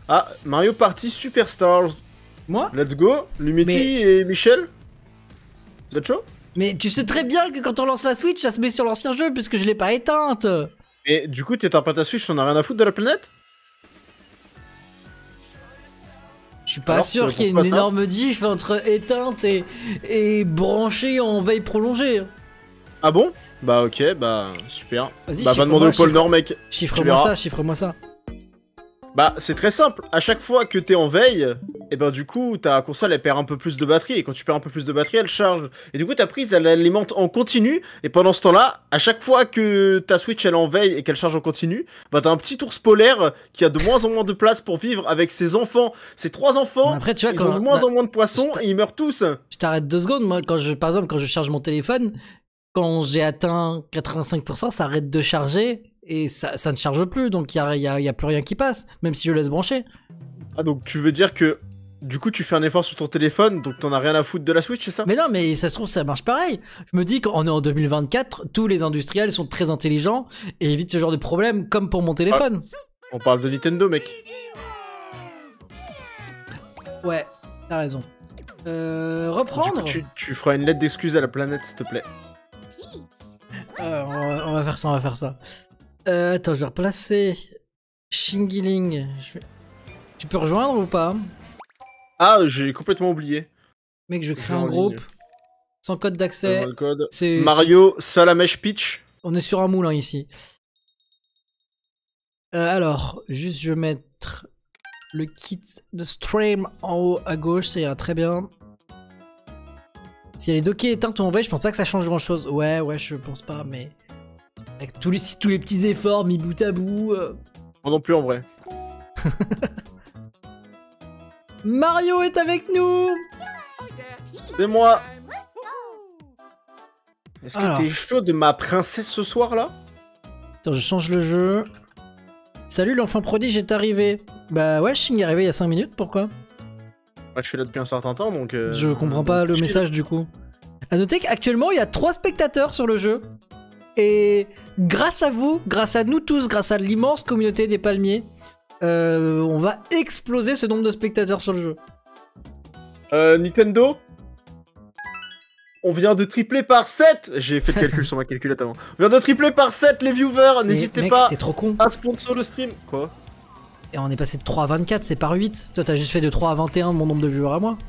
Ah, Mario Party Superstars. Moi? Let's go. Lumity et Michel. Vous êtes chaud? Mais tu sais très bien que quand on lance la Switch, ça se met sur l'ancien jeu puisque je l'ai pas éteinte. Et du coup, t'éteins pas ta Switch, t'en as rien à foutre de la planète? Je suis pas Alors, sûr qu'il y ait une pourquoi ça énorme diff entre éteinte et branchée en veille prolongée. Ah bon? Bah ok, bah super. Vas-y, Bah va demander au pôle Nord, mec. Tu Chiffre-moi verras. ça, chiffre-moi ça. Bah c'est très simple, à chaque fois que t'es en veille, et ben du coup ta console elle perd un peu plus de batterie, et quand tu perds un peu plus de batterie elle charge. Et du coup ta prise elle alimente en continu, et pendant ce temps-là, à chaque fois que ta Switch elle est en veille et qu'elle charge en continu, bah t'as un petit ours polaire qui a de moins en moins de place pour vivre avec ses enfants. Ses 3 enfants, Après, tu vois, ils ont de moins en moins de poissons je et ils meurent tous. Je t'arrête 2 secondes, moi, par exemple, quand je charge mon téléphone, quand j'ai atteint 85%, ça arrête de charger et ça ne charge plus, donc il y a plus rien qui passe, même si je laisse brancher. Ah donc tu veux dire que du coup tu fais un effort sur ton téléphone, donc t'en as rien à foutre de la Switch, c'est ça? Mais non, mais ça se trouve, ça marche pareil. Je me dis qu'on est en 2024, tous les industriels sont très intelligents et évitent ce genre de problème, comme pour mon téléphone. On parle de Nintendo, mec. Ouais, t'as raison. Reprendre. Du coup, tu feras une lettre d'excuse à la planète, s'il te plaît. On va faire ça, on va faire ça. Attends, je vais replacer Shingiling. Tu peux rejoindre ou pas? Ah, j'ai complètement oublié. Mec, je crée un groupe sans code d'accès. C'est Mario Salamèche Peach. On est sur un moulin ici. Alors, juste je vais mettre le kit de stream en haut à gauche, ça ira très bien. Si elle est dockée éteinte ou en veille, je pense pas que ça change grand chose. Ouais, je pense pas, mais avec tous les petits efforts mis bout à bout. Moi non plus en vrai. Mario est avec nous. C'est moi. Est-ce que t'es chaud de ma princesse ce soir là? Attends, je change le jeu. Salut l'enfant prodige est arrivé. Bah ouais, Shing est arrivé il y a 5 minutes, pourquoi? Bah, je suis là depuis un certain temps donc... Je comprends pas le message du coup. A noter qu'actuellement il y a 3 spectateurs sur le jeu. Et grâce à vous, grâce à nous tous, grâce à l'immense communauté des palmiers, on va exploser ce nombre de spectateurs sur le jeu. Nintendo, on vient de tripler par 7. J'ai fait le calcul sur ma calculette avant. On vient de tripler par 7 les viewers. N'hésitez pas t'es trop con. à sponsor le stream. Quoi? Et on est passé de 3 à 24, c'est par 8. Toi t'as juste fait de 3 à 21 mon nombre de viewers à moi.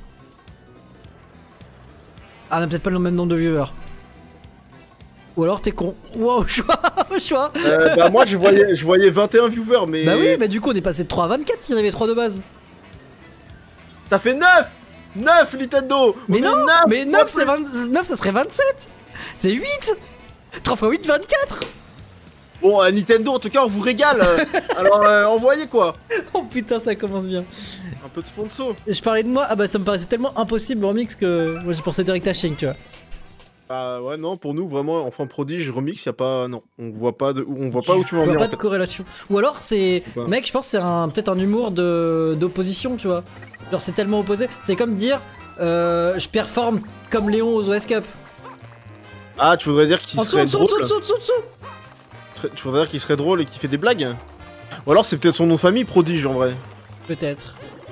Ah, on a peut-être pas le même nombre de viewers. Ou alors t'es con. Wow, choix. Bah moi je voyais 21 viewers mais... Bah oui, bah du coup on est passé de 3 à 24 s'il y en avait 3 de base. Ça fait 9 Nintendo. Mais non, mais 9 ça serait 27. C'est 8. 3 x 8, 24. Bon, Nintendo en tout cas on vous régale. Alors envoyez quoi. Oh putain, ça commence bien. Un peu de sponsor. Je parlais de moi, ah bah ça me paraissait tellement impossible remix que moi j'ai pensé direct à Shing, tu vois. Bah ouais non, pour nous vraiment enfant prodige remix y a pas, non, on voit pas où tu vas en venir. Pas de corrélation. Ou alors c'est, mec, je pense que c'est peut-être un humour d'opposition, tu vois. Genre c'est tellement opposé, c'est comme dire je performe comme Léon aux OS Cup. Ah, tu voudrais dire qu'il serait drôle. En dessous. Tu voudrais dire qu'il serait drôle et qu'il fait des blagues? Ou alors c'est peut-être son nom de famille prodige en vrai. Peut-être.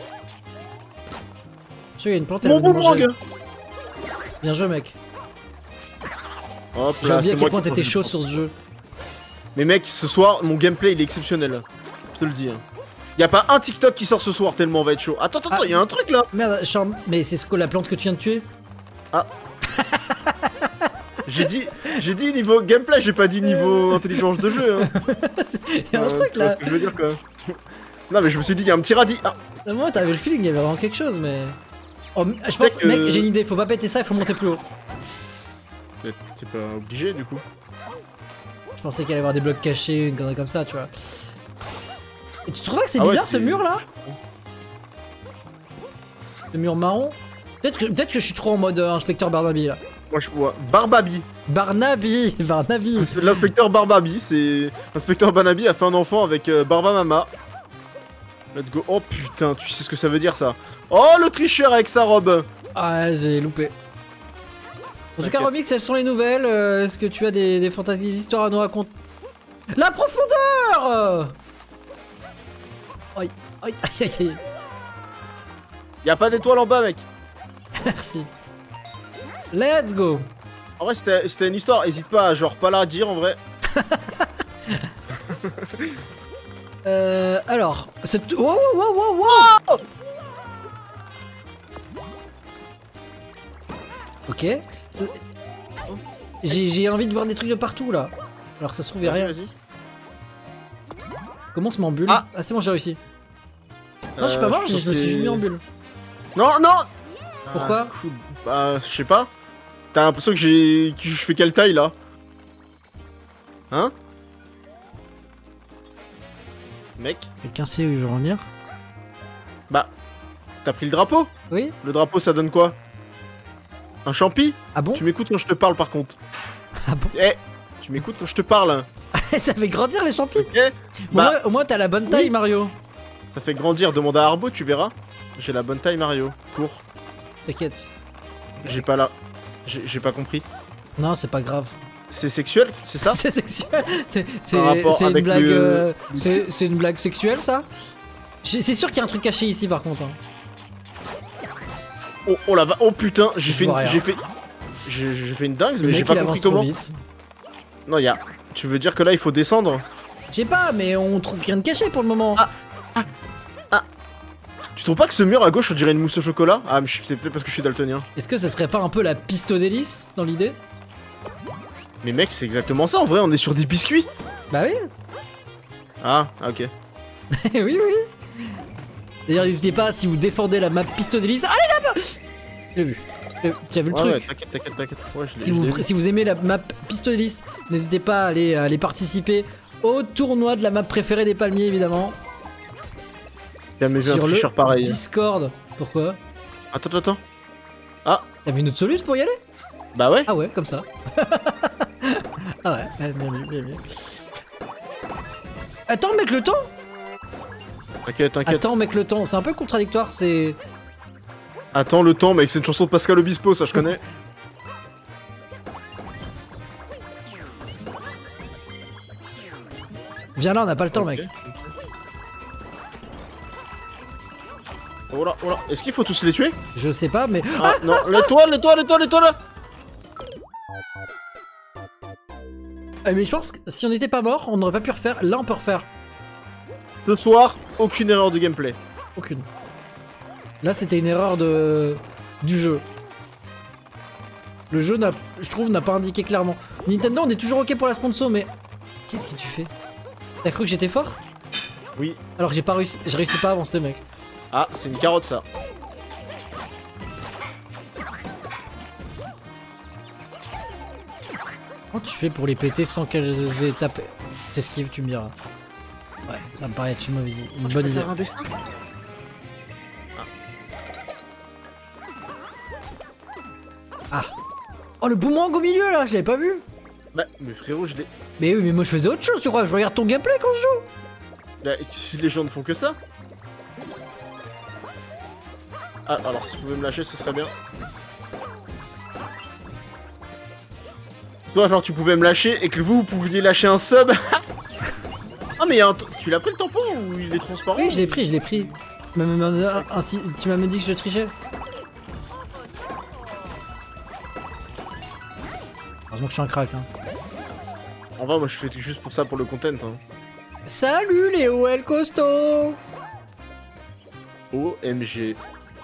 Je sais, il y a une plante. Mon boomerang. Bien joué, mec. Hop j'ai là, oublié à c'est quel moi point qui t'étais chaud sur ce jeu. Mais mec, ce soir, mon gameplay il est exceptionnel. Je te le dis. Y a pas un TikTok qui sort ce soir tellement on va être chaud. Attends, y a un truc là. Merde, mais c'est ce que la plante que tu viens de tuer? Ah. J'ai dit niveau gameplay, j'ai pas dit niveau intelligence de jeu. Hein. Y'a un truc là. C'est ce que je veux dire quoi. Non mais je me suis dit, y a un petit radis. Ah. Moi t'avais le feeling, il y avait vraiment quelque chose mais... Oh, je pense, mec, j'ai une idée, faut pas péter ça, il faut monter plus haut. T'es pas obligé du coup. Je pensais qu'il allait y avoir des blocs cachés, une connerie comme ça, tu vois. Et tu trouves pas que c'est bizarre ce mur là? Le mur marron? Peut-être que je suis trop en mode inspecteur Barnaby là. Moi je vois Barbaby. Barnaby. L'inspecteur Barbaby, c'est... L'inspecteur Barnaby a fait un enfant avec Barbamama. Let's go. Oh putain, tu sais ce que ça veut dire ça. Oh le tricheur avec sa robe. Ah j'ai loupé. En tout cas Remix, quelles sont les nouvelles? Est-ce que tu as des fantaisies histoires à nous raconter? La profondeur. Aïe, aïe, aïe, aïe. Y'a pas d'étoile en bas, mec. Merci. Let's go. En vrai, c'était une histoire. Hésite pas à genre pas la dire en vrai. Alors, c'est... Wow, wow, wow, wow. Oh Ok. J'ai envie de voir des trucs de partout là. Alors que ça se trouve, y'a rien. Vas-y. Comment se met en bulle? Ah. C'est bon, j'ai réussi. Non, je suis pas mort, je me suis juste mis en bulle. Non, non. Pourquoi? Cool. Bah, je sais pas. T'as l'impression que je fais quelle taille là? Hein? Mec? Quelqu'un sait où je veux en venir? Bah, t'as pris le drapeau? Oui? Le drapeau, ça donne quoi? Un champi? Ah bon? Tu m'écoutes quand je te parle par contre. Ah bon? Eh, tu m'écoutes quand je te parle. Ça fait grandir les champignons. Ok? Bah, Au moins t'as la bonne taille, oui. Mario. ça fait grandir. Demande à Arbo, tu verras. J'ai la bonne taille, Mario. Cours. T'inquiète. J'ai pas la... J'ai pas compris. Non, c'est pas grave. C'est sexuel, c'est ça? C'est sexuel. C'est rapport une avec blague. le- C'est une blague sexuelle, ça? C'est sûr qu'il y a un truc caché ici, par contre. Hein. Oh, oh la va... Oh putain, j'ai Je fait, vois rien. j'ai fait une dingue, Le mais j'ai mec, pas il compris avance trop comment. vite. Non, y'a... Tu veux dire que là, il faut descendre? Je sais pas, mais on trouve rien de caché pour le moment. Tu trouves pas que ce mur à gauche, on dirait une mousse au chocolat? Ah, mais c'est peut-être parce que je suis daltonien. Est-ce que ça serait pas un peu la piste d'hélice dans l'idée? Mais mec, c'est exactement ça, en vrai, on est sur des biscuits. Bah oui. Ah, ok. oui, oui. D'ailleurs, n'hésitez pas, si vous défendez la map piste d'hélice. Allez là-bas! J'ai vu. Tu as vu le Ouais, truc? ouais, t'inquiète. Ouais, je l'ai- Si je l'ai vous, vu. si vous aimez la map Pistolis, n'hésitez pas à aller participer au tournoi de la map préférée des palmiers, évidemment. J'ai jamais vu un Sur le tricheur pareil. Discord. Pourquoi? Attends. T'as vu une autre soluce pour y aller? Bah ouais. Ah ouais, comme ça. Ah ouais, bien vu, bien vu. Attends, mec, le temps? T'inquiète. Attends, mec, le temps. C'est un peu contradictoire, c'est... Attends le temps, mec, c'est une chanson de Pascal Obispo, ça je connais. Viens là, on n'a pas le temps, Ok. mec. Oh là. Est-ce qu'il faut tous les tuer? Je sais pas, mais... Ah non, l'étoile. Mais je pense que si on n'était pas mort, on n'aurait pas pu refaire. Là, on peut refaire. Ce soir, aucune erreur de gameplay. Aucune. Là, c'était une erreur du jeu. Le jeu, je trouve, n'a pas indiqué clairement. Nintendo, on est toujours ok pour la sponsor, mais... Qu'est-ce que tu fais? T'as cru que j'étais fort? Oui. Alors que j'ai pas réussi... Je réussis pas à avancer, mec. Ah, c'est une carotte ça. Comment tu fais pour les péter sans qu'elles aient tapé? T'esquives, tu me diras. Ouais, ça me paraît être une bonne idée. Ah. Oh, le boomerang au milieu, là, je l'avais pas vu. Bah, mais frérot, je l'ai... Mais oui, mais moi je faisais autre chose, tu crois? Je regarde ton gameplay quand je joue. Bah, si les gens ne font que ça. Ah, alors si vous pouvez me lâcher, ce serait bien. Toi, genre, tu pouvais me lâcher et que vous pouviez lâcher un sub. Ah, mais tu l'as pris le tampon ou il est transparent? Oui, je l'ai pris. Tu m'as même dit que je trichais. Heureusement que je suis un crack. Hein. En vrai, moi je fais juste pour ça, pour le content. Hein. Salut Léo El Costo. OMG.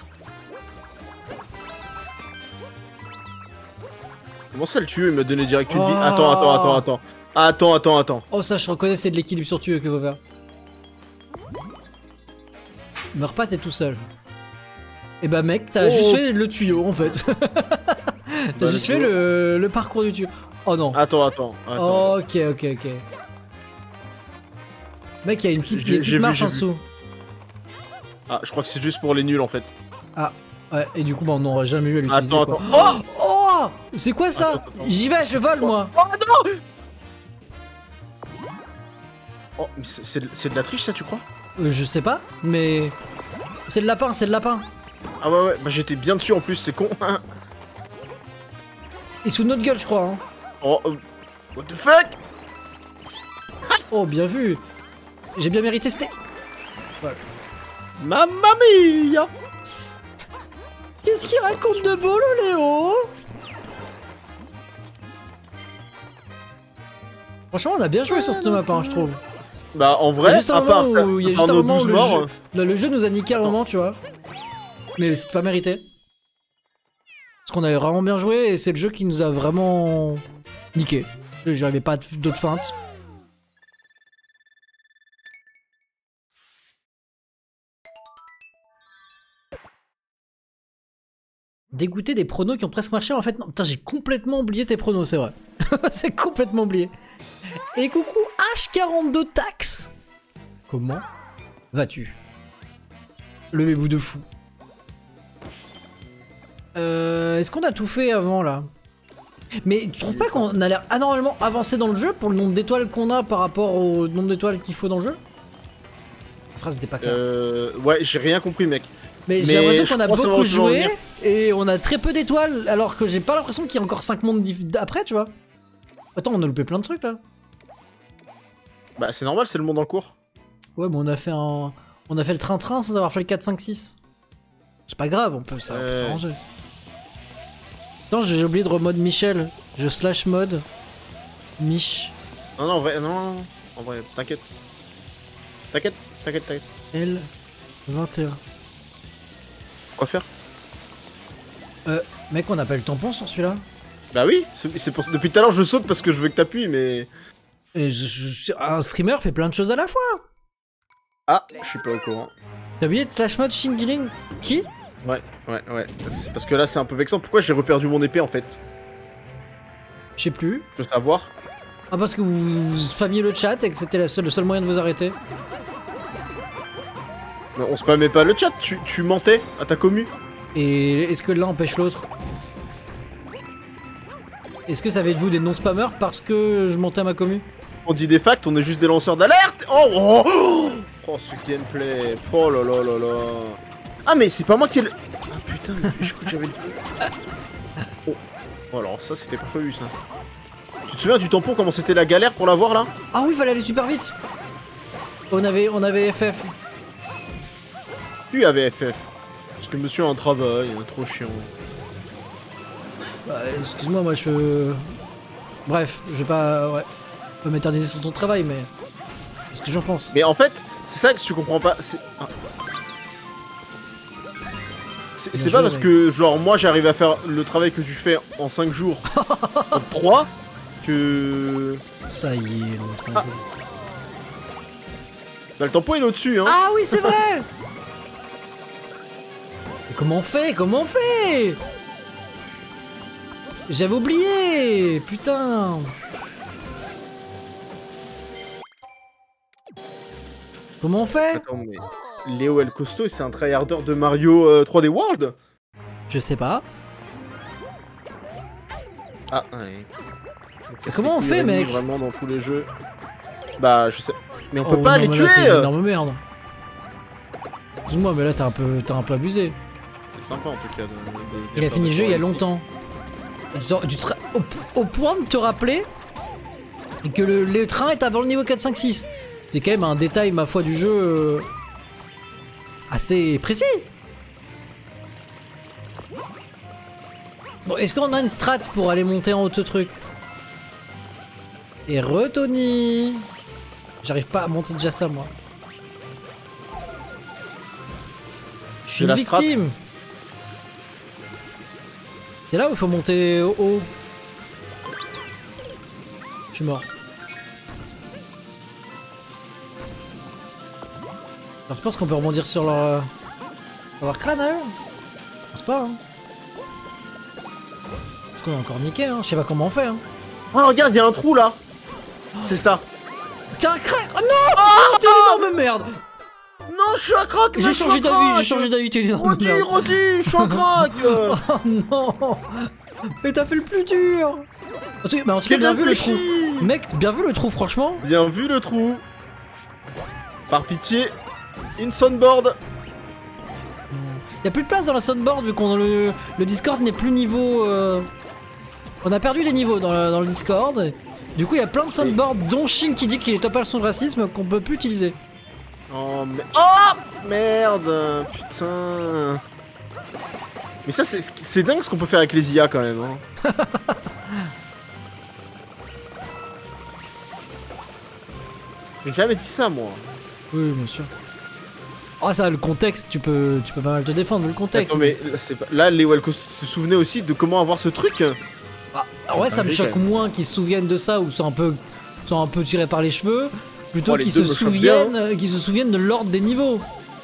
Comment ça le tuer? Il m'a donné direct une vie. Oh. Attends. Oh, ça, je reconnais, c'est de l'équilibre sur tueux que faut faire. Meurs pas, t'es tout seul. Et bah, mec, t'as juste fait le tuyau en fait. T'as juste fait le parcours du tuyau. Oh non. Attends. Ok. Mec, il y a une petite marche en dessous. Ah, je crois que c'est juste pour les nuls en fait. Ah, ouais, et du coup, bah, on n'aurait jamais eu à l'utiliser. Attends. Quoi. Oh, c'est quoi ça? Attends. J'y vais, je vole moi. Oh non! Oh, mais c'est de la triche ça, tu crois? Je sais pas, mais... C'est le lapin. Ah ouais, bah j'étais bien dessus en plus, c'est con. Il est sous notre gueule, je crois. Hein. Oh, what the fuck? Oh, bien vu. J'ai bien mérité c'était. Ouais. Mamma mia! Qu'est-ce qu'il raconte de beau, le Léo? Franchement, on a bien joué sur cette map, hein, je trouve. Bah, en Il y a vrai, juste un à part moment où, il y a juste un nos moment où 12 morts. le jeu nous a niqué à un moment, tu vois. Mais c'est pas mérité. Parce qu'on avait vraiment bien joué et c'est le jeu qui nous a vraiment niqué. J'avais pas d'autres feintes. Dégoûté des pronos qui ont presque marché, en fait non. Putain, j'ai complètement oublié tes pronos, c'est vrai. C'est complètement oublié. Et coucou H42 Tax. Comment vas-tu? Levez-vous de fou. Est-ce qu'on a tout fait avant là? Mais tu trouves pas qu'on a l'air anormalement avancé dans le jeu pour le nombre d'étoiles qu'on a par rapport au nombre d'étoiles qu'il faut dans le jeu? La phrase était pas claire. Ouais, j'ai rien compris, mec. Mais j'ai l'impression qu'on a je pense beaucoup savoir où tu veux en joué et on a très peu d'étoiles alors que j'ai pas l'impression qu'il y a encore 5 mondes après, tu vois. Attends, on a loupé plein de trucs là. Bah, c'est normal, c'est le monde en cours. Ouais, mais on a fait le train-train sans avoir fait le 4, 5, 6. C'est pas grave, on peut s'arranger. Attends, j'ai oublié de remode Michel. Je slash mode Mich. Non, non, en vrai, non. En vrai, t'inquiète. T'inquiète. L21. Quoi faire? Mec, on a pas eu le tampon sur celui-là. Bah oui, c'est pour ça. Depuis tout à l'heure, je saute parce que je veux que t'appuies, mais. Et un streamer fait plein de choses à la fois. Ah, je suis pas au courant. T'as oublié de slash mode Shingling? Qui? Ouais. C'est parce que là, c'est un peu vexant. Pourquoi j'ai reperdu mon épée en fait? Je sais plus. Je veux savoir. Ah, parce que vous spammiez le chat et que c'était le seul moyen de vous arrêter. Non, on spammait pas le chat, tu mentais à ta commu. Et est-ce que l'un empêche l'autre? Est-ce que ça fait de vous des non-spammers parce que je montais à ma commu? On dit des facts, on est juste des lanceurs d'alerte. Oh, ce gameplay. Oh là là là là. Ah, mais c'est pas moi qui ai le. Ah putain, mais je crois que j'avais le. Oh, alors ça, c'était pas prévu ça. Tu te souviens du tampon, comment c'était la galère pour l'avoir là? Ah oui, fallait aller super vite. On avait FF. Tu avais FF. Parce que monsieur a un travail, trop chiant. Bah, excuse-moi, moi je. Bref, je vais pas. Ouais. Je peux m'éterniser sur ton travail, mais. C'est ce que j'en pense. Mais en fait, c'est ça que tu comprends pas. C'est pas parce que, genre, moi j'arrive à faire le travail que tu fais en 5 jours, en 3, que. Ça y est, l'autre. Ah. Bah, le tampon il est au-dessus, hein. Ah oui, c'est vrai. Mais comment on fait? Comment on fait? J'avais oublié. Putain. Comment on fait? Attends, mais Léo El Costo, c'est un tryharder de Mario 3D World? Je sais pas. Ah, ouais. Comment on fait, mec? Vraiment dans tous les jeux. Bah, je sais. Mais on peut Oh, pas non, les mais tuer! là, c'est une énorme merde. Excuse-moi, mais là t'as un peu abusé. C'est sympa en tout cas. Il a fini le jeu il y a longtemps. Au point de te rappeler que le train est avant le niveau 4, 5, 6. C'est quand même un détail, ma foi, du jeu assez précis. Bon, est-ce qu'on a une strat pour aller monter en haut de ce truc? Et Tony. J'arrive pas à monter déjà ça, moi. Je suis une victime. C'est là où il faut monter au haut. Je suis mort. Alors, je pense qu'on peut rebondir sur leur crâne à eux. Je pense pas, hein. Parce qu'on a encore niqué, hein. Je sais pas comment on fait, hein. Oh, regarde, il y a un trou là. C'est ça. Tiens, crâne. Oh non. Oh, t'es une énorme merde. Non, je suis un crack. J'ai changé d'avis, t'es une énorme merde. Rodi, je suis un crack. Oh non. Mais t'as fait le plus dur. En tout cas, bien vu le trou. Mec, bien vu le trou, franchement. Bien vu le trou. Par pitié, une soundboard. Y'a plus de place dans la soundboard vu qu'on le Discord n'est plus niveau. On a perdu les niveaux dans le Discord. Du coup, il y a plein de soundboards, dont Shin qui dit qu'il est top à son racisme qu'on peut plus utiliser. Oh, mais... Oh merde. Putain. Mais ça, c'est dingue ce qu'on peut faire avec les IA quand même. Hein. J'ai jamais dit ça, moi. Oui, bien sûr. Oh, ça, le contexte, tu peux pas mal te défendre, le contexte. Attends, mais là, les Walco se souvenaient aussi de comment avoir ce truc. Ah, ouais, ça me choque moins qu'ils se souviennent de ça ou sont un peu tirés par les cheveux, plutôt qu'ils se souviennent de l'ordre des niveaux.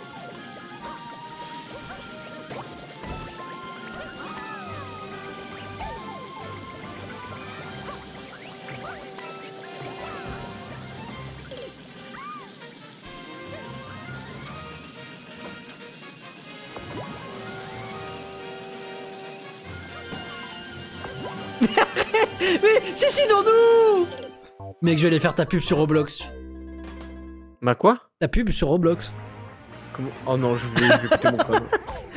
Mais suicidons-nous! Mec, je vais aller faire ta pub sur Roblox. Bah quoi? Ta pub sur Roblox. Comment? Oh non, je vais péter mon crâne.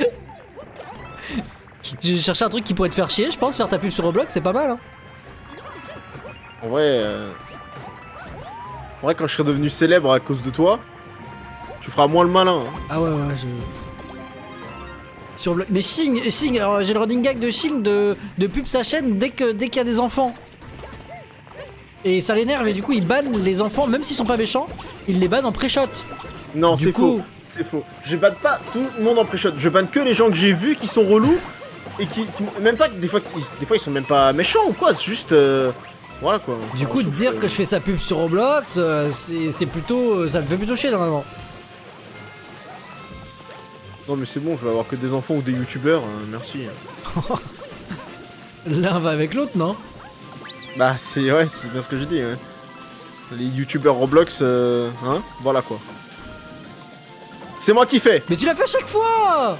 J'ai cherché un truc qui pourrait te faire chier, je pense, faire ta pub sur Roblox, c'est pas mal, hein. En vrai, quand je serai devenu célèbre à cause de toi, tu feras moins le malin. Hein. Ah ouais, je... Sur mais Shing, alors j'ai le running gag de Shing de pub sa chaîne dès qu'il y a des enfants. Et ça l'énerve et du coup il banne les enfants, même s'ils sont pas méchants, il les banne en pré-shot. Non, c'est faux. C'est faux. Je banne pas tout le monde en pré-shot. Je banne que les gens que j'ai vus qui sont relous et qui même pas des fois ils sont même pas méchants ou quoi. C'est juste voilà quoi. Du coup dire que je fais sa pub sur Roblox, c'est plutôt ça me fait plutôt chier normalement. Non mais c'est bon, je vais avoir que des enfants ou des youtubeurs, merci. L'un va avec l'autre, non? Bah c'est bien ce que je dis. Ouais. Les youtubeurs Roblox, hein, voilà quoi. C'est moi qui fais. Mais tu l'as fait à chaque fois.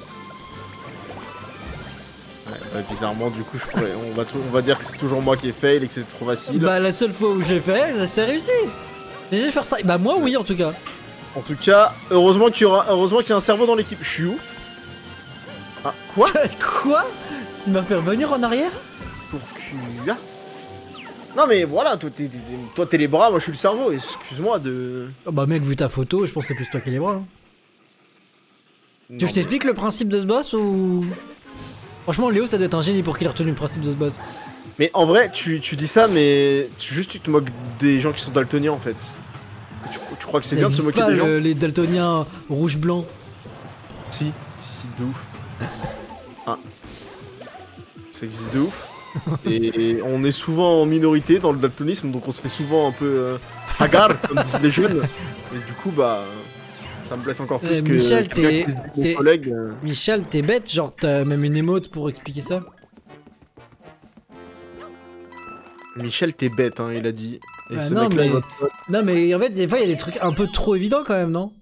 Ouais, bah, bizarrement du coup on va dire que c'est toujours moi qui ai fail et que c'est trop facile. Bah la seule fois où je l'ai fait, c'est réussi. J'ai dû faire ça. Bah moi oui en tout cas. En tout cas, heureusement qu'il y a un cerveau dans l'équipe. Je suis où? Ah, quoi? Quoi? Tu m'as fait revenir en arrière? Pour QA? Non mais voilà, toi t'es les bras, moi je suis le cerveau, excuse-moi de... Oh bah mec, vu ta photo, je pense que c'est plus toi qui les bras. Hein. Tu veux que je t'explique le principe de ce boss ou... Franchement Léo ça doit être un génie pour qu'il ait retenu le principe de ce boss. Mais en vrai, tu dis ça, mais tu te moques des gens qui sont daltoniens en fait. Tu crois que c'est bien de se moquer des gens? Les daltoniens rouge-blanc. Si, de ouf. Ah. Ça existe de ouf. Et on est souvent en minorité dans le daltonisme, donc on se fait souvent un peu hagard, comme disent les jeunes. Et du coup, bah, ça me blesse encore plus que Michel, collègues. Michel, t'es bête, genre t'as même une émote pour expliquer ça. Michel, t'es bête, hein, il a dit. Et bah ce non, mec-là, non, mais en fait, des fois, il y a des trucs un peu trop évidents quand même, non?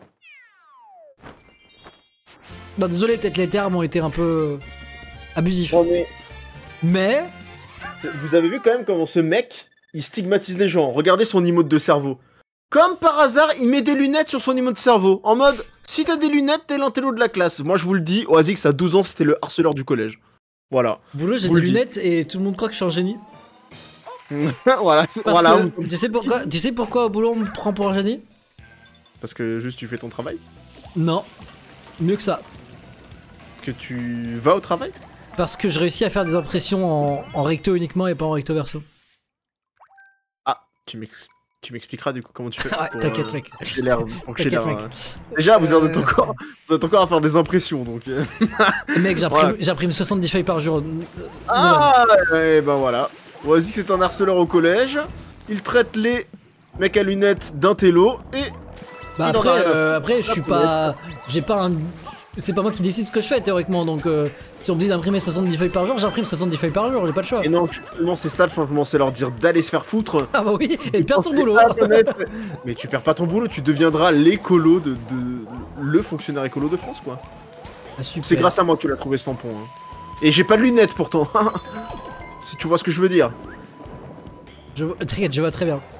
Bon, désolé, peut-être les termes ont été un peu abusifs. Oh, mais... Vous avez vu quand même comment ce mec, il stigmatise les gens. Regardez son emote de cerveau. Comme par hasard, il met des lunettes sur son emote de cerveau. En mode, si t'as des lunettes, t'es l'intello de la classe. Moi, je vous le dis, Oazix, à 12 ans, c'était le harceleur du collège. Voilà. Boulot, j'ai des lunettes et tout le monde croit que je suis un génie. Voilà, tu sais pourquoi au boulot on me prend pour un génie? Parce que juste tu fais ton travail? Non, mieux que ça. Que tu vas au travail? Parce que je réussis à faire des impressions en recto uniquement et pas en recto verso. Ah, tu m'expliqueras du coup comment tu fais. Ah, t'inquiète mec. Déjà vous êtes encore à faire des impressions donc. Mec, j'imprime 70 feuilles par jour. Ah, et ben voilà. Oazix c'est un harceleur au collège, il traite les mecs à lunettes d'intello et... Bah après je suis pas... J'ai pas un... C'est pas moi qui décide ce que je fais théoriquement, donc si on me dit d'imprimer 70 feuilles par jour, j'imprime 70 feuilles par jour, j'ai pas le choix. Et non, c'est ça le changement, c'est leur dire d'aller se faire foutre. Ah bah oui, et perdre son boulot. Mais tu perds pas ton boulot, tu deviendras l'écolo le fonctionnaire écolo de France quoi. Ah, c'est grâce à moi que tu l'as trouvé ce tampon. Hein. Et j'ai pas de lunettes pourtant. Si tu vois ce que je veux dire. T'inquiète, je vois très bien.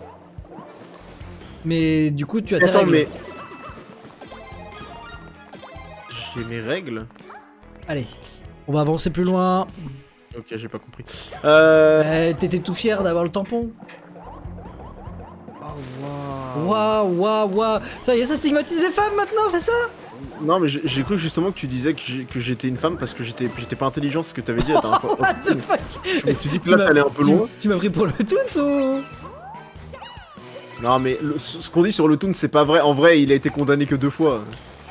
Mais du coup, tu as tes règles. Mais... J'ai mes règles. Allez, on va avancer plus loin. Ok, j'ai pas compris. T'étais tout fier d'avoir le tampon. Oh, wow. Waouh. Ça y est, ça stigmatise les femmes maintenant, c'est ça? Non, mais j'ai cru justement que tu disais que j'étais une femme parce que j'étais pas intelligent, ce que t'avais dit la dernière fois. What the fuck? Je me suis dit que là, t'allais un peu loin. Tu m'as pris pour le Toons ou? Non, mais ce qu'on dit sur le Toon, c'est pas vrai. En vrai, il a été condamné que 2 fois.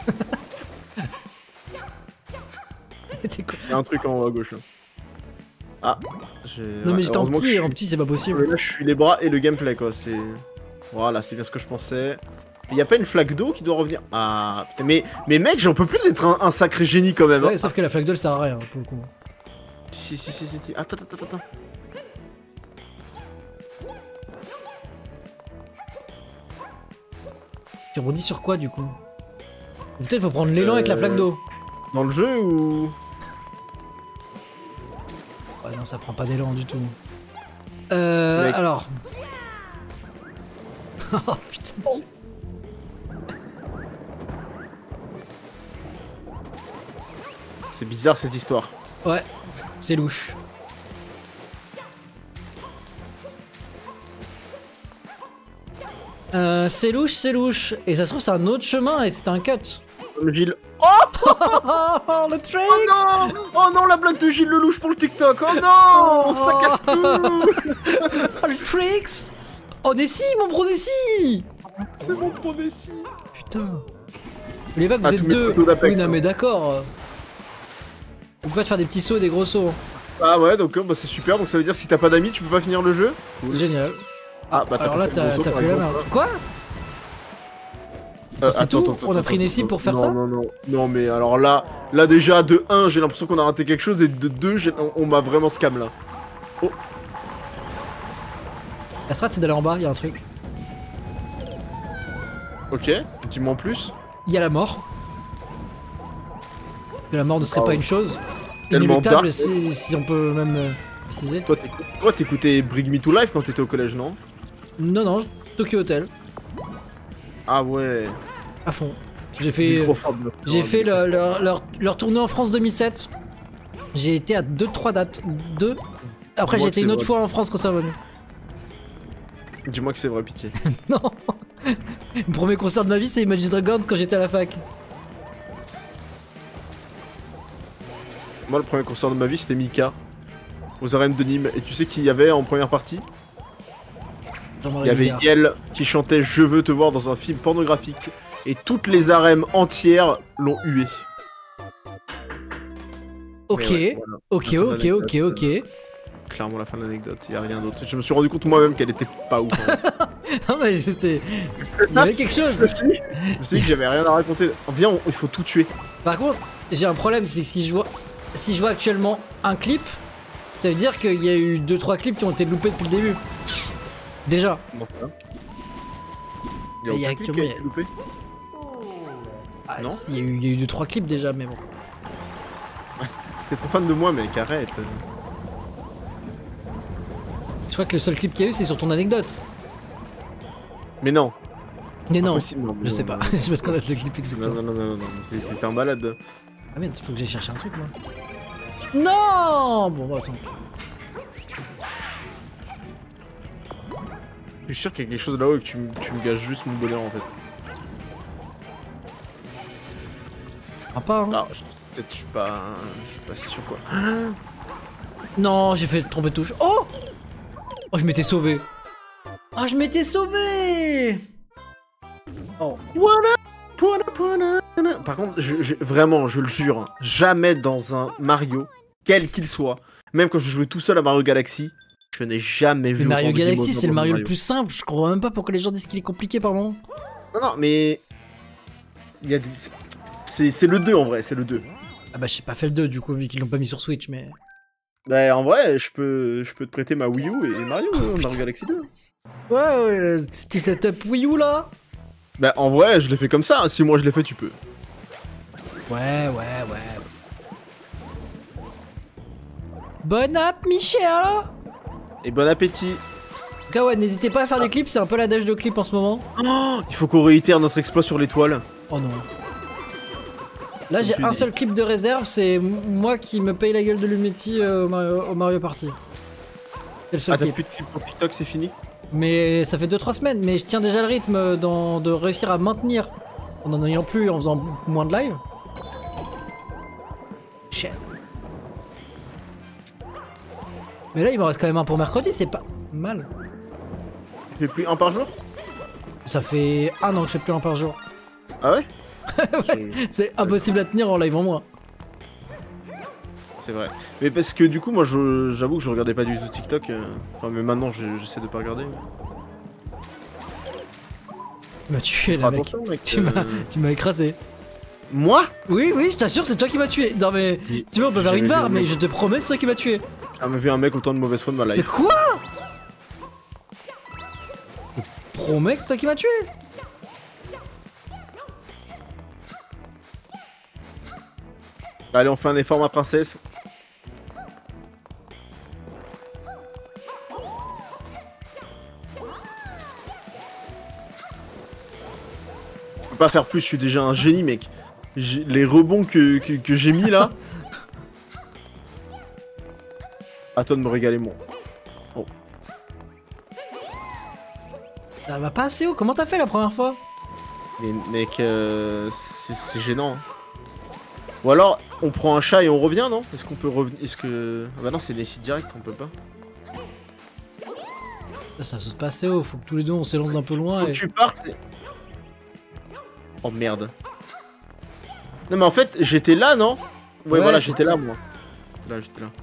Il y a un truc en haut à gauche là. Ah, non, mais j'étais en petit, c'est pas possible. Là, je suis les bras et le gameplay quoi. C'est. Voilà, c'est bien ce que je pensais. Il y a pas une flaque d'eau qui doit revenir. Ah, putain, mais mec, j'en peux plus d'être un sacré génie quand même. Ouais, hein. sauf que la flaque d'eau elle sert à rien pour le coup. Si. Attends. Tu rebondis sur quoi du coup? Peut-être faut prendre l'élan avec la flaque d'eau. Dans le jeu ou. Ouais, non, ça prend pas d'élan du tout. Alors. Oh putain. C'est bizarre cette histoire. Ouais, c'est louche. C'est louche. Et ça se trouve, c'est un autre chemin et c'est un cut. Le Gilles. Oh, le trick! Oh non, la blague de Gilles Lelouch pour le TikTok. Oh non, ça casse tout. Oh, le tricks! Oh, Nessie, mon bro Nessie! C'est mon pro Nessie. Putain. Les vagues, vous Ah, êtes tous mes deux. photos d'Apex, Oui, non, hein. mais d'accord. On peut pas te faire des petits sauts et des gros sauts. Ah ouais, donc bah, c'est super. Donc ça veut dire que si t'as pas d'amis, tu peux pas finir le jeu. Cool. Génial. Ah bah Alors là, pas fait le t'as gros saut, par pris la exemple, main. là. Quoi? C'est Attends, tout? On a pris Nessie pour faire ça? Non, mais alors là déjà, de 1, j'ai l'impression qu'on a raté quelque chose, et de 2, on m'a vraiment scam là. Oh. La strat, c'est d'aller en bas, il y a un truc. Ok, dis-moi en plus. Il y a la mort. Que la mort ne serait pas une chose. Tellement Inéluctable, dark. si on peut même préciser. Toi, t'écoutais Bring Me to Life quand t'étais au collège, non? Non, Tokyo Hotel. Ah ouais. À fond. J'ai fait leur tournée en France 2007. J'ai été à 2-3 dates. Après, j'ai été une autre fois en France quand ça va venu. Dis-moi que c'est vrai, pitié. Non. Le premier concert de ma vie, c'est Imagine Dragons quand j'étais à la fac. Moi, le premier concert de ma vie, c'était Mika. Aux arènes de Nîmes. Et tu sais qui y avait en première partie? Il y avait Yel qui chantait Je veux te voir dans un film pornographique. Et toutes les arènes entières l'ont hué. Ok, ouais, voilà. ok. Clairement la fin de l'anecdote, il y a rien d'autre. Je me suis rendu compte moi-même qu'elle était pas ouf. Hein. Non mais c'est... Il y avait quelque chose. Je me suis dit que j'avais rien à raconter. Viens, il faut tout tuer. Par contre, j'ai un problème, c'est que si je vois actuellement un clip, ça veut dire qu'il y a eu 2-3 clips qui ont été loupés depuis le début. Déjà. Comment ça? Il y a aucun clip qui a été loupé. Ah, Non. si, il y a eu 2-3 clips déjà, mais bon. T'es trop fan de moi, mec, arrête. Je crois que le seul clip qu'il y a eu, c'est sur ton anecdote. Mais non. Mais non, Impossible, non, je sais pas. Je vais te connaître le clip exactement. Non. T'es un malade. Ah merde, faut que j'aille chercher un truc moi. Non. Bon, bah, attends. Je suis sûr qu'il y a quelque chose là-haut et que tu me gâches juste mon bonheur en fait. Ah, pas, hein. Alors, peut-être je suis pas si sûr quoi. Non, j'ai fait tromper de touche. Oh, je m'étais sauvé. Oh, je m'étais sauvé. Oh. Par contre, vraiment, je le jure, hein, jamais dans un Mario, quel qu'il soit, même quand je jouais tout seul à Mario Galaxy, je n'ai jamais vu. Mais Mario autant de Galaxy, Game c'est le Over Mario le plus simple. Je comprends même pas pourquoi les gens disent qu'il est compliqué par moment. Non, mais il y a des... C'est le 2 en vrai, c'est le 2. Ah bah, j'ai pas fait le 2 du coup, vu qu'ils l'ont pas mis sur Switch, mais. Bah, en vrai, je peux te prêter ma Wii U et Mario, Mario Galaxy 2. Ouais, petit setup Wii U là. Bah, en vrai, je l'ai fait comme ça. Si moi je l'ai fait, tu peux. Ouais. Bon app, Michel. Et bon appétit. En tout cas, ouais, n'hésitez pas à faire des clips, c'est un peu la dash de clips en ce moment. Oh, il faut qu'on réitère notre exploit sur l'étoile. Oh non. Là, j'ai un seul clip de réserve, c'est moi qui me paye la gueule de Lumetti au Mario Party. C'est le seul Ah, t'as clip. plus de clip pour TikTok, c'est fini? Mais ça fait 2-3 semaines, mais je tiens déjà le rythme de réussir à maintenir en en ayant plus, en faisant moins de live. Shit. Mais là il m'en reste quand même un pour mercredi, c'est pas mal. Tu fais plus un par jour? Ça fait 1 an que je fais plus un par jour. Ah ouais? Ouais, c'est impossible à tenir en live en moins. C'est vrai. Mais parce que du coup, moi, j'avoue que je regardais pas du tout TikTok. Enfin, mais maintenant, j'essaie de pas regarder. Tu m'as tué là, mec. Attention, mec. Tu m'as écrasé. Moi? Oui, oui, je t'assure, c'est toi qui m'as tué. Non mais, si tu veux, on peut faire une barre, mais je te promets, c'est toi qui m'as tué. J'ai jamais vu un mec autant de mauvaise foi de ma Mais life. quoi? Je te promets que c'est toi qui m'as tué. Allez, on fait un effort, ma princesse. Je peux pas faire plus, je suis déjà un génie, mec. Les rebonds que j'ai mis là. À toi de me régaler, moi. Oh. Ça va pas assez haut, comment t'as fait la première fois? Mais mec, c'est gênant. Hein. Ou alors, on prend un chat et on revient, non? Est-ce qu'on peut revenir? Est-ce que... Ah bah non, c'est les sites directs, on peut pas. Ça saute pas assez haut, faut que tous les deux on s'élance d'un peu loin. Faut que tu partes. Oh merde. Non mais en fait, j'étais là, non? Ouais, voilà, j'étais là, moi. Là, j'étais là.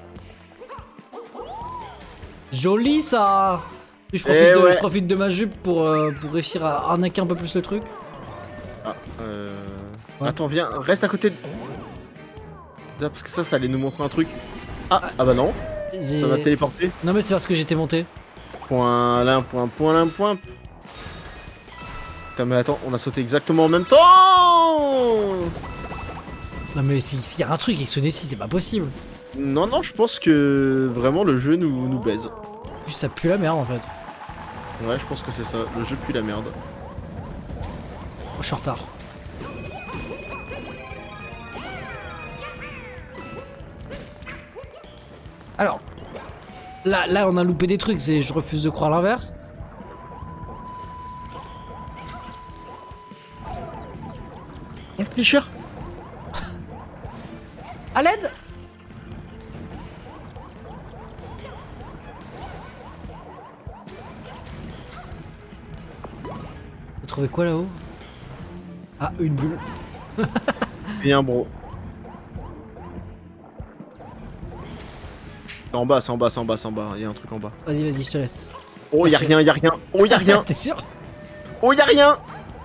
Joli ça. Je profite de ma jupe pour réussir à arnaquer un peu plus le truc. Ah, Ouais. Attends, viens, reste à côté de... Parce que ça allait nous montrer un truc. Ah bah non, ça m'a téléporté. Non mais c'est parce que j'étais monté. Point là, point là, point. Putain mais attends, on a sauté exactement en même temps. Non mais s'il y a un truc avec ce Nessie, c'est pas possible. Non, je pense que vraiment le jeu nous baise. Juste ça pue la merde en fait. Ouais, je pense que c'est ça, le jeu pue la merde. Oh, je suis en retard. Alors, là on a loupé des trucs, je refuse de croire l'inverse. Oh, le pêcheur. À l'aide. T'as trouvé quoi là-haut? Ah, une bulle. Bien, bro. C'est en bas, c'est en bas, c'est en bas, c'est en bas. Il y a un truc en bas. Vas-y, je te laisse. Oh, y'a rien, y'a rien. Oh, y'a rien. T'es sûr? Oh, y'a rien.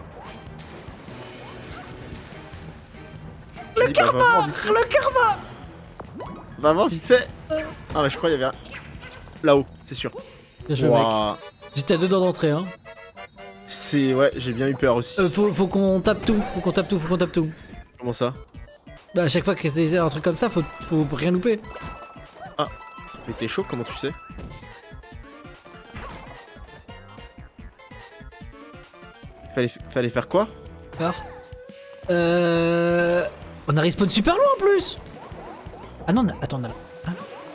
Le karma! Le karma! Va voir vite fait. Ah, mais je crois qu'il y avait un... Là-haut, c'est sûr. Bien joué, mec. Ouah. J'étais à 2 dents d'entrée, hein. C'est... Ouais, j'ai bien eu peur aussi. Faut qu'on tape tout, faut qu'on tape tout. Comment ça? Bah, à chaque fois que c'est un truc comme ça, faut rien louper. Ah. Mais t'es chaud, comment tu sais? Fallait faire quoi? Alors on a respawn super loin en plus. Ah non, attends, on a... Ah.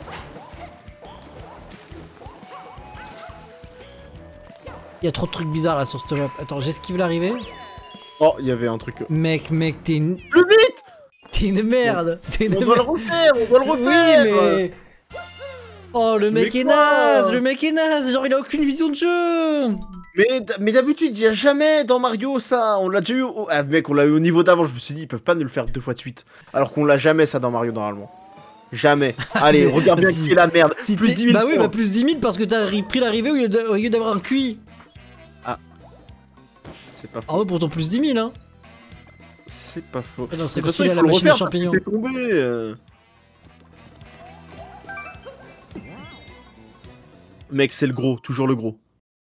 Il y a trop de trucs bizarres là sur cette map. Attends, j'esquive l'arrivée. Oh, il y avait un truc. Mec, t'es une... Plus vite! T'es une merde. On doit le refaire, on doit le refaire! Oui, mais... Oh, le mec est naze, genre il a aucune vision de jeu. Mais d'habitude, il y a jamais dans Mario ça. On l'a déjà eu. Ah, mec, on l'a eu au niveau d'avant. Je me suis dit, ils peuvent pas nous le faire 2 fois de suite. Alors qu'on l'a jamais ça dans Mario normalement. Jamais. Allez, regarde bien qui est la merde. Si plus 10 000 bah oui, points. bah plus 10 000 parce que t'as pris l'arrivée au lieu d'avoir un QI. C'est pas faux. Ah ouais, pour ton plus 10 000, hein. C'est pas faux. Ah non, c'est De toute façon, facile il à faut la le machine à refaire parce que champignons. t'es tombé. Mec, c'est le gros, toujours le gros.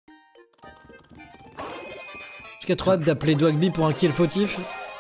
J'ai trop hâte d'appeler Dwagby pour un kill fautif.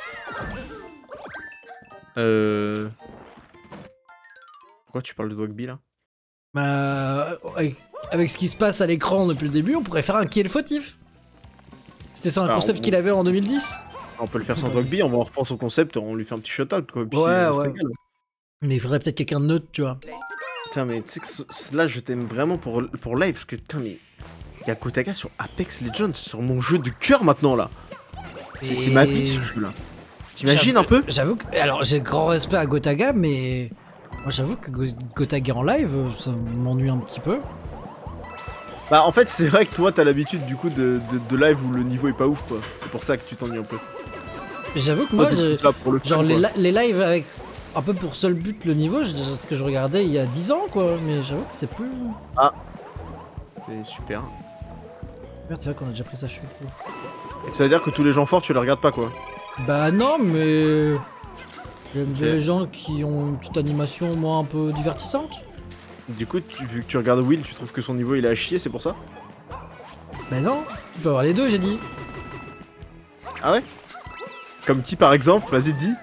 Pourquoi tu parles de Dwagby là? Bah, avec ce qui se passe à l'écran depuis le début, on pourrait faire un kill fautif. C'était ça un concept qu'il avait en 2010. On peut le faire sans Dwagby, on reprend son concept, on lui fait un petit shout-out quoi. Puis, Ouais. régale. Mais il faudrait peut-être quelqu'un de neutre, tu vois. Putain, mais tu sais que là je t'aime vraiment pour live parce que putain, mais y a Gotaga sur Apex Legends, sur mon jeu de cœur maintenant là. C'est ma vie ce jeu là. T'imagines un peu? J'avoue que. Alors j'ai grand respect à Gotaga, mais. Moi j'avoue que Gotaga en live, ça m'ennuie un petit peu. Bah en fait c'est vrai que toi t'as l'habitude du coup de live où le niveau est pas ouf quoi. C'est pour ça que tu t'ennuies un peu. J'avoue que moi, genre fun, les lives avec un peu pour seul but le niveau, ce que je regardais il y a 10 ans quoi, mais j'avoue que c'est plus... Ah. C'est super. Merde, c'est vrai qu'on a déjà pris ça, je suis cool. Et ça veut dire que tous les gens forts tu les regardes pas quoi? Bah non, mais... J'aime bien les gens qui ont une petite animation moi un peu divertissante. Du coup, vu que tu regardes Will, tu trouves que son niveau il est à chier, c'est pour ça? Bah non, tu peux avoir les deux, j'ai dit. Ah ouais? Comme qui par exemple? Vas-y, dis.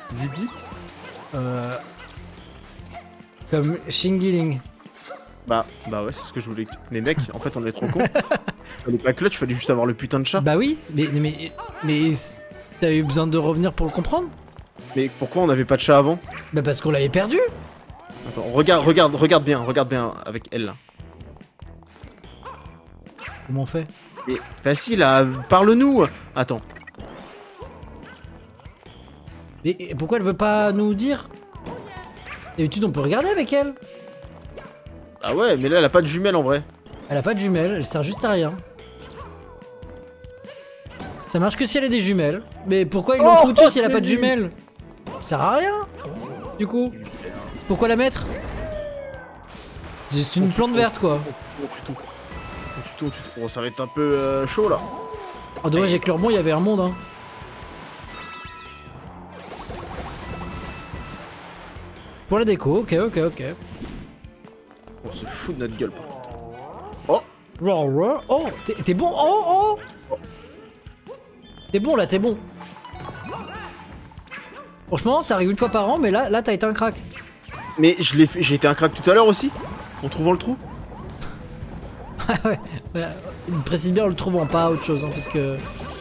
Comme Shingiling. Bah ouais, c'est ce que je voulais. Mais mec, en fait, on est trop cons. Fallait pas clutch, fallait juste avoir le putain de chat. Bah oui, mais t'as eu besoin de revenir pour le comprendre? Mais pourquoi on avait pas de chat avant? Bah parce qu'on l'avait perdu. Attends, regarde bien avec elle là. Comment on fait? Mais facile là, parle-nous. Attends. Mais pourquoi elle veut pas nous dire? D'habitude on peut regarder avec elle. Ah ouais, mais là elle a pas de jumelle en vrai. Elle a pas de jumelles, elle sert juste à rien. Ça marche que si elle a des jumelles. Mais pourquoi ils l'ont foutu si elle a pas de jumelles? Ça sert à rien. Du coup, pourquoi la mettre? C'est une plante verte quoi. On s'arrête un peu chaud là. Oh dommage, avec leur bon il y avait un monde hein. Pour la déco, ok. On se fout de notre gueule par contre. Oh, Oh, t'es bon. Oh. T'es bon là, t'es bon. Franchement, ça arrive une fois par an, mais là t'as été un crack. mais j'ai été un crack tout à l'heure aussi, en trouvant le trou. Ouais, précise bien en le trouvant, pas autre chose, hein, parce que...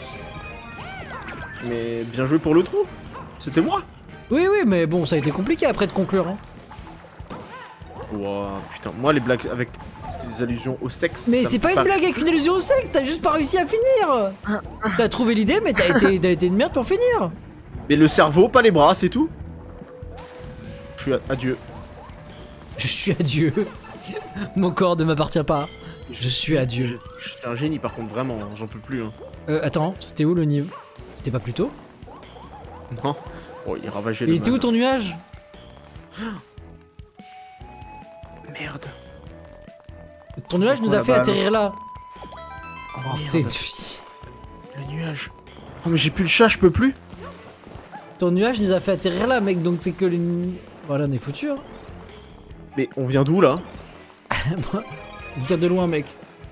Mais bien joué pour le trou. C'était moi. Oui, mais bon, ça a été compliqué après de conclure. Hein. Ouah, putain, moi les blagues avec des allusions au sexe. Mais c'est pas une blague avec une allusion au sexe, t'as juste pas réussi à finir. T'as trouvé l'idée, mais t'as été une merde pour finir. Mais le cerveau, pas les bras, c'est tout. Je suis adieu. Je suis à Dieu. Mon corps ne m'appartient pas. Je suis à Dieu. Je suis un génie par contre, vraiment, j'en peux plus. Hein. Attends, c'était où le niveau? C'était pas plus tôt? Non. Oh, il ravageait le. Il était où ton nuage? Merde. Ton nuage nous a fait atterrir là. Oh, c'est le nuage. Oh mais j'ai plus le chat, je peux plus. Ton nuage nous a fait atterrir là, mec, donc c'est que les... Voilà, on est foutu. Hein. Mais on vient d'où là? Je viens de loin, mec.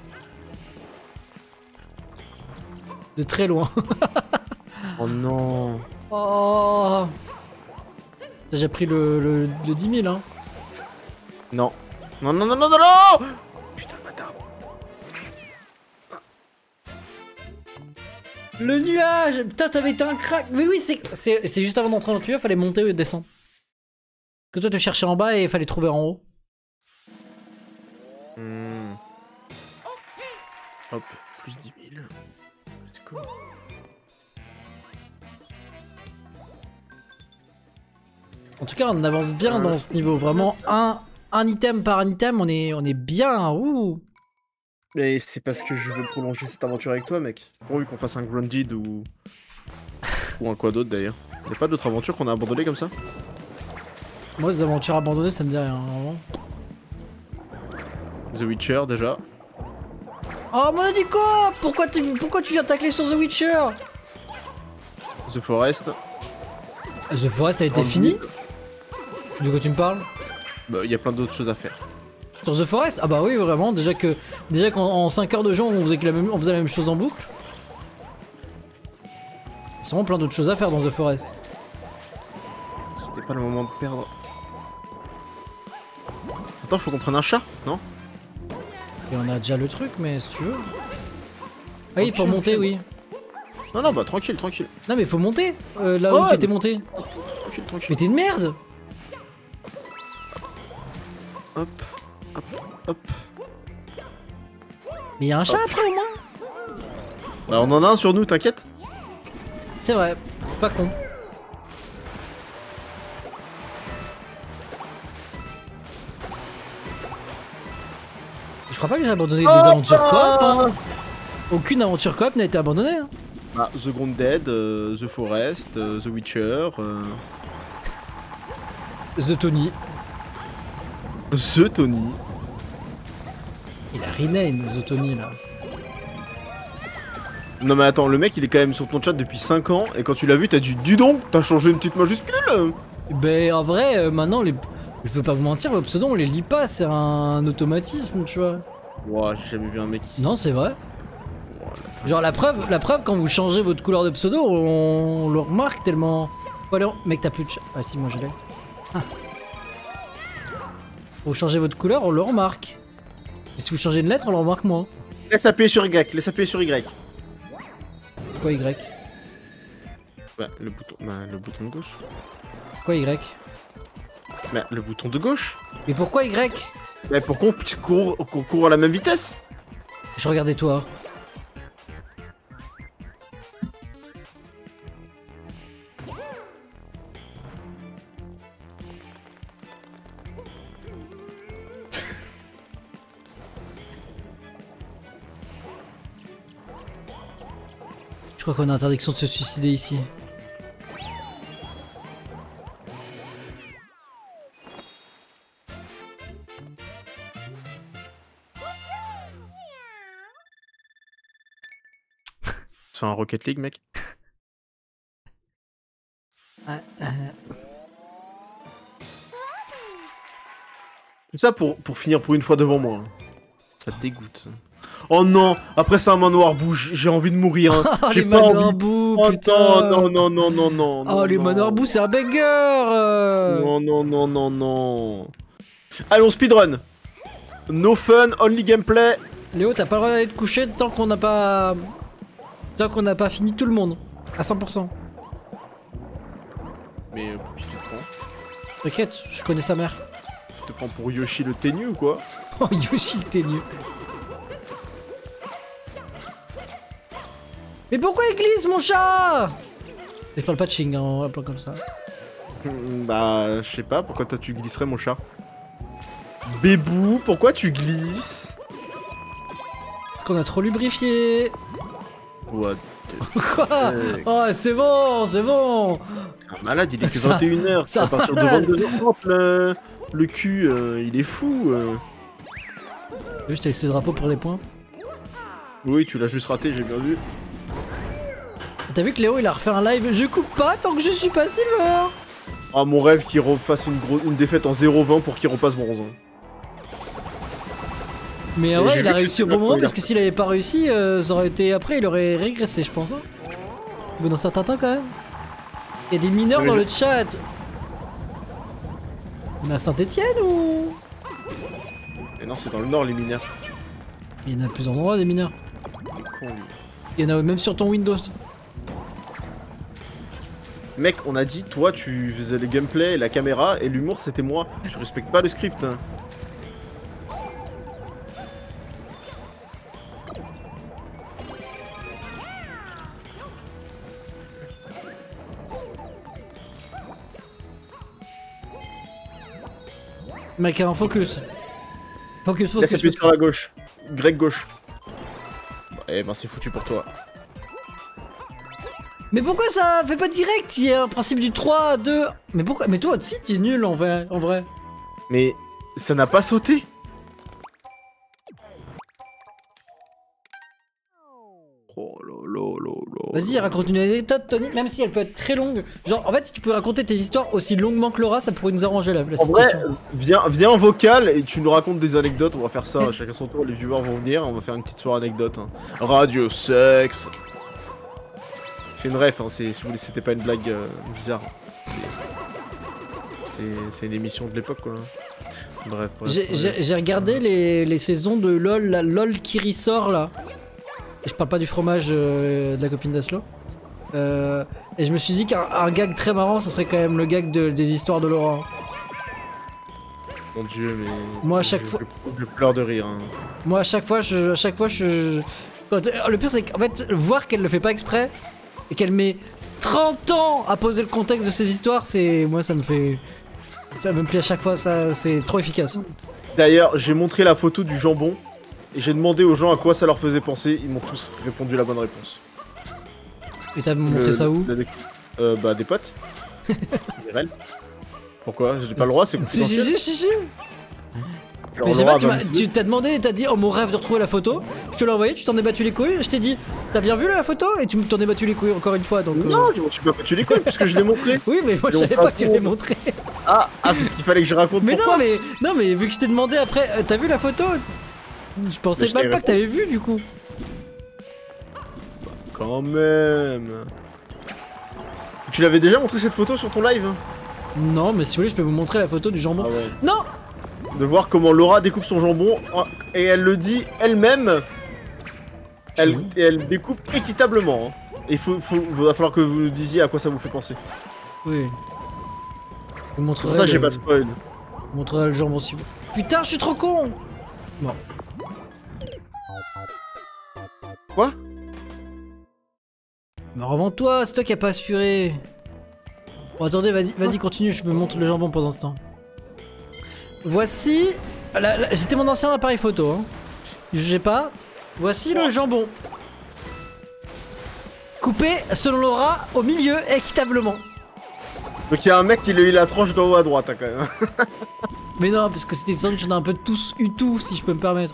De très loin. Oh non. Oh. T'as déjà pris le 10 000, hein? Non. Non. Putain, le bâtard. Le nuage! Putain, t'avais été un crack! Mais oui, c'est juste avant d'entrer dans le tuyau, fallait monter ou descendre. Que toi, tu cherchais en bas et il fallait trouver en haut. Hop, plus 10 000. C'est cool. En tout cas, on avance bien dans ce niveau. Vraiment, un item par un item, on est bien. Ouh. Mais c'est parce que je veux prolonger cette aventure avec toi, mec. Pourvu qu'on fasse un Grounded ou un quoi d'autre d'ailleurs. Y'a pas d'autres aventures qu'on a abandonnées comme ça? Moi, les aventures abandonnées, ça me dit rien, vraiment. The Witcher déjà. Oh, mon dit quoi? Pourquoi tu viens tacler sur The Witcher? The Forest. The Forest a été fini? De quoi tu me parles? Bah, y a plein d'autres choses à faire. Sur The Forest? Ah bah oui, vraiment, déjà qu'en 5 heures de jeu, on faisait la même chose en boucle. C'est vraiment plein d'autres choses à faire dans The Forest. C'était pas le moment de perdre. Attends, faut qu'on prenne un chat, non? Et on a déjà le truc, mais si tu veux. Ah oui, pour monter, oui. Non, bah tranquille. Non, mais faut monter là où t'étais monté. Tranquille. Mais t'es une merde! Hop. Mais il y a un chat après au moins. Bah on en a un sur nous, t'inquiète. C'est vrai, pas con. Je crois pas que j'ai abandonné des aventures coop. Hein. Aucune aventure coop n'a été abandonnée. Hein. Ah, The Grounded, The Forest, The Witcher. The Tony. The Tony. Il a rename The Tony là. Non mais attends, le mec il est quand même sur ton chat depuis 5 ans et quand tu l'as vu t'as dit dis donc, t'as changé une petite majuscule. Ben en vrai, maintenant les... Je veux pas vous mentir, vos pseudos on les lit pas, c'est un automatisme tu vois. Ouah, j'ai jamais vu un mec qui... Non c'est vrai. Genre la preuve quand vous changez votre couleur de pseudo, on le remarque tellement... Voilà, mec t'as plus de chat. Ah si moi je l'ai. Ah. Vous changez votre couleur, on le remarque. Et si vous changez une lettre, on le remarque moins. Laisse appuyer sur Y, laisse appuyer sur Y. Quoi Y? Bah le bouton de gauche. Quoi Y? Bah le bouton de gauche. Mais pourquoi Y? Bah pour qu'on puisse qu'on court à la même vitesse. Je regardais toi. Je crois qu'on a interdiction de se suicider ici. C'est un Rocket League mec. Tout ça pour finir pour une fois devant moi. Ça te dégoûte. Oh non, après c'est un manoir boue, j'ai envie de mourir. Hein. Oh j'ai les pas manoirs envie. boue, Oh putain. non, non, non, non, non, non. Oh les non. manoirs boue, c'est un banger. Non, non, non, non, non. Allons, speedrun. No fun, only gameplay. Léo, t'as pas le droit d'aller te coucher tant qu'on n'a pas... Tant qu'on n'a pas fini tout le monde. À 100%. Mais pour qui tu te prends? T'inquiète, je connais sa mère. Tu te prends pour Yoshi le ténu ou quoi? Oh Yoshi le ténu. Mais pourquoi il glisse mon chat? Je parle pas de Ching en appelant comme ça. Bah, je sais pas, pourquoi toi tu glisserais mon chat? Bébou, pourquoi tu glisses? Parce qu'on a trop lubrifié. What? Quoi? Oh c'est bon, c'est bon. Un malade, il est que Ça- 21h, ça à partir de va. 22h30, le cul, il est fou. Oui, je t'ai laissé le drapeau pour des points. Oui, tu l'as juste raté, j'ai bien vu. T'as vu que Léo il a refait un live? Je coupe pas tant que je suis pas silver. Ah, mon rêve qu'il refasse une défaite en 0-20 pour qu'il repasse bronze. Hein. Mais en Et vrai j'ai il a vu que réussi tu au l'as bon moment pas, parce que s'il avait pas réussi, ça aurait été après il aurait régressé je pense. Hein. Mais dans certains temps quand même. Il y a des mineurs Oui, dans je- le chat. On est à Saint-Etienne ou... Mais non, c'est dans le nord, les mineurs. Il y en a plusieurs endroits des mineurs. Il est con, lui. Il y en a même sur ton Windows. Mec, on a dit, toi, tu faisais le gameplay, la caméra, et l'humour, c'était moi. Je respecte pas le script. Hein. Mec, un focus. Focus, Laisse focus. appuyer sur la gauche. Grec gauche. Eh ben, c'est foutu pour toi. Mais pourquoi ça fait pas direct? Il y a un principe du 3, 2... Mais pourquoi? Mais toi aussi t'es nul en vrai. Mais ça n'a pas sauté. Oh là. Vas-y, raconte une anecdote, Tony, même si elle peut être très longue. Genre, en fait, si tu pouvais raconter tes histoires aussi longuement que Laura, ça pourrait nous arranger la En vrai, situation. viens en vocal et tu nous racontes des anecdotes. On va faire ça chacun son tour. Les viewers vont venir. On va faire une petite soirée anecdote. Hein. Radio sexe. C'est une ref. Hein. Si vous voulez, c'était pas une blague bizarre. C'est une émission de l'époque quoi. Bref. J'ai regardé les saisons de LOL, la LOL qui ressort là. Et je parle pas du fromage de la copine d'Aslo. Et je me suis dit qu'un gag très marrant, ça serait quand même le gag des histoires de Laura. Mon dieu, mais. Moi, à chaque fois. Je pleure de rire. Hein. Moi, à chaque fois, le pire, c'est qu'en fait, voir qu'elle le fait pas exprès et qu'elle met 30 ans à poser le contexte de ces histoires, c'est. Moi, ça me fait. Ça me plaît à chaque fois, ça, c'est trop efficace. D'ailleurs, j'ai montré la photo du jambon et j'ai demandé aux gens à quoi ça leur faisait penser. Ils m'ont tous répondu la bonne réponse. Et t'as montré ça où? Bah, des potes. IRL. Pourquoi? J'ai pas le droit, c'est confidentiel. Si. Genre, Mais je sais Laura pas, va me- tu t'as demandé, t'as dit, oh mon rêve de retrouver la photo. Je te l'ai envoyé, tu t'en es battu les couilles. Je t'ai dit, t'as bien vu la photo? Et tu t'en es battu les couilles encore une fois. Donc, Non, je m'en suis pas battu les couilles puisque je l'ai montré. Oui, mais moi je Mais on savais pas que tu raconte. l'avais montré. Ah, parce qu'il fallait que je raconte Mais pourquoi. non, mais vu que je t'ai demandé après, t'as vu la photo? Je pensais Mais je t'ai même pas que t'avais vu du coup. Quand même. Tu l'avais déjà montré cette photo sur ton live? Non, mais si vous voulez, je peux vous montrer la photo du jambon. Ah ouais. Non! De voir comment Laura découpe son jambon et elle le dit elle-même. Elle découpe équitablement. Hein. Et va falloir que vous nous disiez à quoi ça vous fait penser. Oui. Je vous montrerai. Pour ça, j'ai le- pas spoil. je vous montrerai le jambon si vous. Putain, je suis trop con! Bon. Quoi? Mais revends-toi, c'est toi qui as pas assuré. Bon, attendez, vas-y, continue, je me montre le jambon pendant ce temps. Voici. C'était mon ancien appareil photo, hein. Jugez pas. Voici le jambon. Coupé, selon Laura, au milieu, équitablement. Donc il y a un mec qui a eu la tranche d'en haut à droite, hein, quand même. Mais non, parce que c'était sans doute, j'en ai un peu tous eu tout, si je peux me permettre.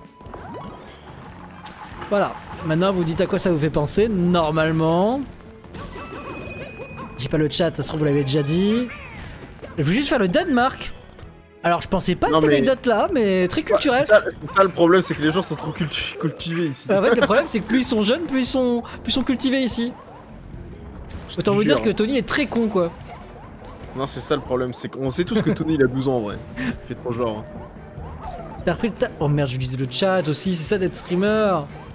Voilà. Maintenant, vous dites à quoi ça vous fait penser, normalement. J'ai pas le chat, ça se trouve, vous l'avez déjà dit. Je veux juste faire le Danemark. Alors, je pensais pas à Non, cette mais- anecdote-là, mais très culturel. C'est ça le problème, c'est que les gens sont trop cultivés ici. En fait, le problème, c'est que plus ils sont jeunes, plus ils sont cultivés ici. Autant vous dire que Tony est très con, quoi. Non, c'est ça le problème, c'est qu'on sait tous que Tony il a 12 ans en vrai. Il fait trop genre. T'as repris le taf. Oh merde, je lisais le chat aussi, c'est ça d'être streamer.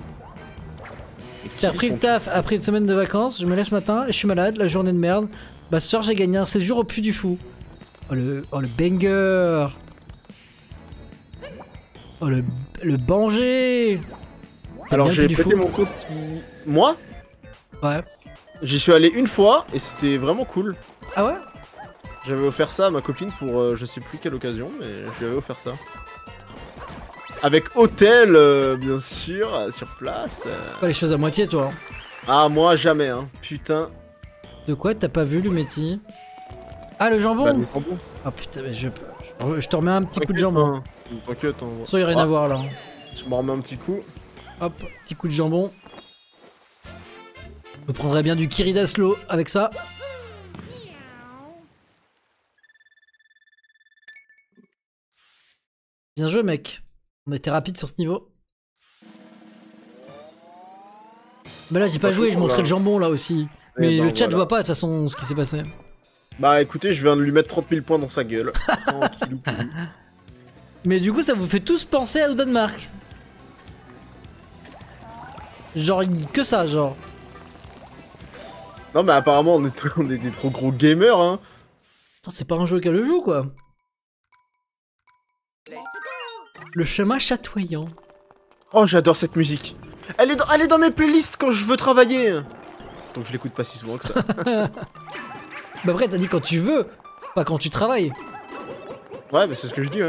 T'as repris le taf après une semaine de vacances, je me lève ce matin et je suis malade, la journée de merde. Bah ce soir j'ai gagné un séjour au Puy du Fou. Oh le banger. Oh le banger. Alors bien j'ai le Puy du pété Fou? mon compte. Moi, Ouais. j'y suis allé une fois et c'était vraiment cool. Ah ouais? J'avais offert ça à ma copine pour je sais plus quelle occasion, mais je lui avais offert ça. Avec hôtel, bien sûr, sur place. Pas les choses à moitié toi. Ah, moi jamais, hein. Putain. De quoi t'as pas vu Lumetti? Ah le jambon? Bah, les jambons. Ah putain mais je te remets un petit coup de jambon. T'inquiète, hein. Ça y a rien à voir là. Je m'en remets un petit coup. Hop, petit coup de jambon. Je prendrais bien du Kiridaslo avec ça. Bien joué mec. On était rapide sur ce niveau. Bah là j'ai pas joué, je montrais le jambon là aussi. Mais ben, le chat voilà. voit pas de toute façon ce qui s'est passé. Bah écoutez, je viens de lui mettre 30 000 points dans sa gueule. Tranquillou, pilou. Mais du coup ça vous fait tous penser au Danemark. Genre que ça genre. Non mais apparemment on est des trop gros gamers, hein. Putain, c'est pas un jeu qu'elle le joue quoi. Le chemin chatoyant. Oh, j'adore cette musique. Elle est dans mes playlists quand je veux travailler. Donc je l'écoute pas si souvent que ça. Bah après t'as dit quand tu veux, pas quand tu travailles. Ouais, mais c'est ce que je dis, ouais.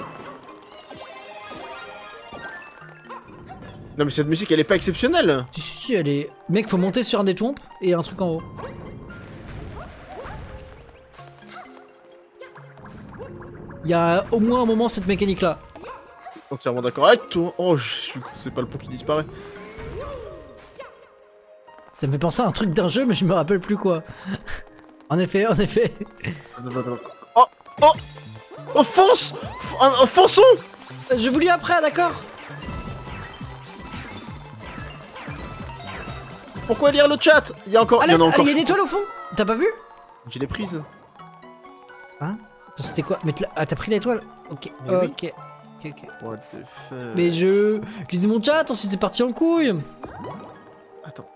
Non mais cette musique elle est pas exceptionnelle. Si, elle est... Mec, faut monter sur un des tombes et un truc en haut. Il y a au moins un moment cette mécanique là. Entièrement d'accord avec toi. Oh, c'est pas le pont qui disparaît. Ça me fait penser à un truc d'un jeu mais je me rappelle plus quoi. En effet. Oh, oh, oh, fonce, fonçons. Je vous lis après, d'accord? Pourquoi lire le chat? Il y en a encore. Il y a une étoile au fond. T'as pas vu? Je l'ai prise. Hein? C'était quoi? Mais ah, t'as pris l'étoile? Ok, Mais oui. ok. What the fuck? Mais je lisais mon chat, ensuite c'est parti en couille. Attends.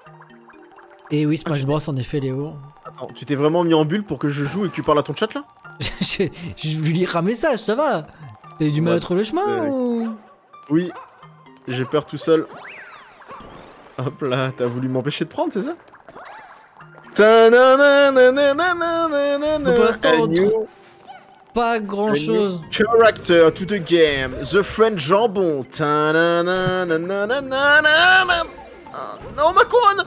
Et oui, Smash Bros en effet, Léo. Attends, tu t'es vraiment mis en bulle pour que je joue et que tu parles à ton chat là? Je lui lire un message, ça va. T'as eu du mal à trouver le chemin ou... Oui, j'ai peur tout seul. Hop là, t'as voulu m'empêcher de prendre, c'est ça? Bon, pour l'instant, on trouve pas grand chose. Character to the game, the French jambon. Non, ma couronne!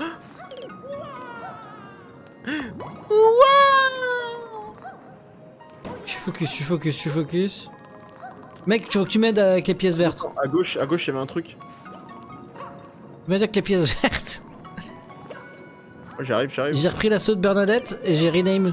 Je suis focus. Mec, tu veux que tu m'aides avec les pièces vertes? À gauche, il y avait un truc. Tu m'aides avec les pièces vertes? J'arrive. J'ai repris l'assaut de Bernadette et j'ai rename.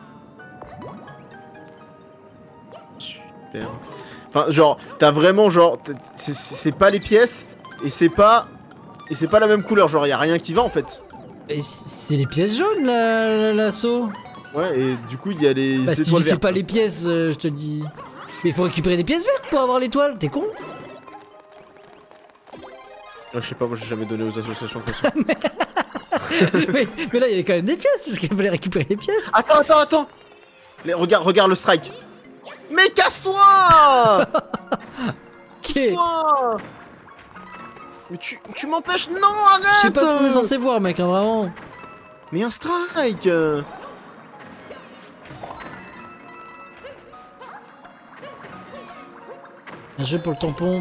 Super. Enfin, genre, t'as vraiment, genre, c'est pas les pièces et c'est pas la même couleur. Genre, y a rien qui va en fait. Et c'est les pièces jaunes l'assaut. Ouais, et du coup, il y a les Bah, si tu étoiles dis c'est vertes. pas les pièces, je te dis. Mais il faut récupérer des pièces vertes pour avoir l'étoile, t'es con? Ah, je sais pas, moi j'ai jamais donné aux associations comme ça. mais là, il y avait quand même des pièces, est-ce qu'il fallait récupérer les pièces? Attends. Regarde le strike. Mais casse-toi! Ok. Casse-toi! Mais tu m'empêches. Non, arrête! Je sais pas ce qu'on est censé voir, mec, hein, vraiment. Mais un strike! Un jeu pour le tampon.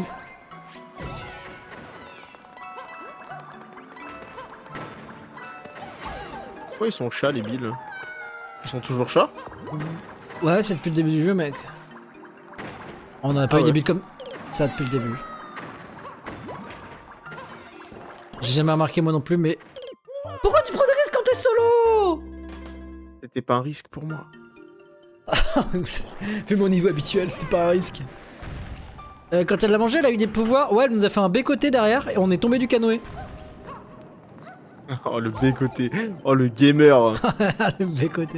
Pourquoi ils sont chats, les billes? Ils sont toujours chats? Ouais, c'est depuis le début du jeu, mec. On n'a pas eu ouais. des builds comme ça depuis le début. J'ai jamais remarqué moi non plus, mais... Pourquoi tu prends des risques quand t'es solo? C'était pas un risque pour moi. Fais mon niveau habituel, c'était pas un risque. Quand elle l'a mangé, elle a eu des pouvoirs. Ouais, elle nous a fait un B-côté derrière et on est tombé du canoë. Oh, le B-côté. Oh, le gamer. Le B-côté.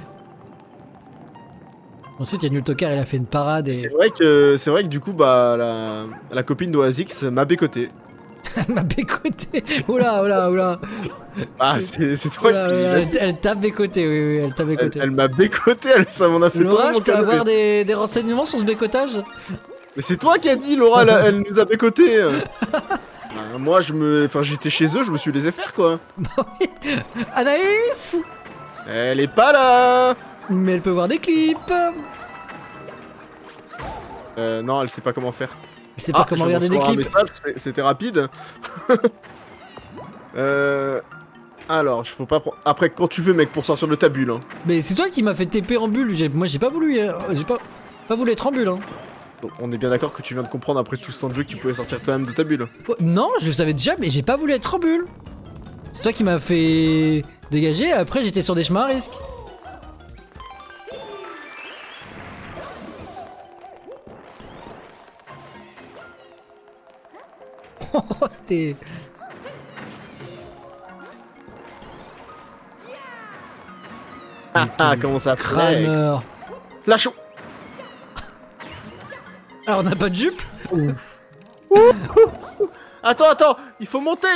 Ensuite, il y a Nultocar, il a fait une parade et... C'est vrai que du coup, bah, la copine d'Oasix m'a bécoté. Ma B-côté. Oula. Ah, c'est toi qui... Elle t'a B-côté, oui, elle t'a B-côté. Elle m'a bécoté, ça m'en a fait Laura, tomber je mon peux canapé. avoir des renseignements sur ce bécotage? Mais c'est toi qui as dit, Laura, elle nous a bécoté. Moi, j'étais chez eux, je me suis laissé faire, quoi. Anaïs! Elle est pas là. Mais elle peut voir des clips. Non, elle sait pas comment faire. Je sais pas comment je viens regarder de des recevoir clips. un message, c'était rapide. Alors, faut pas prendre... Après, quand tu veux, mec, pour sortir de ta bulle. Hein. Mais c'est toi qui m'as fait TP en bulle. Moi, j'ai pas voulu. J'ai pas voulu être en bulle. Hein. Donc, on est bien d'accord que tu viens de comprendre après tout ce temps de jeu que tu pouvais sortir toi-même de ta bulle. Non, je le savais déjà, mais j'ai pas voulu être en bulle. C'est toi qui m'as fait dégager. Après, j'étais sur des chemins à risque. Oh, c'était... Comment ça flex. Kramer. Lâche. Alors, on n'a pas de jupe? Attends, il faut monter.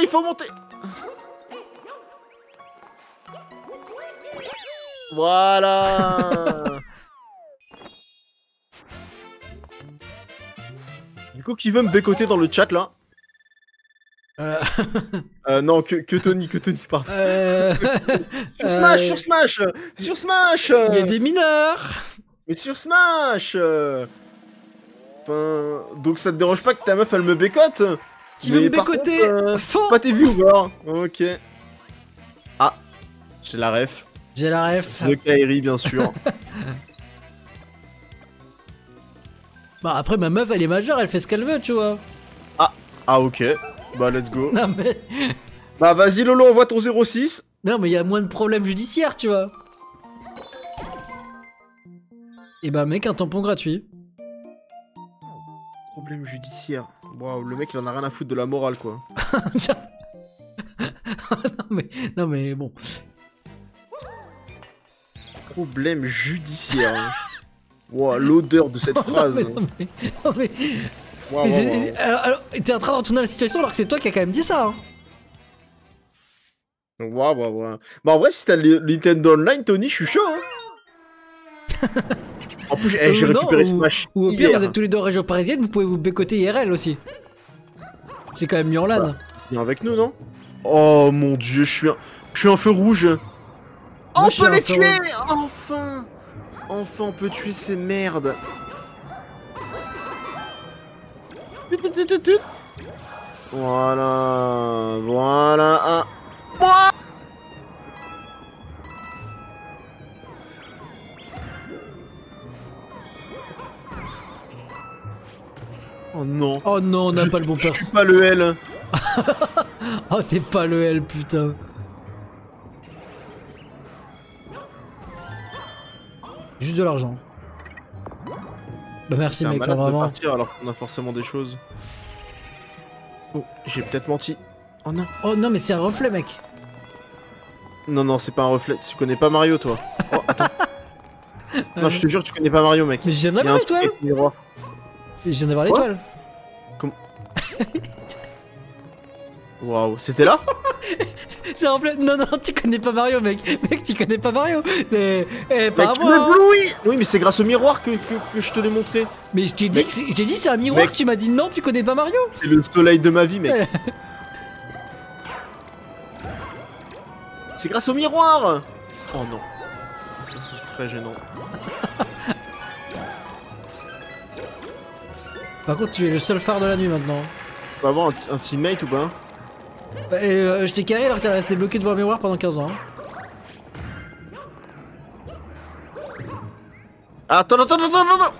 Voilà. Du coup, qui veut me bécoter dans le chat là? Non, que Tony, pardon. Sur Smash. Il y a des mineurs. Mais sur Smash. Enfin, donc ça te dérange pas que ta meuf elle me bécote? Qui veut me par bécoter? contre, Faux. pas tes viewers. Ok. Ah, j'ai la ref. J'ai la ref. De Kairi, bien sûr. Bah après ma meuf elle est majeure, elle fait ce qu'elle veut, tu vois. Ah ok. Bah let's go. Non mais... Bah vas-y Lolo, envoie ton 06. Non mais il y a moins de problèmes judiciaires, tu vois. Et bah mec, un tampon gratuit. Problème judiciaire. Waouh, le mec il en a rien à foutre de la morale quoi. non mais bon. Problème judiciaire. Hein. Wow, l'odeur de cette phrase. Non mais... Wow. Alors, t'es en train de retourner la situation alors que c'est toi qui as quand même dit ça. Hein. Waouh. Bah en vrai, si t'as le Nintendo Online, Tony, je suis chaud. Hein. En plus, j'ai Non, récupéré Smash. Ou au pire, hier. vous êtes tous les deux en région parisienne, vous pouvez vous bécoter IRL aussi. C'est quand même mieux en LAN. Viens avec nous, non? Oh mon dieu, je suis un feu rouge. Moi, On je suis peut un les feu tuer. rouge. Enfin. Enfin, on peut tuer ces merdes. Voilà. Voilà. Ah. Oh non. Oh non, on n'a pas le bon Je perso. suis pas le L. Oh, t'es pas le L, putain. Juste de l'argent. Bah merci C'est un mec, malade de vraiment. partir alors qu'on a forcément des choses. Oh, j'ai peut-être menti. Oh non. Oh non, mais c'est un reflet, mec. Non, non, c'est pas un reflet. Tu connais pas Mario, toi. Oh, attends. Non, je te jure, tu connais pas Mario, mec. Mais je viens Il y a d'avoir un l'étoile. truc avec le miroir. Je viens d'avoir Quoi l'étoile. Waouh, c'était là? C'est un reflet. Non, non, tu connais pas Mario, mec. Mec, tu connais pas Mario. C'est. Eh, par Mec, rapport à- oui. Oui, mais c'est grâce au miroir que je te l'ai montré. Mais je t'ai dit, Mec. j'ai dit c'est un miroir, Mec. tu m'as dit non, tu connais pas Mario. C'est le soleil de ma vie, mec. C'est grâce au miroir. Oh non. Ça, c'est très gênant. Par contre, tu es le seul phare de la nuit maintenant. On peut avoir un teammate ou pas? Bah, et je t'ai carré alors que t'es resté bloqué devant le miroir pendant 15 ans. Hein. Attends, attends, attends, attends, attends.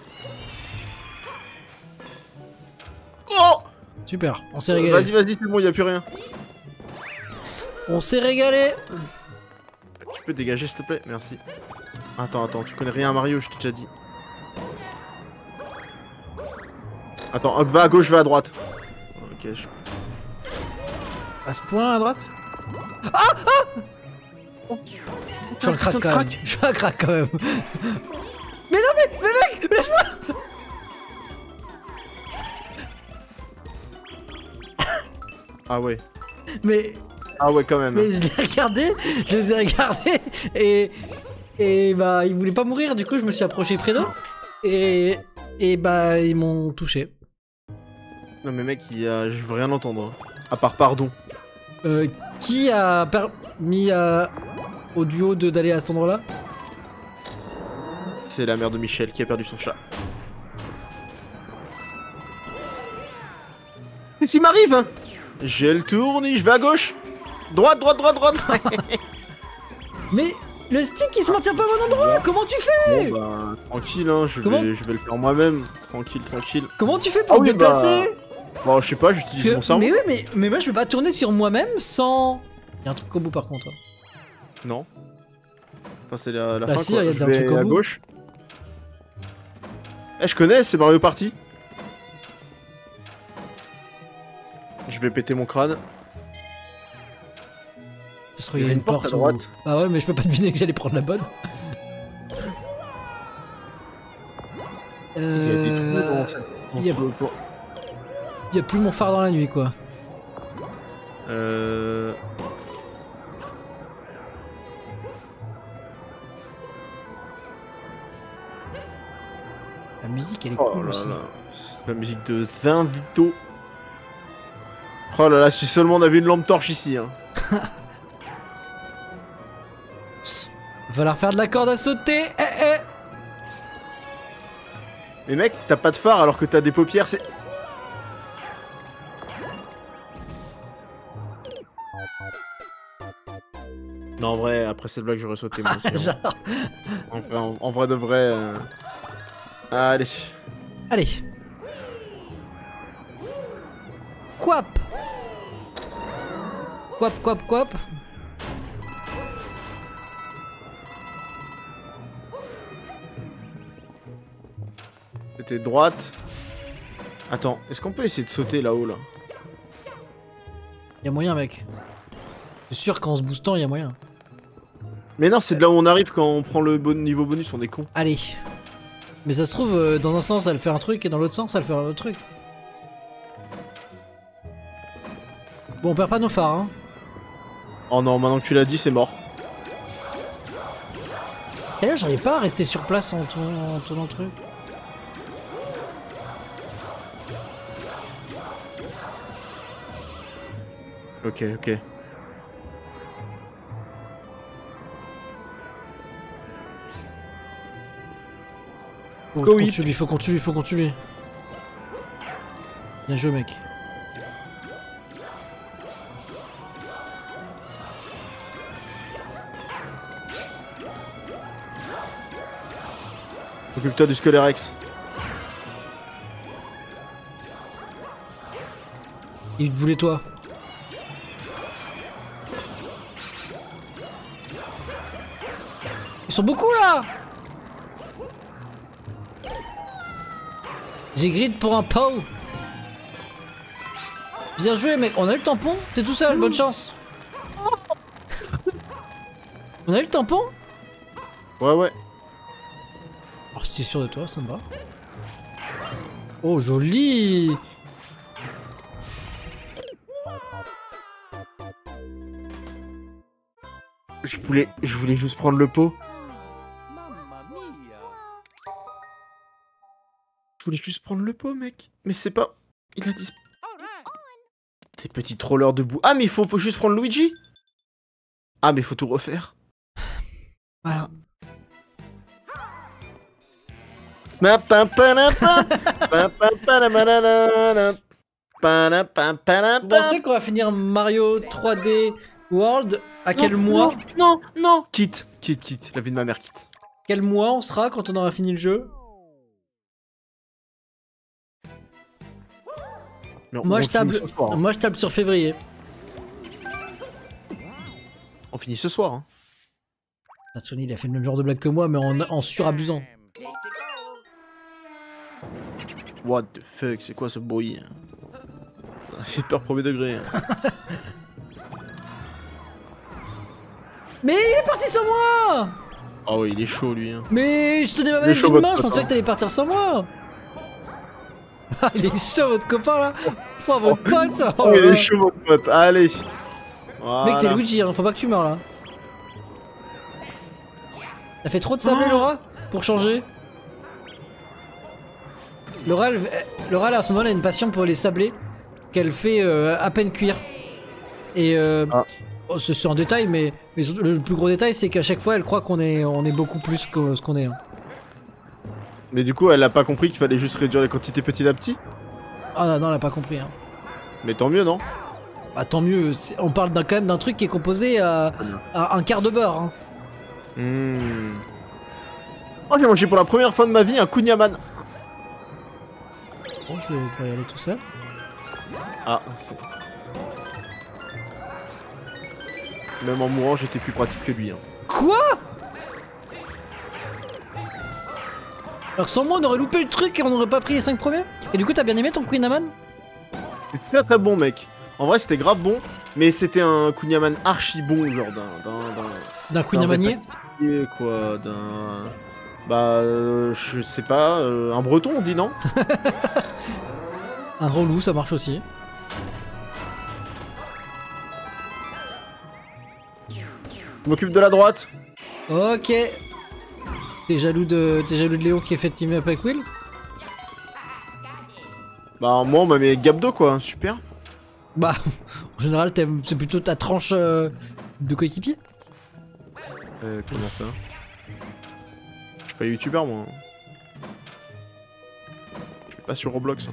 Oh! Super, on s'est régalé. Vas-y, vas-y, c'est bon, y a plus rien. On s'est régalé. Tu peux dégager, s'il te plaît? Merci. Attends, attends, tu connais rien à Mario, je t'ai déjà dit. Attends, va à gauche, va à droite. Ok, À ce point à droite. Ah oh. Je suis un crack quand même. Je suis un crack quand même. Mais non mais mec, lâche-moi. Ah ouais. Mais Ah ouais, quand même. Mais je l'ai regardé, je les ai regardés et bah ils voulaient pas mourir, du coup je me suis approché près d'eux et bah ils m'ont touché. Non mais mec, je veux rien entendre. Hein. À part pardon. Qui a permis au duo d'aller à cet endroit-là? C'est la mère de Michel qui a perdu son chat. Qu'est-ce qui m'arrive hein? J'ai le tournis, je vais à gauche. Droite, droite, droite, droite. Mais le stick il se maintient pas au bon endroit, comment tu fais? Bon bah, tranquille hein, je Comment vais le faire moi-même. Tranquille, tranquille. Comment tu fais pour Ah oui, te déplacer? Bon, je sais pas, j'utilise mon cerveau. Mais oui, mais moi je peux pas tourner sur moi-même sans... Y'a un truc au bout par contre. Non. Enfin, c'est la Bah fin si, quoi. y a Je un truc vais au à bout. gauche. Eh, je connais, c'est Mario Party. Je vais péter mon crâne. Ce serait Il y a une porte à au droite. bout. Ah ouais, mais je peux pas deviner que j'allais prendre la bonne. Il y a des trous dans cette... dans y a- ce- Y a plus mon phare dans la nuit quoi. La musique elle est Oh cool là aussi. là. C'est la musique de Vin Vito. Oh là là, si seulement on avait une lampe torche ici. Hein. Va falloir faire de la corde à sauter. Eh. Mais mec, t'as pas de phare alors que t'as des paupières, c'est... Non, en vrai, après cette blague, j'aurais sauté moi aussi. Hein. Genre. En vrai de vrai... Allez. Allez. Quap. Quap. C'était droite. Attends, est-ce qu'on peut essayer de sauter là-haut, là? Y'a moyen mec. C'est sûr qu'en se boostant y'a moyen. Mais non, c'est de là où on arrive quand on prend le niveau bonus, on est con. Allez. Mais ça se trouve, dans un sens elle fait un truc et dans l'autre sens elle fait un autre truc. Bon, on perd pas nos phares hein. Oh non, maintenant que tu l'as dit, c'est mort. D'ailleurs, j'arrive pas à rester sur place en tournant le truc. Ok, ok. Faut Go qu'on whip. tue lui, faut qu'on tue lui, faut qu'on tue lui. Bien joué, mec. Occupe-toi du Scalerex. Il te voulait toi. Ils sont beaucoup là. J'ai grid pour un POW. Bien joué mec, on a eu le tampon. T'es tout seul, bonne chance. On a eu le tampon. Ouais, ouais. Oh, si t'es sûr de toi, ça me va. Oh, joli. Je voulais juste prendre le pot. Je voulais juste prendre le pot, mec. Mais c'est pas... Il a dit... Ces petits trollers de boue. Ah, mais il faut juste prendre Luigi. Ah, mais il faut tout refaire. Voilà. Vous pensez qu'on va finir Mario 3D World à quel mois? Non, non. Quitte. La vie de ma mère, quitte. Quel mois on sera quand on aura fini le jeu? Mais Moi on je finit table, ce soir, hein. moi je table sur février. On finit ce soir. Hein. Sony il a fait le même genre de blague que moi mais en surabusant. What the fuck, c'est quoi ce bruit? C'est peur premier degré. Hein. Mais il est parti sans moi! Ah ouais, il est chaud lui. Hein. Mais je tenais ma manette d'une main, je pensais pas que t'allais partir sans moi! Ah, il est chaud votre copain là! Pouah, votre pote! Oh, il est chaud votre pote, allez! Voilà. Mec, c'est Luigi, hein, faut pas que tu meurs là. T'as fait trop de sable, Laura? Pour changer? Laura, à ce moment, elle a une passion pour les sablés qu'elle fait à peine cuire. Et oh, c'est un détail, mais le plus gros détail, c'est qu'à chaque fois, elle croit qu'on est beaucoup plus que ce qu'on est. Hein. Mais du coup, elle a pas compris qu'il fallait juste réduire les quantités petit à petit? Ah non, elle a pas compris. Hein. Mais tant mieux, non? Bah tant mieux, on parle quand même d'un truc qui est composé à un quart de beurre. Hein. Oh, j'ai mangé pour la première fois de ma vie un kunyaman. Bon, je vais y aller tout seul. Ah, c'est... Même en mourant, j'étais plus pratique que lui. Hein. Quoi? Alors sans moi, on aurait loupé le truc et on n'aurait pas pris les 5 premiers? Et du coup, t'as bien aimé ton Kunyaman? C'est très très bon, mec. En vrai, c'était grave bon, mais c'était un kunyaman archi bon, genre D'un Kunyamanier? Quoi, d'un... Bah, je sais pas, un breton, on dit, non? Un relou, ça marche aussi. Je m'occupe de la droite. Ok. T'es jaloux de Léo qui est fait teamer avec Will? Bah, moi, on m'a mis Gabdo, quoi, super. Bah, en général, c'est plutôt ta tranche de coéquipier. Comment ça? Je suis pas youtubeur, moi. Je suis pas sur Roblox. Hein.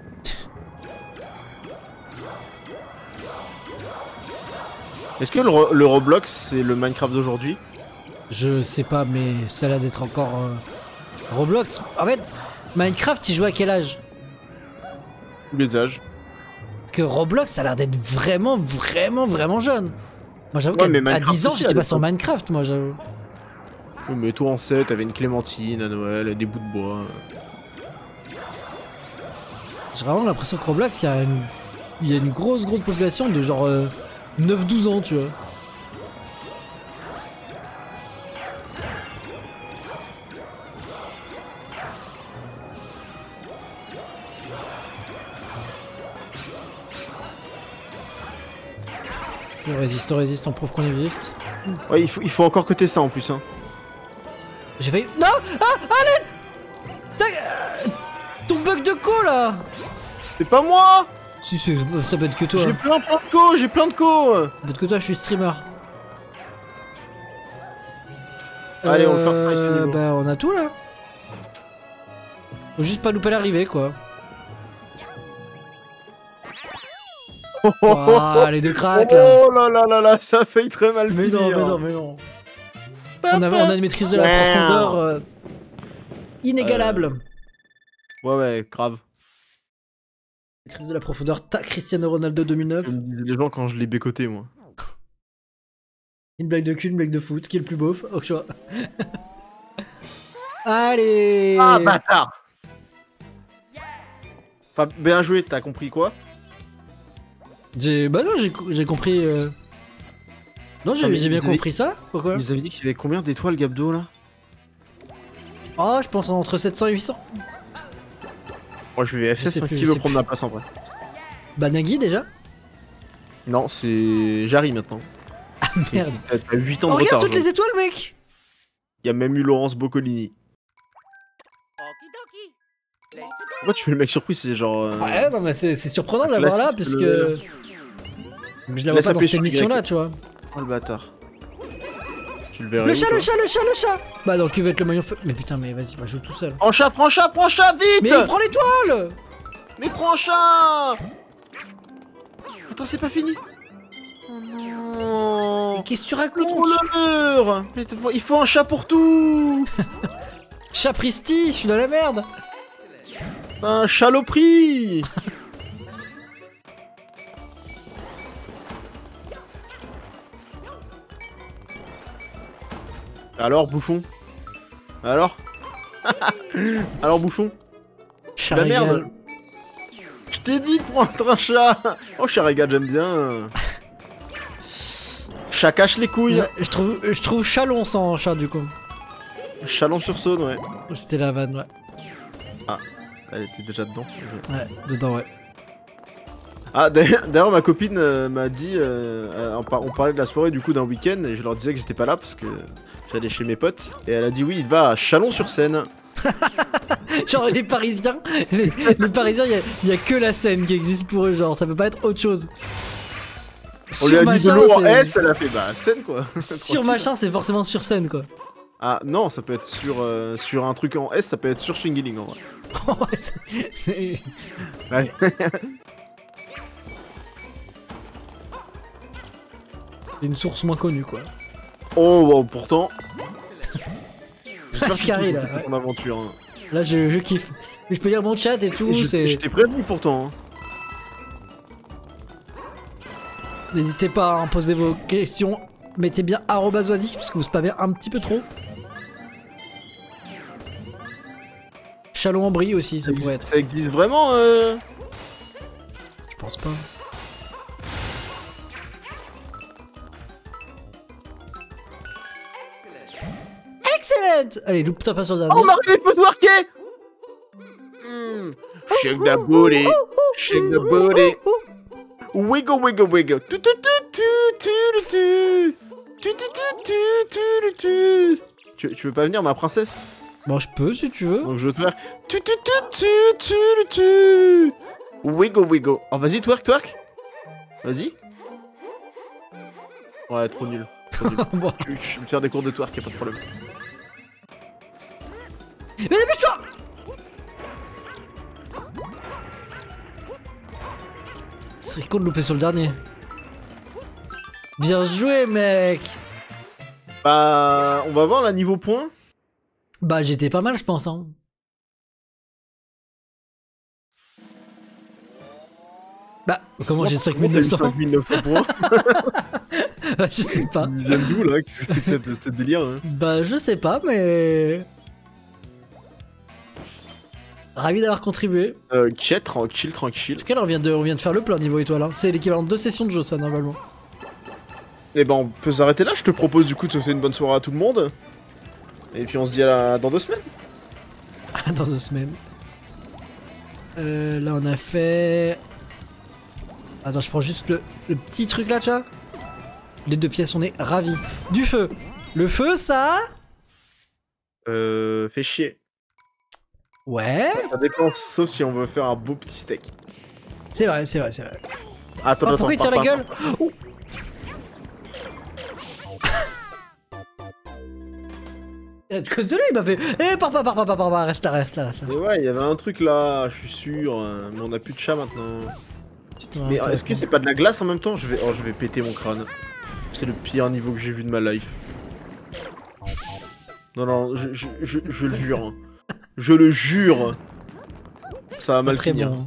Est-ce que le Roblox, c'est le Minecraft d'aujourd'hui? Je sais pas, mais ça a l'air d'être encore Roblox. En fait, Minecraft, il joue à quel âge? Tous les âges. Parce que Roblox, ça a l'air d'être vraiment jeune. Moi, j'avoue Ouais, qu'à 10 ans, aussi, j'étais à pas sur l'époque. Minecraft, moi, j'avoue. Oui, mais toi en 7, t'avais une clémentine à Noël, des bouts de bois. J'ai vraiment l'impression que Roblox, il y a une grosse population de genre 9-12 ans, tu vois. On résiste, on prouve qu'on existe. Ouais, il faut encore que t'aies ça en plus. Hein. J'ai failli... Non. Ah, allez. Ton bug de co là. C'est pas moi. Si, ça peut être que toi. J'ai plein de co, j'ai plein de co. Ça peut être que toi, je suis streamer. Allez, on va faire ça ici au niveau. Bah, on a tout là. Faut juste pas louper l'arrivée quoi. Ouah, les deux cracks là. Oh là là là là, ça a failli très mal Mais non, finir. mais non, mais non. On a une maîtrise de la profondeur inégalable. Ouais, grave. Maîtrise de la profondeur, ta Cristiano Ronaldo 2009. Comme disaient les gens quand je l'ai bécoté, moi. Une blague de cul, une blague de foot, qui est le plus beauf au choix. Allez. Ah, bâtard. Enfin, bien joué, t'as compris quoi? Bah non, j'ai compris... Non, j'ai bien compris ça. Pourquoi? Vous avez dit qu'il y avait combien d'étoiles, Gabdo, là? Oh, je pense entre 700 et 800. Moi, je vais FS, qui veut prendre ma place en vrai? Bah, Nagui déjà? Non, c'est Jarry maintenant. Ah merde. T'as 8 ans de Oh, retard. regarde toutes les étoiles, mec! Il y a même eu Laurence Boccolini. Pourquoi tu fais le mec surpris? C'est genre. Ouais, non, mais c'est surprenant de l'avoir là, puisque. Je la vois Laisse pas dans appuyer cette sur émission là, Y. tu vois. Oh le bâtard. Tu le verrais. Le où, chat, toi le chat, le chat, le chat! Bah, dans le cuvette, le maillon feu. Mais putain, mais vas-y, bah, joue tout seul. Prends chat, vite! Mais prends l'étoile! Mais prends chat! Attends, c'est pas fini. Oh non! Qu'est-ce que tu Le racontes? trolleur! Mais il faut un chat pour tout! Chat Pristi, je suis dans la merde! Un chaloperie! Alors, bouffon? Alors? Alors, bouffon? Chat La merde! régale. Je t'ai dit de prendre un chat! Oh, chat régale, j'aime bien! Chat cache les couilles! Ouais, je trouve Chalon sans chat du coup. Chalon-sur-Saône, ouais. C'était la vanne, ouais. Ah, elle était déjà dedans. Ouais, dedans, ouais. Ah, d'ailleurs, ma copine m'a dit, on parlait de la soirée du coup d'un week-end, et je leur disais que j'étais pas là parce que j'allais chez mes potes, et elle a dit oui, il va à Chalon-sur-Seine. Genre les Parisiens, les Parisiens, il y a que la scène qui existe pour eux, genre ça peut pas être autre chose. On lui a mis de machin, l'eau en c'est- S, elle a fait bah Seine quoi. Sur machin, c'est forcément sur scène quoi. Ah non, ça peut être sur un truc en S, ça peut être sur Shingiling en vrai. Ouais, c'est- Ouais. c'est une source moins connue quoi. Oh, bon, pourtant. J'espère que Carré, tu là, comprends ouais. ton aventure. Hein. Là je kiffe. Mais je peux lire mon chat et tout, Je c'est. t'ai prévenu pourtant. Hein. N'hésitez pas à poser vos questions. Mettez bien @oisix parce que vous spammez un petit peu trop. Chalon en brie aussi, ça pourrait être. Ça existe vraiment Je pense pas. Excellent! Allez, loupe-toi pas sur le dernier. Oh, Mario, il peut twerker! Shake the booty, shake the booty. Wiggle, wiggle, wiggle. Tu, tu, tu, tu, tu, tu, tu, tu, tu, tu, tu, tu. Tu veux pas venir, ma princesse? Bon, je peux si tu veux. Donc je twerk. Tu, tu, tu, tu, tu, tu. Wiggle, wiggle. Oh, vas-y, twerk, twerk. Vas-y. Ouais, trop nul. Trop nul. Bon. Je vais me faire des cours de twerk, y'a pas de problème. Mais dépêche-toi! Ce serait con de louper sur le dernier. Bien joué, mec! Bah, on va voir la niveau point. Bah, j'étais pas mal, je pense, hein. Bah, comment j'ai 5900? 5900 points. Je sais pas. Ils viennent d'où là? Qu'est-ce que c'est que ce délire hein? Bah, je sais pas, mais. Ravi d'avoir contribué. Chat, tranquille, tranquille. En tout cas, là, on vient de faire le plein niveau étoile. Hein. C'est l'équivalent de 2 sessions de jeu, ça, normalement. Et ben, on peut s'arrêter là. Je te propose du coup de souhaiter une bonne soirée à tout le monde. Et puis on se dit dans 2 semaines. Dans 2 semaines. Là, on a fait. Attends, je prends juste le petit truc là, tu vois. Les 2 pièces, on est ravis. Du feu. Le feu, ça. Fais chier. Ouais. Ça dépend, sauf si on veut faire un beau petit steak. C'est vrai, c'est vrai, c'est vrai. Attends, Oh, attends, pourquoi il tire la gueule? Oh. À cause de lui, il m'a fait. Eh, pars, reste là, reste là, reste là. Mais ouais, il y avait un truc là, je suis sûr, mais on a plus de chat maintenant. Mais est-ce que c'est pas de la glace en même temps? Je vais péter mon crâne. C'est le pire niveau que j'ai vu de ma life. Non, non, je le jure. Hein. Je le jure. Ça va mal finir. Bon.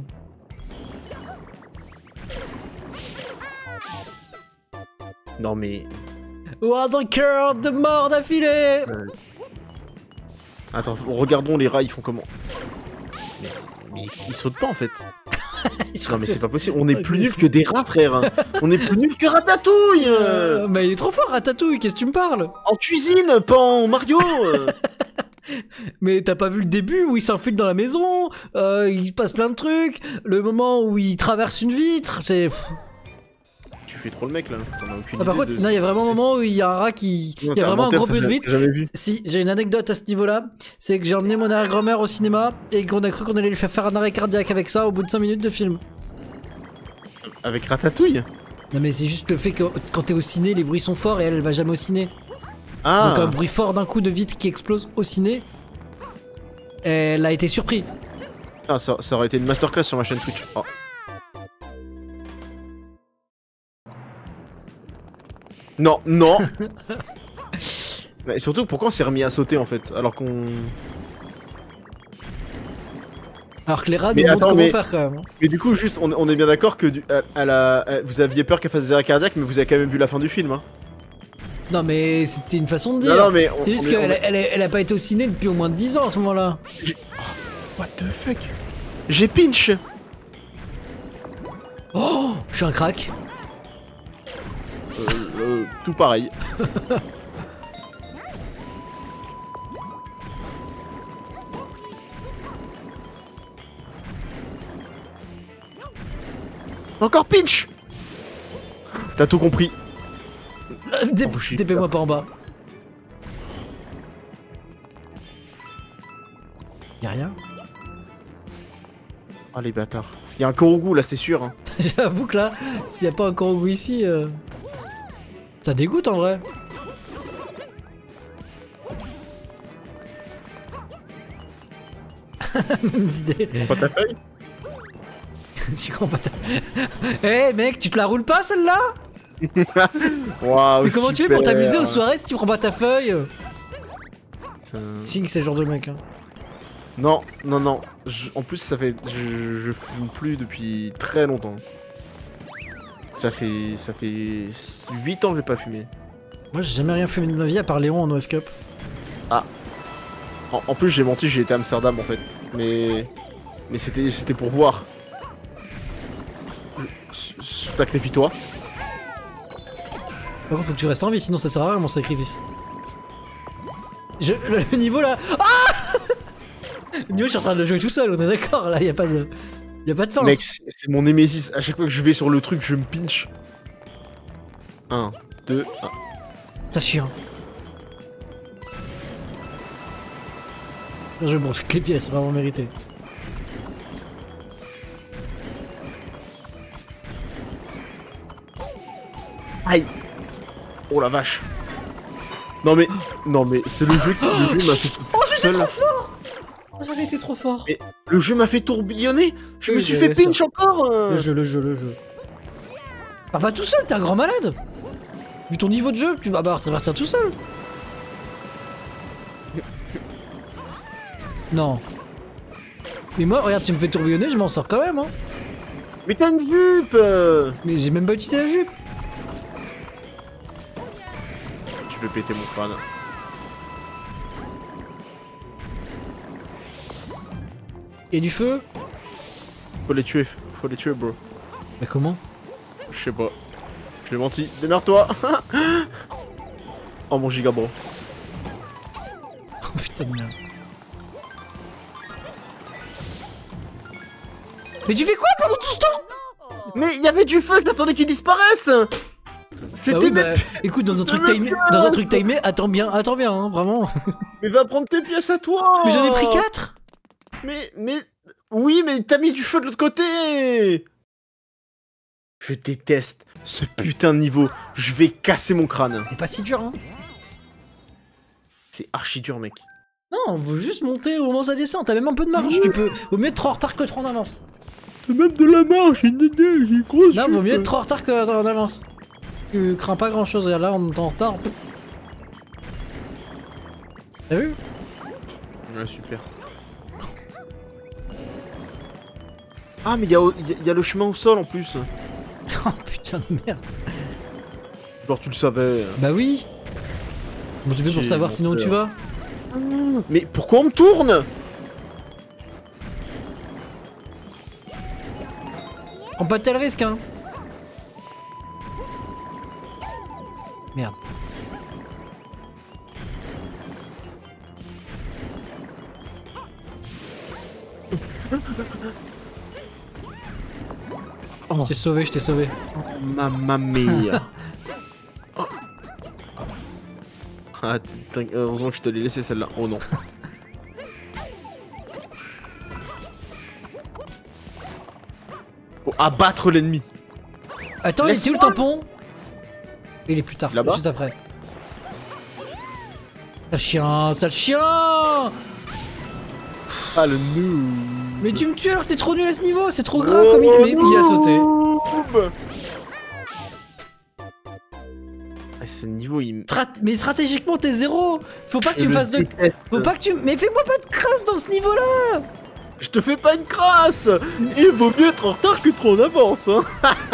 Non mais... What a cœur de mort d'affilée. Attends, regardons les rats, ils font comment? Mais ils sautent pas en fait. Non mais c'est pas possible, on est plus nul que des rats frère. On est plus nul que Ratatouille. Mais il est trop fort Ratatouille, qu'est-ce que tu me parles? En cuisine, pas en Mario. Mais t'as pas vu le début où il s'infiltre dans la maison, il se passe plein de trucs, le moment où il traverse une vitre, c'est... Tu fais trop le mec là, t'en as aucune par idée contre, de... non, il y a vraiment un moment où il y a un rat qui... Non, il y a vraiment un gros but de vite. vitre. Si, j'ai une anecdote à ce niveau-là, c'est que j'ai emmené mon arrière-grand-mère au cinéma et qu'on a cru qu'on allait lui faire un arrêt cardiaque avec ça au bout de 5 minutes de film. Avec Ratatouille? Non mais c'est juste le fait que quand t'es au ciné, les bruits sont forts et elle va jamais au ciné. Ah. Donc un bruit fort d'un coup de vitre qui explose au ciné, elle a été surpris. Ah, ça aurait été une masterclass sur ma chaîne Twitch. Oh. Non, non. Et surtout, pourquoi on s'est remis à sauter en fait, alors qu'on... Alors que les rats nous montrent comment faire quand même. Mais du coup, juste, on est bien d'accord que vous aviez peur qu'elle fasse des arrêts cardiaques, mais vous avez quand même vu la fin du film, hein. Non mais c'était une façon de dire. Non, mais c'est juste qu'elle elle a pas été au ciné depuis au moins 10 ans à ce moment-là. Oh, what the fuck? J'ai pinch. Oh, je suis un crack. Tout pareil. Encore pinch. T'as tout compris. TP-moi pas en bas. Y'a rien. Oh les bâtards. Y'a un Korogu là, c'est sûr. Hein. J'avoue que là, s'il y a pas un Korogu ici, ça dégoûte en vrai. Tu prends pas ta feuille? Tu comprends pas ta... Eh mec, tu te la roules pas celle-là? Waouh. Mais comment tu fais pour t'amuser aux soirées si tu prends pas ta feuille? Si, c'est le genre de mec. Hein. Non, non, non. En plus, ça fait... Je fume plus depuis très longtemps. Ça fait 8 ans que j'ai pas fumé. Moi, j'ai jamais rien fumé de ma vie à part Léon en OS Cup. Ah. En plus, j'ai menti, j'ai été à Amsterdam en fait. Mais c'était pour voir. Sacrifie-toi. Par contre, faut que tu restes en vie, sinon ça sert à rien mon sacrifice. Le niveau là. Ah le niveau, je suis en train de le jouer tout seul, on est d'accord, là, y'a pas de fin. Mec, c'est mon némésis. À chaque fois que je vais sur le truc, je me pinch. 1, 2, 1. Ça chie. Bien joué, bon, toutes les pièces, vraiment mérité. Aïe. Oh la vache. Non mais c'est le jeu qui m'a fait tout j'étais trop fort. Oh, j'avais été trop fort. Mais le jeu m'a fait tourbillonner. Je me suis fait pinch encore. Le jeu. Pars pas tout seul, t'es un grand malade. Vu ton niveau de jeu, tu vas partir tout seul. Non. Mais moi, regarde, tu me fais tourbillonner, je m'en sors quand même, hein. Mais t'as une jupe. Mais j'ai même pas utilisé la jupe. Je vais péter mon crâne. Et du feu? Faut les tuer, bro. Mais comment? Je sais pas. Je l'ai menti. Démerde-toi. Oh mon giga bro. Oh putain de merde. Mais tu fais quoi pendant tout ce temps? Mais il y avait du feu, j'attendais qu'il disparaisse. C'était oui, même... écoute, dans un truc timé, attends bien, hein, vraiment. Mais va prendre tes pièces à toi. Mais j'en ai pris 4. Mais... Oui, mais t'as mis du feu de l'autre côté. Je déteste ce putain de niveau. Je vais casser mon crâne. C'est pas si dur, hein. C'est archi dur, mec. Non, faut juste monter au moment où ça descend. T'as même un peu de marge. Tu peux. Vaut mieux être trop en retard que trop en avance. T'as même de la marge, j'ai une grosse. Non, vaut mieux être trop en retard qu'en avance. Tu crains pas grand chose. Regarde là, on est en retard. T'as vu? Ouais, super. Ah, mais y a le chemin au sol en plus. Oh putain de merde. Genre, tu le savais. Bah oui. Comment tu fais pour savoir sinon où tu vas? Mais pourquoi on me tourne? Prends pas de tel risque, hein. Merde. Oh. Je t'ai sauvé. Mamma mia. Oh. Ah, heureusement que je te l'ai laissé celle-là. Oh non. Faut abattre l'ennemi. Attends, il était où le tampon? Il est plus tard, là-bas, juste après. Sale chien, sale chien! Ah, le noob. Mais tu me tues alors que t'es trop nul à ce niveau, c'est trop grave comme il a sauté. Ah, ce niveau, il... Mais stratégiquement t'es zéro. Faut pas que tu me fasses de... Faut pas que tu... Mais fais-moi pas de crasse dans ce niveau-là. Je te fais pas une crasse. Il vaut mieux être en retard que trop en avance, hein.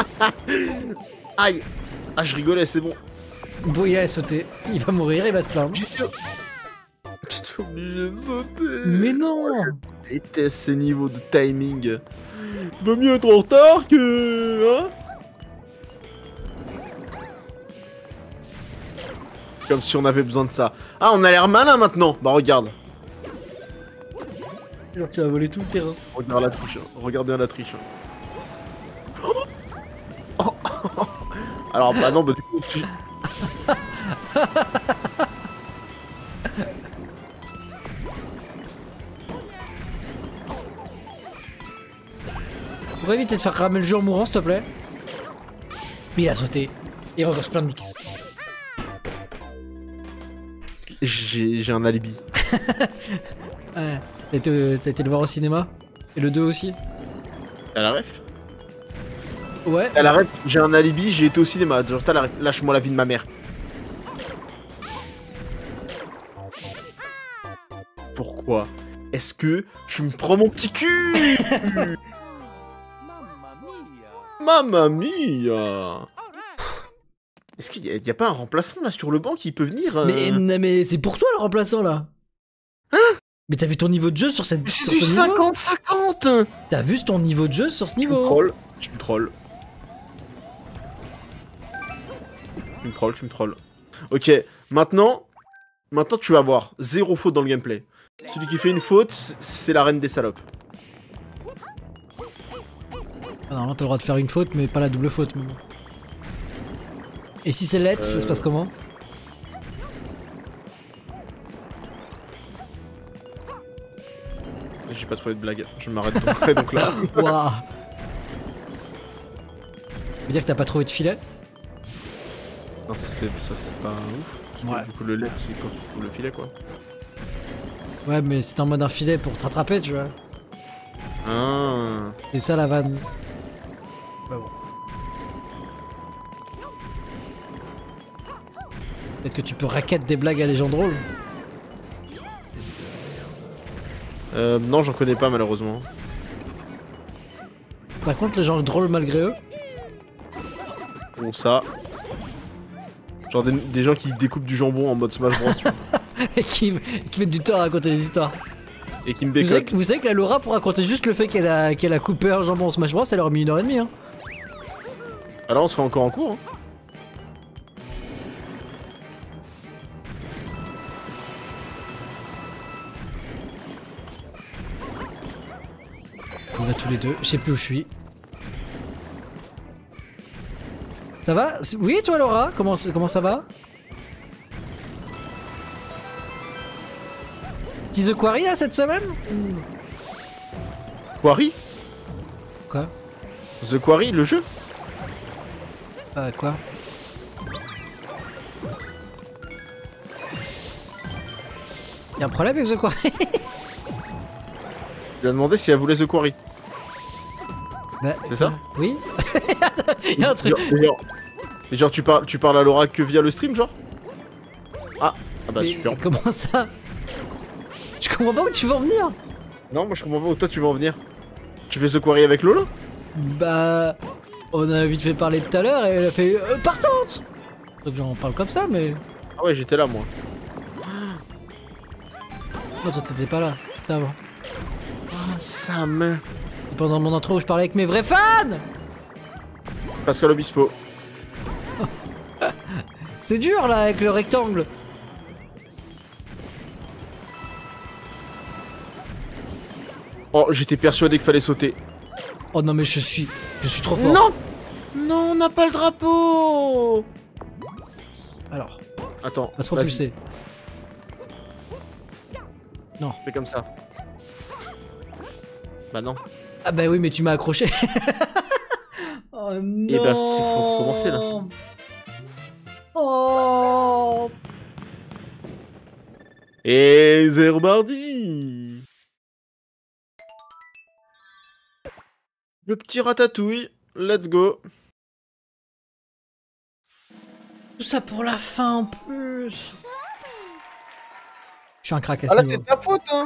Aïe. Ah, je rigolais, c'est bon. Bon, il a sauté. Il va mourir, il va se plaindre. J'étais obligé de sauter. Mais non. Je déteste ces niveaux de timing. Vaut mieux être en retard que... Hein? Comme si on avait besoin de ça. Ah, on a l'air malin maintenant. Bah regarde. Genre tu vas voler tout le terrain. Regarde la triche. Regarde bien la triche. Oh. Alors bah non, bah du coup... Pourrais éviter de faire cramer le jeu en mourant s'il te plaît. Mais il a sauté. Il va encore se plaindre d'X. J'ai un alibi. Ouais. T'as été le voir au cinéma? Et le 2 aussi? T'as la ref? Ouais. T'as la ref, j'ai un alibi, j'ai été au cinéma. Genre t'as la ref, lâche-moi la vie de ma mère. Pourquoi est-ce que tu me prends mon petit cul? Mamma mia. Est-ce qu'il y a pas un remplaçant là sur le banc qui peut venir Mais c'est pour toi le remplaçant là. Hein? Mais t'as vu ton niveau de jeu sur cette... C'est du 50-50. T'as vu ton niveau de jeu sur ce niveau? Tu me trolles. Tu me trolles. Ok, maintenant tu vas voir. 0 faute dans le gameplay. Celui qui fait une faute, c'est la reine des salopes. Ah non, là t'as le droit de faire une faute, mais pas la double faute. Mais bon. Et si c'est lettre, ça se passe comment? J'ai pas trouvé de blague, je m'arrête donc là. Waouh. Ça veut dire que t'as pas trouvé de filet? Non, ça c'est pas ouf. Ouais. Du coup le lettre c'est quand tu trouves le filet quoi. Ouais, mais c'était en mode un filet pour te rattraper, tu vois. Ah. C'est ça la vanne. Bah bon. Peut-être que tu peux raquette des blagues à des gens drôles. Non, j'en connais pas malheureusement. Ça compte les gens drôles malgré eux? Bon, ça. Genre des gens qui découpent du jambon en mode Smash Bros. Tu vois. Et qui mettent du temps à raconter des histoires. Et qui me Vous savez, bécotent. que la Laura, pour raconter juste le fait qu'elle a coupé un jambon en Smash Bros, elle leur a mis 1h30. Hein. Alors on serait encore en cours. Hein. On va tous les deux, je sais plus où je suis. Ça va? Oui, toi Laura, comment ça va? Petit The Quarry là cette semaine? Quarry? Quoi? The Quarry, le jeu? Quoi? Y'a un problème avec The Quarry? Je lui ai demandé si elle voulait The Quarry. Bah, c'est ça? Oui. Y'a un truc. Genre tu parles à Laura que via le stream genre? Ah bah mais super. Comment ça? Je comprends pas où tu veux en venir. Non, moi je comprends pas où toi tu veux en venir. Tu fais The Quarry avec Lolo? Bah, on a vite fait parler tout à l'heure et elle a fait partante. Donc on parle comme ça, mais Ah ouais, j'étais là moi. non, toi t'étais pas là, c'était avant. Ah, Sam. Et pendant mon intro où je parlais avec mes vrais fans. Pascal Obispo. C'est dur là avec le rectangle. Oh, j'étais persuadé qu'il fallait sauter. Oh non mais je suis trop fort. Non. Non, on n'a pas le drapeau. Alors, Attends, on va se vas-y, propulser. fais comme ça. Bah non. Ah bah oui mais tu m'as accroché. Oh non. Et bah c'est qu'il faut recommencer là. Oh. Et c'est reparti. Le petit ratatouille, let's go. Tout ça pour la fin en plus. Je suis un crack à Ah là ce c'est niveau. ta faute hein.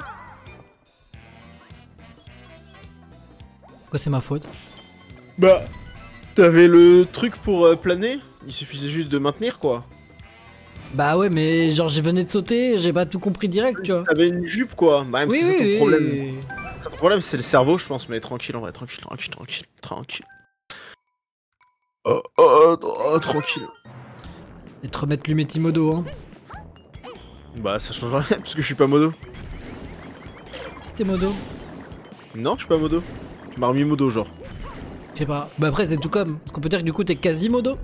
Pourquoi c'est ma faute? Bah, t'avais le truc pour planer, il suffisait juste de maintenir quoi. Bah ouais mais genre je venais de sauter, j'ai pas tout compris direct tu vois. T'avais une jupe quoi, bah même Oui si c'est oui ton problème. oui. Ton problème c'est le cerveau je pense, mais tranquille en vrai, tranquille. Tranquille. Et te remettre l'Umetimodo hein. Bah ça change rien parce que je suis pas modo. Si t'es modo. Non je suis pas modo. Tu m'as remis modo genre. Je sais pas. Bah après c'est tout comme. Est-ce qu'on peut dire que du coup t'es quasi modo?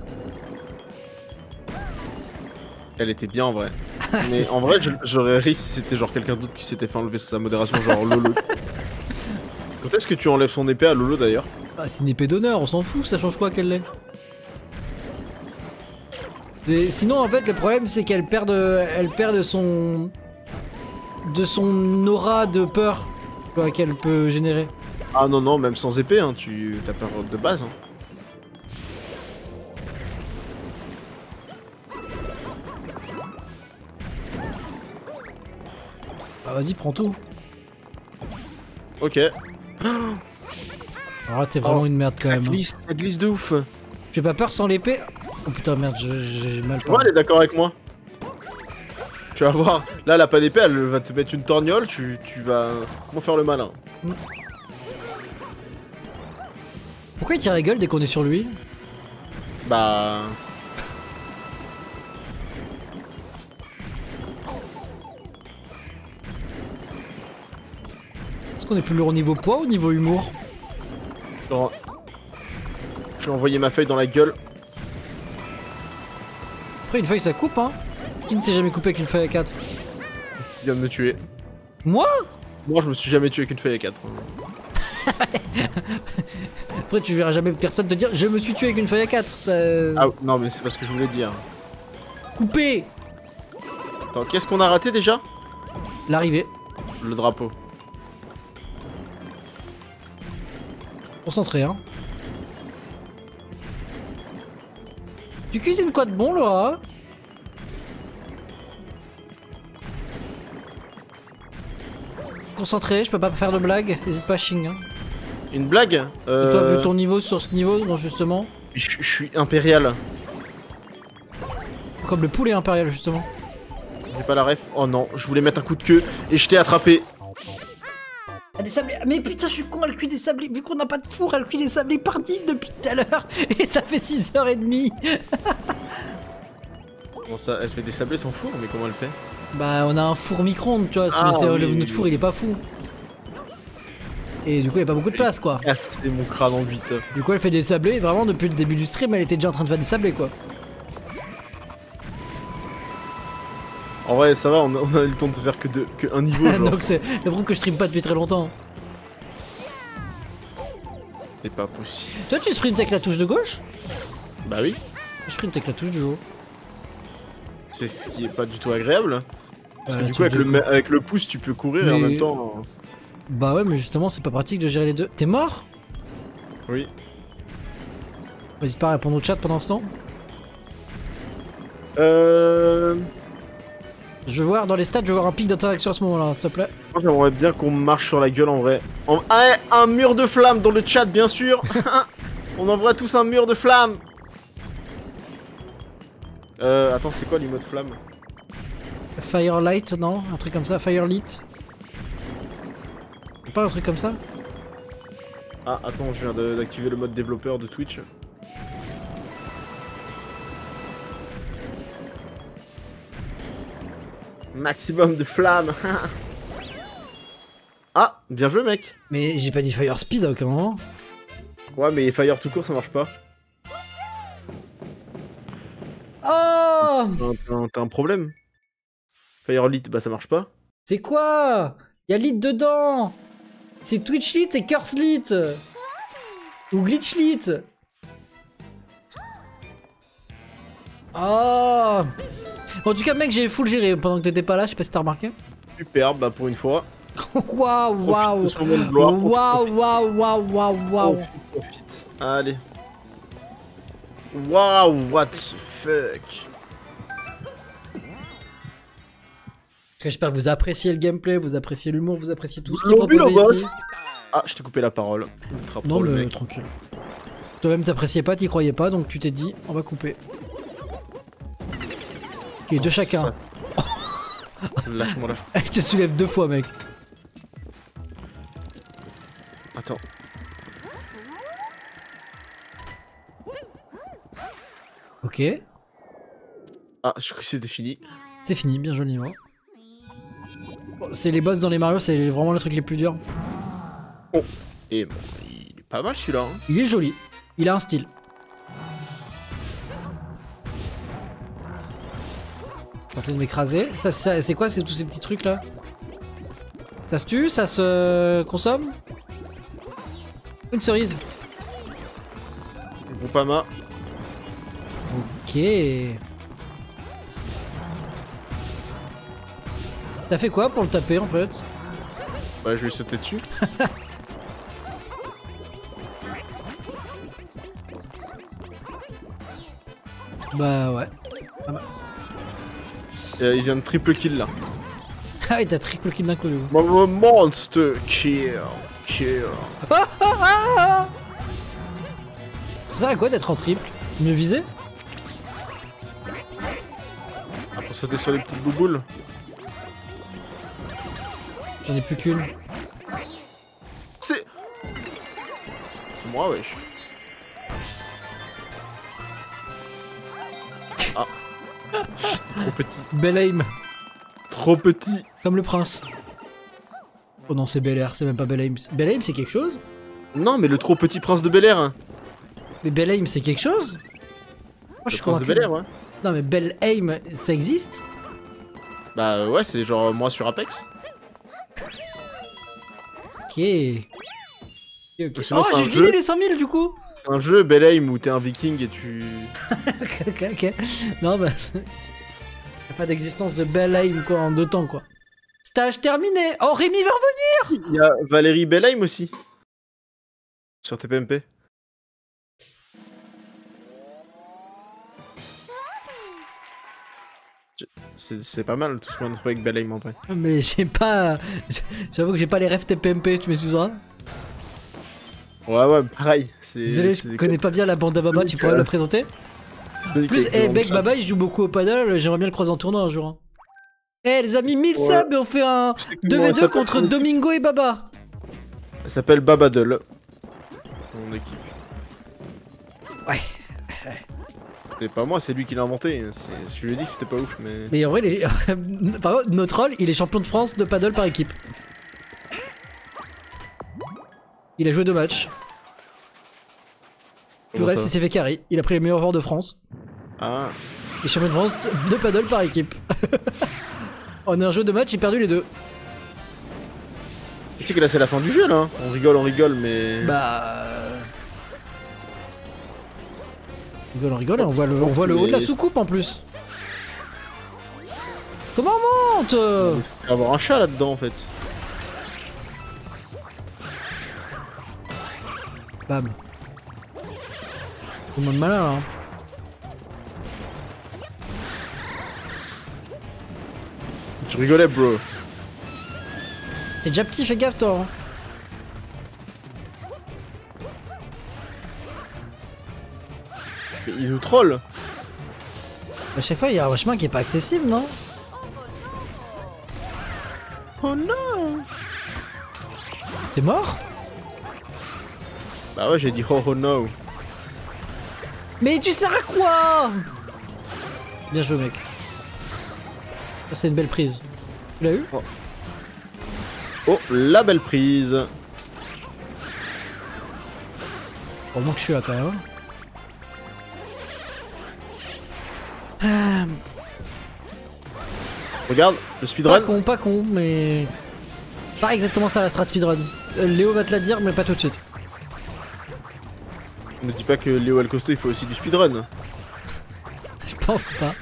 Elle était bien en vrai. Mais en vrai j'aurais ri si c'était genre quelqu'un d'autre qui s'était fait enlever sa modération genre Lolo. Quand est-ce que tu enlèves son épée à Lolo d'ailleurs? Ah c'est une épée d'honneur, on s'en fout, ça change quoi qu'elle l'ait. Et sinon en fait le problème c'est qu'elle perd de son aura de peur quoi, qu'elle peut générer. Ah non non même sans épée hein, t'as peur de base hein. Bah vas-y prends tout. Ok. Alors là t'es vraiment une merde quand même. Hein. Ça glisse de ouf. Tu fais pas peur sans l'épée? Oh putain merde j'ai mal Ouais, parlé. elle est d'accord avec moi. Tu vas voir, là elle a pas d'épée, elle va te mettre une torgnole, tu vas comment faire le malin. Pourquoi il tire la gueule dès qu'on est sur lui? Bah... Est-ce qu'on est plus lourd au niveau poids ou au niveau humour? Genre... Je vais envoyer ma feuille dans la gueule. Après une feuille ça coupe hein. Qui ne s'est jamais coupé avec une feuille à 4? Tu viens de me tuer. Moi? Moi je me suis jamais tué avec une feuille à 4. Après tu verras jamais personne te dire je me suis tué avec une feuille à 4. Ça... Ah non mais c'est pas ce que je voulais dire. Coupé. Attends, qu'est-ce qu'on a raté déjà? L'arrivée. Le drapeau. Concentré hein. Tu cuisines quoi de bon Laura? Concentré, je peux pas faire de blague, n'hésite pas Ching hein. Une blague Et toi vu ton niveau sur ce niveau, non justement. Je suis impérial. Comme le poulet impérial justement. J'ai pas la ref. Oh non, je voulais mettre un coup de queue et je t'ai attrapé. Ah, des sablés. Mais putain, je suis con, elle cuit des sablés. Vu qu'on n'a pas de four, elle cuit des sablés par 10 depuis tout à l'heure. Et ça fait 6h30. Comment ça? Elle fait des sablés sans four? Mais comment elle fait? Bah, on a un four micro-ondes, tu vois. Ah, mais oui, notre oui, four, il est pas fou. Et du coup, il y a pas beaucoup de place quoi. C'est mon crâne en 8. Du coup, elle fait des sablés. Vraiment, depuis le début du stream, elle était déjà en train de faire des sablés quoi. En vrai, ça va, on a eu le temps de faire que un niveau. Genre. Donc c'est prouve que je stream pas depuis très longtemps. C'est pas possible. Toi, tu sprintes avec la touche de gauche? Bah oui. Je sprinte avec la touche de haut. C'est ce qui est pas du tout agréable. Parce que du touche coup, de avec le pouce, tu peux courir et en même temps. Bah ouais, mais justement, c'est pas pratique de gérer les deux. T'es mort? Oui. N'hésite pas à répondre au chat pendant ce temps. Je veux voir dans les stats, je veux voir un pic d'interaction à ce moment-là, s'il te plaît. Moi, j'aimerais bien qu'on marche sur la gueule en vrai. Ah, un mur de flammes dans le chat, bien sûr. On envoie tous un mur de flammes. Attends, c'est quoi l'emote flamme? Firelight, non? Un truc comme ça, Firelight? Pas un truc comme ça? Ah, attends, je viens d'activer le mode développeur de Twitch. Maximum de flammes. Ah, bien joué mec. Mais j'ai pas dit Fire Speed à aucun moment. Ouais, mais Fire tout court, ça marche pas. Oh! T'as un problème? Fire Lit, bah ça marche pas. C'est quoi? Y'a Lit dedans! C'est Twitch Lit et Curse Lit! Ou Glitch Lit! Oh! En tout cas, mec, j'ai full géré pendant que t'étais pas là, je sais pas si t'as remarqué. Super, bah pour une fois. Waouh, waouh! Waouh, waouh, waouh, waouh, waouh! Allez. Waouh, what the fuck? J'espère que vous appréciez le gameplay, vous appréciez l'humour, vous appréciez tout ce qui est proposé ici. Ah, je t'ai coupé la parole. Non, mais tranquille. Toi-même t'appréciais pas, t'y croyais pas, donc tu t'es dit, on va couper. Ok, deux chacun. Lâche-moi, lâche-moi. Elle te soulève 2 fois, mec. Attends. Ok. Ah, je crois que c'était fini. C'est fini, bien joli, ouais. C'est les boss dans les Mario, c'est vraiment le truc les plus durs. Oh. Et bon, il est pas mal celui-là. Hein. Il est joli, il a un style. Tenter de m'écraser. Ça c'est quoi, c'est tous ces petits trucs là? Ça se tue, ça se consomme? Une cerise. Groupama. Ok. T'as fait quoi pour le taper en fait? Ouais, je vais sauter dessus. Bah ouais. Il vient de triple kill là. Ah et t'as triple kill d'un coup. Monster kill. Kill. Ça sert à quoi d'être en triple? Mieux viser? Ah, pour sauter sur les petites bouboules. J'en ai plus qu'une. C'est moi, wesh. Ah. Trop petit. Bel aim. Trop petit. Comme le prince. Oh non, c'est Bel Air, c'est même pas Bel aim. Bel aim, c'est quelque chose? Non, mais le trop petit prince de Bel Air. Hein. Mais Bel aim, c'est quelque chose? Moi, je suis Prince de convaincu. Bel Air, ouais. Non, mais Bel aim, ça existe? Bah ouais, c'est genre moi sur Apex. Ok. Ok. Sinon, Oh, c'est un j'ai jeu. 10 000 et 100 000 du coup. C'est un jeu Bel Aim où t'es un viking et tu... Ok. Non, bah. Y'a pas d'existence de Bel aim quoi en 2 temps quoi. Stage terminé. Oh, Rémi va revenir. Il y a Valérie Bel Aim aussi. Sur TPMP. C'est pas mal tout ce qu'on a trouvé avec Bel Aim en vrai. Mais j'ai pas. J'avoue que j'ai pas les rêves TPMP, tu m'excuseras. Ouais, pareil. Désolé, je connais pas bien la bande à Baba, tu pourrais me le présenter? En plus, Beck Baba il joue beaucoup au paddle, j'aimerais bien le croiser en tournoi un jour. Hein. Les amis, 1000 subs et on fait un 2v2 contre Domingo et Baba. Elle s'appelle Babadle. Mon équipe. Ouais. C'est pas moi, c'est lui qui l'a inventé. Je lui ai dit que c'était pas ouf, mais. Mais en vrai, par contre, notre rôle, il est champion de France de paddle par équipe. Il a joué 2 matchs. Tout le reste, il s'est fait carry. Il a pris les meilleurs joueurs de France. Ah. Et champion de France de paddle par équipe. En un jeu de match, il a perdu les 2. Tu sais que là c'est la fin du jeu là. On rigole, mais. Bah. On rigole, on voit le haut de la soucoupe en plus. Comment on monte? Il va y avoir un chat là-dedans en fait. Bam. Tout le monde malin là. Hein. Je rigolais, bro. T'es déjà petit, fais gaffe toi. Hein. Mais il nous troll. À chaque fois, il y a un chemin qui est pas accessible, non? Oh non. T'es mort? Bah ouais, j'ai dit oh no. Mais tu sers à quoi? Bien joué, mec. Ça, c'est une belle prise. Tu l'as eu? Oh, la belle prise. Heureusement que je suis là quand même. Hein. Regarde, le speedrun. Pas con, mais... Pas exactement ça la strat speedrun. Léo va te la dire, mais pas tout de suite. Ne dis pas que Léo El Costo il faut aussi du speedrun. Je pense pas.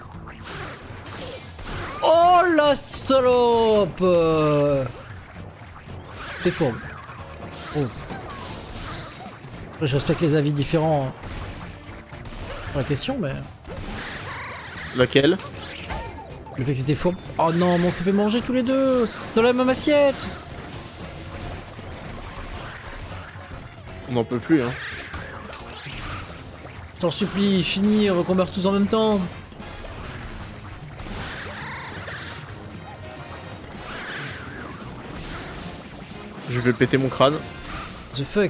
Oh la salope! C'est fourbe. Oh. Après, je respecte les avis différents sur la question, mais... Laquelle? Le fait que c'était fourbe. Oh non, mais on s'est fait manger tous les deux dans la même assiette. On n'en peut plus, hein. Je t'en supplie, finir, qu'on meurt tous en même temps. Je vais péter mon crâne. The fuck.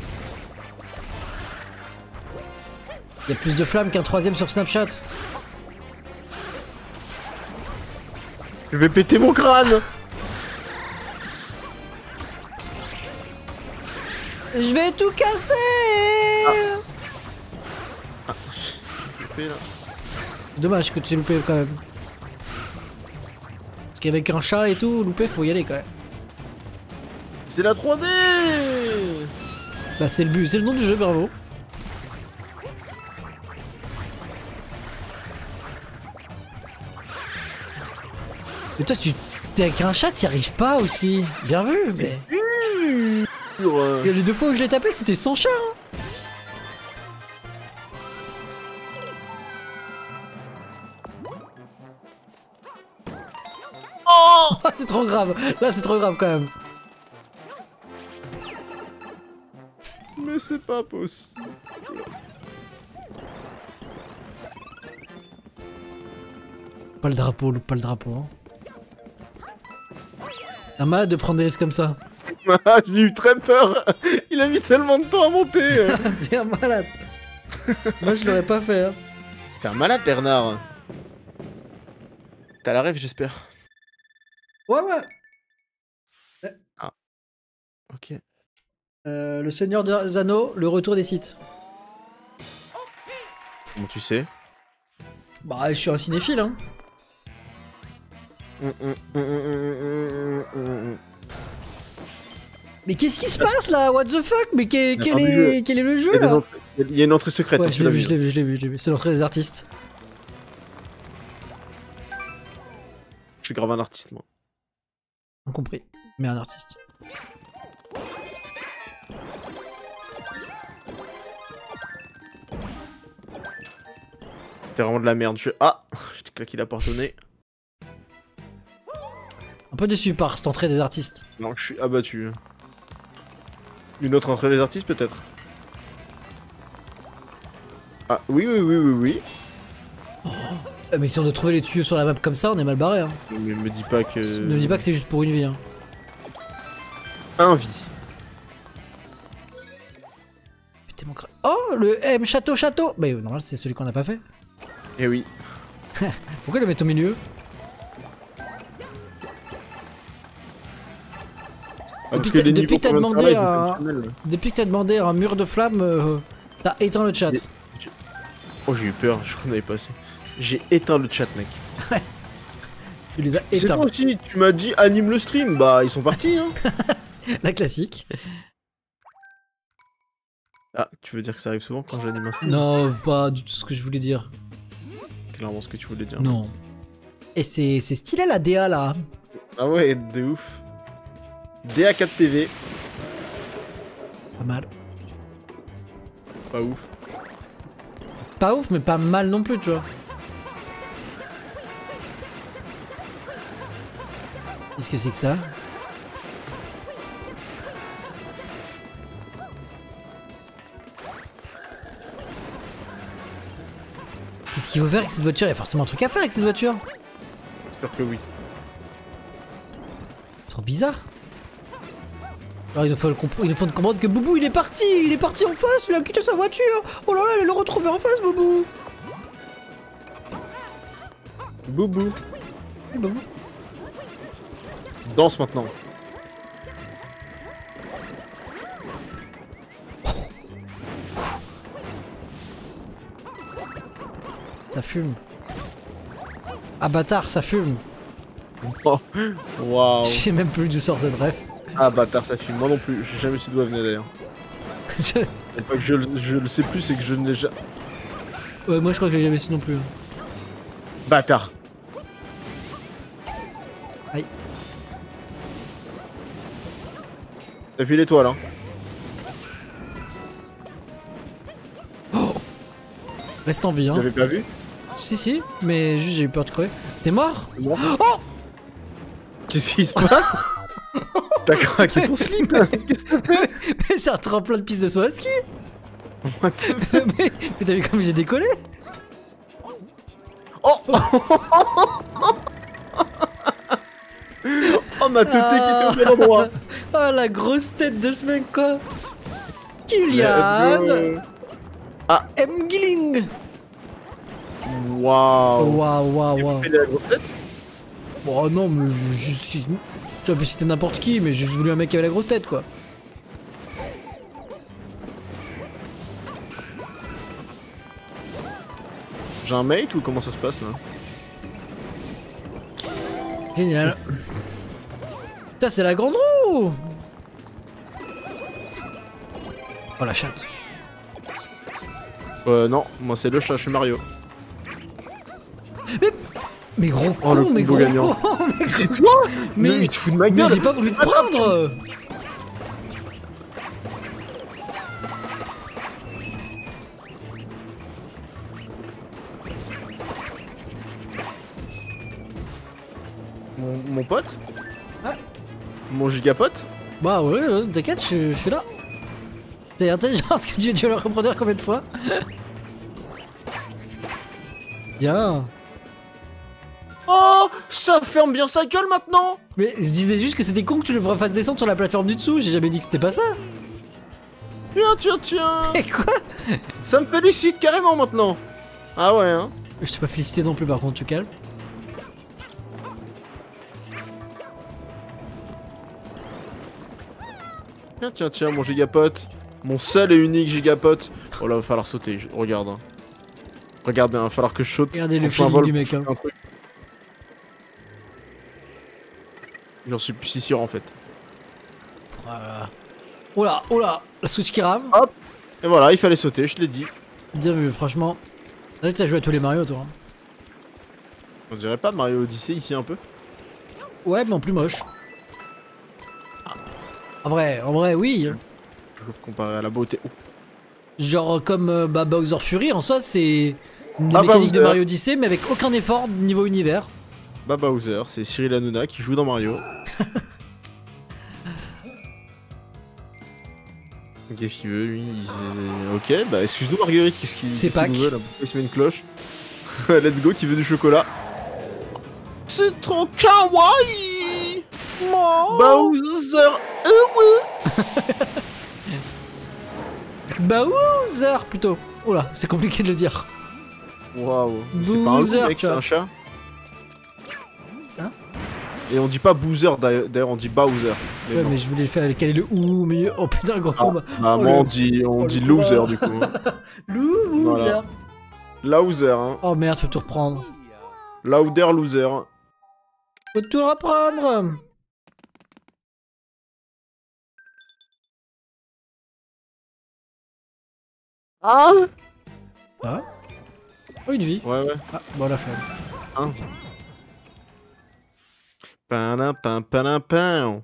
Il y a plus de flammes qu'un 3ème sur Snapchat. Je vais péter mon crâne. Je vais tout casser. Là. Dommage que tu t'es loupé quand même. Parce qu'avec un chat et tout, loupé, faut y aller quand même. C'est la 3D. Bah c'est le but, c'est le nom du jeu, bravo. Mais toi t'es avec un chat, t'y arrives pas aussi. Bien vu, mais... Les 2 fois où je l'ai tapé, c'était sans chat. Hein. Oh. C'est trop grave. Là, c'est trop grave quand même. Mais c'est pas possible. Pas le drapeau, loupe pas le drapeau. Hein. Un malade de prendre des risques comme ça. J'ai eu très peur. Il a mis tellement de temps à monter. T'es un malade. Moi, je l'aurais pas fait. Hein. T'es un malade, Bernard. T'as la rêve, j'espère. Ouais. Ah. Ok. Le Seigneur des Anneaux, le retour des sites. Comment tu sais? Bah, je suis un cinéphile, hein. Mais qu'est-ce qui se passe là? What the fuck? Mais quel est le jeu là? Il y a une entrée secrète. Ouais, hein, je l'ai vu. C'est l'entrée des artistes. Je suis grave un artiste, moi. Compris, mais un artiste. T'es vraiment de la merde. Ah, je t'ai claqué la porte au nez. Un peu déçu par cette entrée des artistes. Non, je suis abattu. Une autre entrée des artistes, peut-être? Ah, oui. Mais si on doit trouver les tuyaux sur la map comme ça, on est mal barré. Hein. Mais me dis pas que... Ne me dis pas que c'est juste pour une vie. Hein. Un vie. Putain, mon crâne. Oh, le M château. Bah non, c'est celui qu'on a pas fait. Eh oui. Pourquoi le mettre au milieu? parce que les depuis niveaux que t'as qu'on vient de faire là, demandé ils sont un... fonctionnels. Depuis que t'as demandé un mur de flammes, t'as éteint le chat. Oh, j'ai eu peur, je crois qu'on avait passé. J'ai éteint le chat, mec. Tu les as C'est éteints. toi aussi, tu m'as dit anime le stream, bah ils sont partis, hein. La classique. Ah, tu veux dire que ça arrive souvent quand j'anime un stream? Non, pas du tout ce que je voulais dire. Clairement ce que tu voulais dire. Non. Et c'est stylé la DA là. Ah ouais, de ouf. DA4 TV, Pas mal. pas ouf. Pas ouf, mais pas mal non plus, tu vois. Qu'est-ce que c'est que ça? Qu'est-ce qu'il faut faire avec cette voiture? Il y a forcément un truc à faire avec cette voiture. J'espère que oui. Trop bizarre. Alors il nous faut comprendre que Boubou il est parti en face, il a quitté sa voiture. Oh là là, il est le retrouvé en face, Boubou. Boubou. Oui, Boubou. Danse maintenant. Ça fume. Ah bâtard, ça fume. Oh, waouh. Je sais même plus d'où sort cette ref. Ah bâtard, ça filme. Moi non plus, j'ai jamais su d'où elle venait d'ailleurs. Je- Et pas que je le sais plus, c'est que je ne l'ai jamais. Ouais, moi je crois que j'ai jamais su non plus. Bâtard. Aïe. T'as vu l'étoile, hein? Reste en vie, hein. T'avais pas vu? Si, mais juste j'ai eu peur de crever. T'es mort? Non. Oh. Qu'est-ce qui se passe? T'as craqué ton slip? Qu'est-ce que t'as fait? Mais c'est un tremplin de piste de saut à ski. What the fuck? mais t'as vu comme j'ai décollé? Oh! Oh ma teuté qui était au bon endroit! Oh la grosse tête de ce mec quoi. Kylian Mgling. Waouh! Waouh. Fais la grosse tête? Oh non mais tu as pu citer n'importe qui mais j'ai juste voulu un mec qui avait la grosse tête quoi. J'ai un mate ou comment ça se passe là? Génial. Ça c'est la grande roue. Oh la chatte. Non, moi c'est le chat, je suis Mario. Mais gros Oh, le con, mais combo gros gagnant. con, mais C'est toi? Mais Mais- il te fout de ma Mais gueule! j'ai pas voulu te prendre. Mon pote? Ah. Mon gigapote? Bah ouais, t'inquiète, je suis là. C'est intelligent ce que tu vas le reproduire combien de fois? Bien. Oh! Ça ferme bien sa gueule maintenant! Mais je disais juste que c'était con que tu le fasses descendre sur la plateforme du dessous, j'ai jamais dit que c'était pas ça. Tiens! Et quoi? Ça me félicite carrément maintenant! Ah ouais, hein? Je t'ai pas félicité non plus par contre, tu calmes. Tiens, mon gigapote. Mon seul et unique gigapote. Oh là, va falloir sauter, regarde. Hein. Regarde bien, va falloir que je saute. Regardez le On fait un feeling vol du pour mec, hein. shooter un truc. J'en suis plus si sûr en fait. Voilà. Oh là, la Switch qui rame. Et voilà, il fallait sauter, je l'ai dit. Bien vu, franchement. C'est vrai que t'as joué à tous les Mario toi. Hein. On dirait pas Mario Odyssey ici un peu? Ouais, mais en plus moche. Ah. En vrai, oui. Je trouve comparé à la beauté. Oh. Genre comme Bowser Fury, en soi, c'est une Ah, mécanique de Bowser. Mario Odyssey, mais avec aucun effort niveau univers. Bah Bowser, c'est Cyril Hanouna qui joue dans Mario. Qu'est-ce qu'il veut lui? Ok, bah excuse-nous Marguerite, qu'est-ce qu'il C'est Pâques. nous veut là? Pourquoi il se met une cloche? Let's go, qui veut du chocolat? C'est trop kawaii! Bowser, Bowser plutôt. Oh là, c'est compliqué de le dire. Waouh, mais c'est pas un Bowser, loup mec, tu c'est vois. un chat. Hein? Et on dit pas Bowser d'ailleurs, on dit Bowser. Ouais, bon. mais je voulais faire avec le ou au milieu. Oh putain, gros Ah, combat. bah Oh, moi le- on oh, dit le loser combat. du coup. Loser. Voilà. Louser, hein. Oh merde, faut tout reprendre. Louder loser. Faut tout reprendre. Ah Ah. Oh, une vie. Ouais, ouais. Ah, bon, la flamme. Hein. Pin, pin, pin, pin.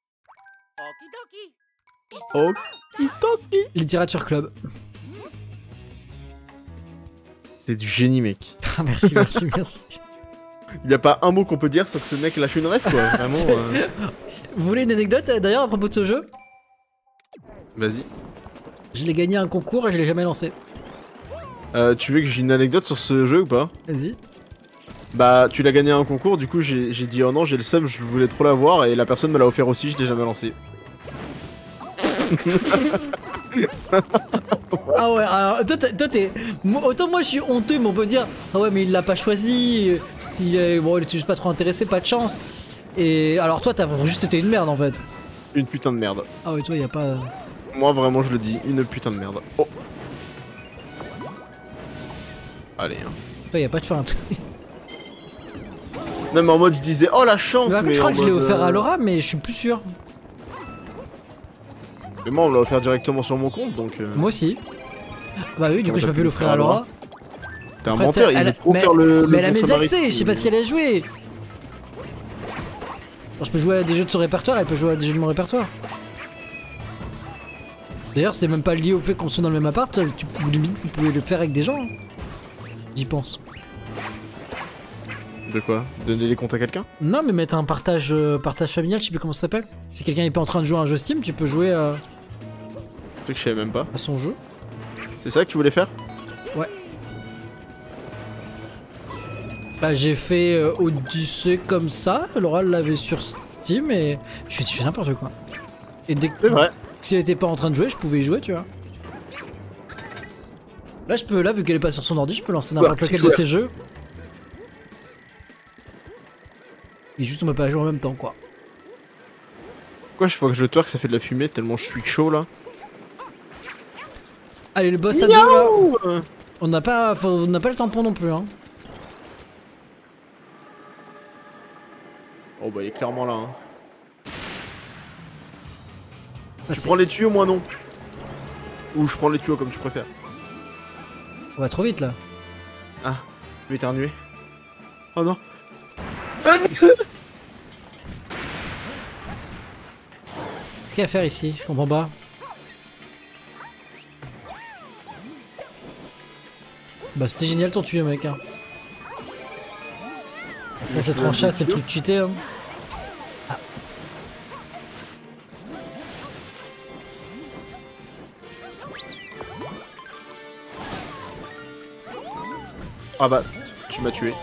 Okidoki. Littérature club. C'est du génie, mec. Ah, merci, merci, merci. Il y a pas un mot qu'on peut dire sans que ce mec lâche une ref, quoi. Vraiment. C'est- Vous voulez une anecdote d'ailleurs à propos de ce jeu? Vas-y. Je l'ai gagné à un concours et je l'ai jamais lancé. Tu veux que j'ai une anecdote sur ce jeu ou pas? Vas-y. Bah, tu l'as gagné à un concours, du coup j'ai dit oh non, j'ai le seum, je voulais trop l'avoir et la personne me l'a offert aussi, je l'ai jamais lancé. Ah ouais, alors toi t'es. Autant moi je suis honteux, mais on peut dire ah ouais, mais il l'a pas choisi. S'il est. Bon, il était juste pas trop intéressé, pas de chance. Et alors toi t'as juste été une merde en fait. Une putain de merde. Ah ouais, toi y a pas. Moi vraiment je le dis, une putain de merde. Oh. Allez, hein. Toi y a pas de feinte. Non mais en mode je disais oh la chance, mais Je crois en que je l'ai mode, offert à Laura, mais je suis plus sûr. Mais moi on me l'a offert directement sur mon compte donc. Moi aussi. Bah oui, du coup Comment je t'as peux pu l'offrir à Laura. T'es un Après, menteur, il elle- veut trop mais- faire le. Mais elle a bon mes Samaritain. accès, je sais pas si elle a joué. Alors, je peux jouer à des jeux de son répertoire, elle peut jouer à des jeux de mon répertoire. D'ailleurs, c'est même pas lié au fait qu'on soit dans le même appart, vous pouvez le faire avec des gens. Hein. J'y pense. De quoi? Donner les comptes à quelqu'un? Non, mais mettre un partage, partage familial, je sais plus comment ça s'appelle. Si quelqu'un est pas en train de jouer à un jeu Steam, tu peux jouer Tu sais que je savais même pas. à son jeu. C'est ça que tu voulais faire? Bah, j'ai fait Odyssey comme ça, Laura l'avait sur Steam et je fais n'importe quoi. Et dès que C'est vrai. si elle était pas en train de jouer, je pouvais y jouer, tu vois. Là, je peux, là, vu qu'elle est pas sur son ordi, je peux lancer n'importe Ouais, lequel de ouais. ces jeux. Et juste, on peut pas jouer en même temps, quoi. Pourquoi chaque fois que je twerk ça fait de la fumée tellement je suis chaud là? Allez, le boss à deux, là. Euh, On n'a pas le tampon non plus, hein. Oh bah il est clairement là. Hein. Ah, Tu prends les tuyaux, moi non. Ou je prends les tuyaux comme tu préfères. On va trop vite, là. Ah, je vais éternuer. Oh non. Qu'est-ce qu'il y a à faire ici? Je comprends pas. Bah, c'était génial ton tuyau, mec, hein. Bon, cette trancha, c'est le truc cheaté, hein. Ah bah, tu m'as tué.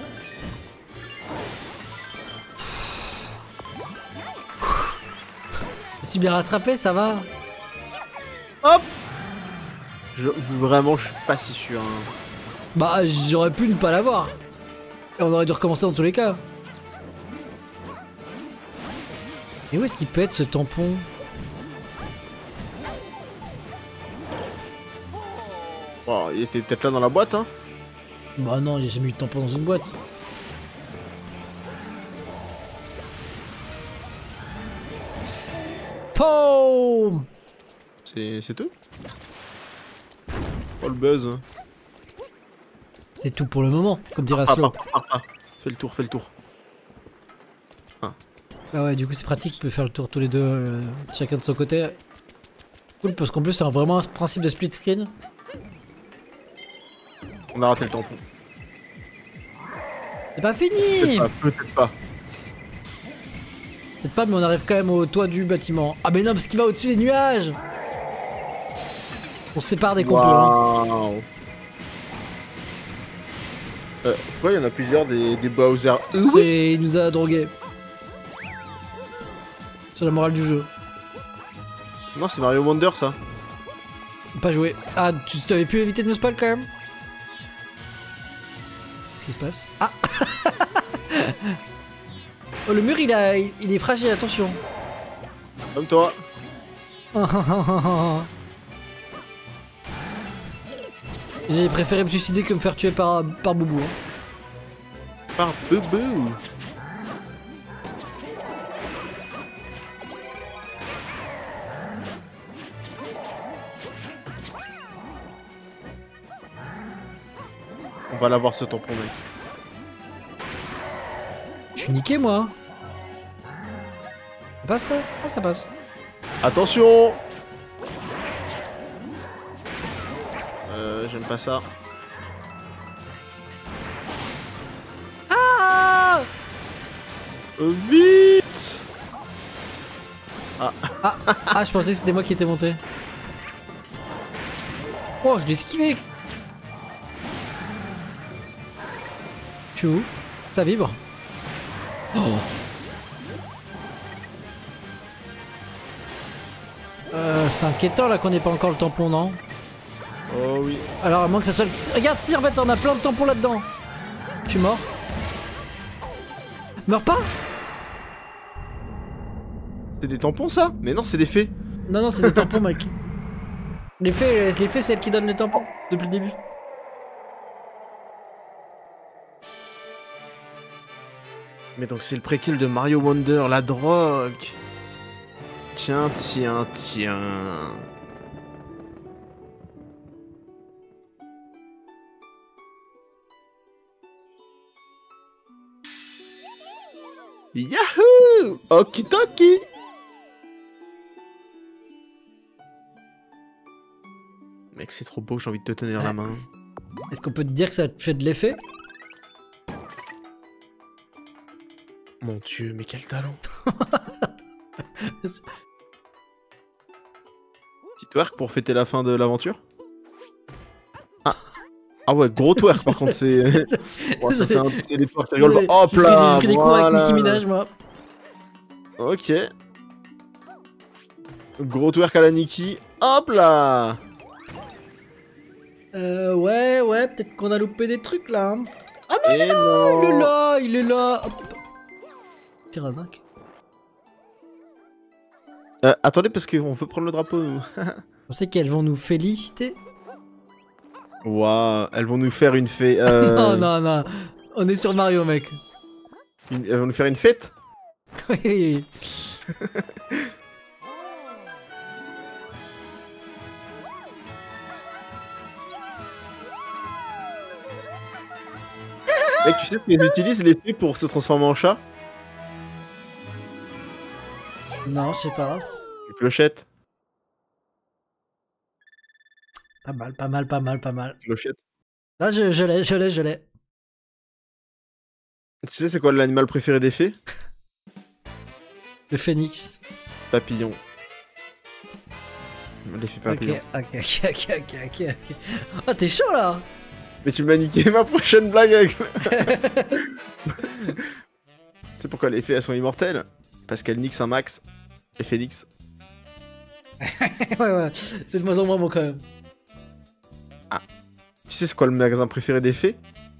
Je suis bien rattrapé, ça va. Hop. Vraiment, je suis pas si sûr. Hein. Bah, j'aurais pu ne pas l'avoir. Et on aurait dû recommencer dans tous les cas. Et où est-ce qu'il peut être ce tampon? Oh, il était peut-être là dans la boîte, hein. Bah non, j'ai jamais eu de tampon dans une boîte. POUM! C'est tout. Oh le buzz. C'est tout pour le moment, comme dirait Slow. Fais le tour, fais le tour. Ah ouais, du coup c'est pratique, on peut faire le tour tous les deux, chacun de son côté. Cool, parce qu'en plus c'est vraiment un principe de split screen. On a raté le tampon. C'est pas fini! Peut-être pas. Peut-être pas, mais on arrive quand même au toit du bâtiment. Ah mais non, parce qu'il va au-dessus des nuages! On se sépare des compos. Hein. Waouh. Pourquoi il y en a plusieurs des Bowser? Il nous a drogué. C'est la morale du jeu. Non, c'est Mario Wonder ça. Pas joué. Ah, tu t'avais pu éviter de me spoil quand même? Qu'est-ce qui se passe? Ah! Oh, le mur, il est fragile, attention. Comme toi. J'ai préféré me suicider que me faire tuer par Boubou. Hein. Par Boubou. On va l'avoir ce tampon, mec. Je suis niqué, moi. Ça passe ça? Oh, ça passe. Attention. J'aime pas ça. Ah Vite. Ah, je pensais que c'était moi qui étais monté. Oh, je l'ai esquivé. Je suis où? Ça vibre. Oh. C'est inquiétant là qu'on n'ait pas encore le tampon, non? Oh oui. Alors à moins que ça soit... Regarde, si en fait on a plein de tampons là-dedans. Je suis mort. Meurs pas? C'est des tampons ça? Mais non, c'est des fées. Non, non, c'est des tampons, mec. Les fées, c'est elle qui donne les tampons depuis le début. Mais donc c'est le préquel de Mario Wonder, la drogue. Tiens, tiens, tiens. Yahoo! Okidoki! Mec, c'est trop beau, j'ai envie de te tenir la main. Est-ce qu'on peut te dire que ça te fait de l'effet? Mon dieu, mais quel talent! Petit twerk pour fêter la fin de l'aventure? Ah ouais, gros twerk par contre, c'est... Ouais, ça c'est les twerks qui rigolent pas. Hop là! J'ai pris des cours avec Nicki Minaj, moi. Ok. Gros twerk à la Nicki. Hop là! Ouais, peut-être qu'on a loupé des trucs là. Hein. Ah non, non. il est là. Piradac. Attendez, parce qu'on veut prendre le drapeau, nous. On sait qu'elles vont nous féliciter. Waouh, elles vont nous faire une fête. Non. On est sur Mario, mec. Elles vont nous faire une fête? Oui. Mec, tu sais ce qu'ils utilisent les fées pour se transformer en chat? Non, je sais pas. Les clochettes. Pas mal. Clochettes. Là, je l'ai. Tu sais c'est quoi l'animal préféré des fées? Le phénix. Papillon. Les fées papillons. Ok. Ah, t'es chaud là. Mais tu m'as niqué ma prochaine blague avec... C'est pourquoi les fées elles sont immortelles? Parce qu'elles niquent un max. Les phénix. Ouais, c'est de moins en moins bon quand même. Ah. Tu sais c'est quoi le magasin préféré des fées?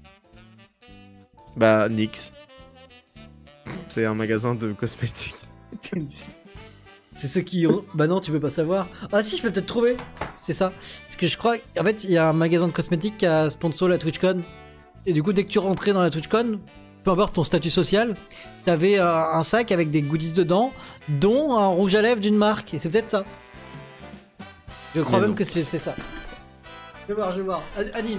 Bah, Nyx. C'est un magasin de cosmétiques. C'est ceux qui ont... Bah non, tu peux pas savoir. Ah si, je peux peut-être trouver. C'est ça. Parce que je crois... En fait, il y a un magasin de cosmétiques qui a sponsor la TwitchCon. Et du coup, dès que tu rentrais dans la TwitchCon, peu importe ton statut social, t'avais un sac avec des goodies dedans, dont un rouge à lèvres d'une marque. Et c'est peut-être ça. Je crois même que c'est ça. Je vais voir. Anime.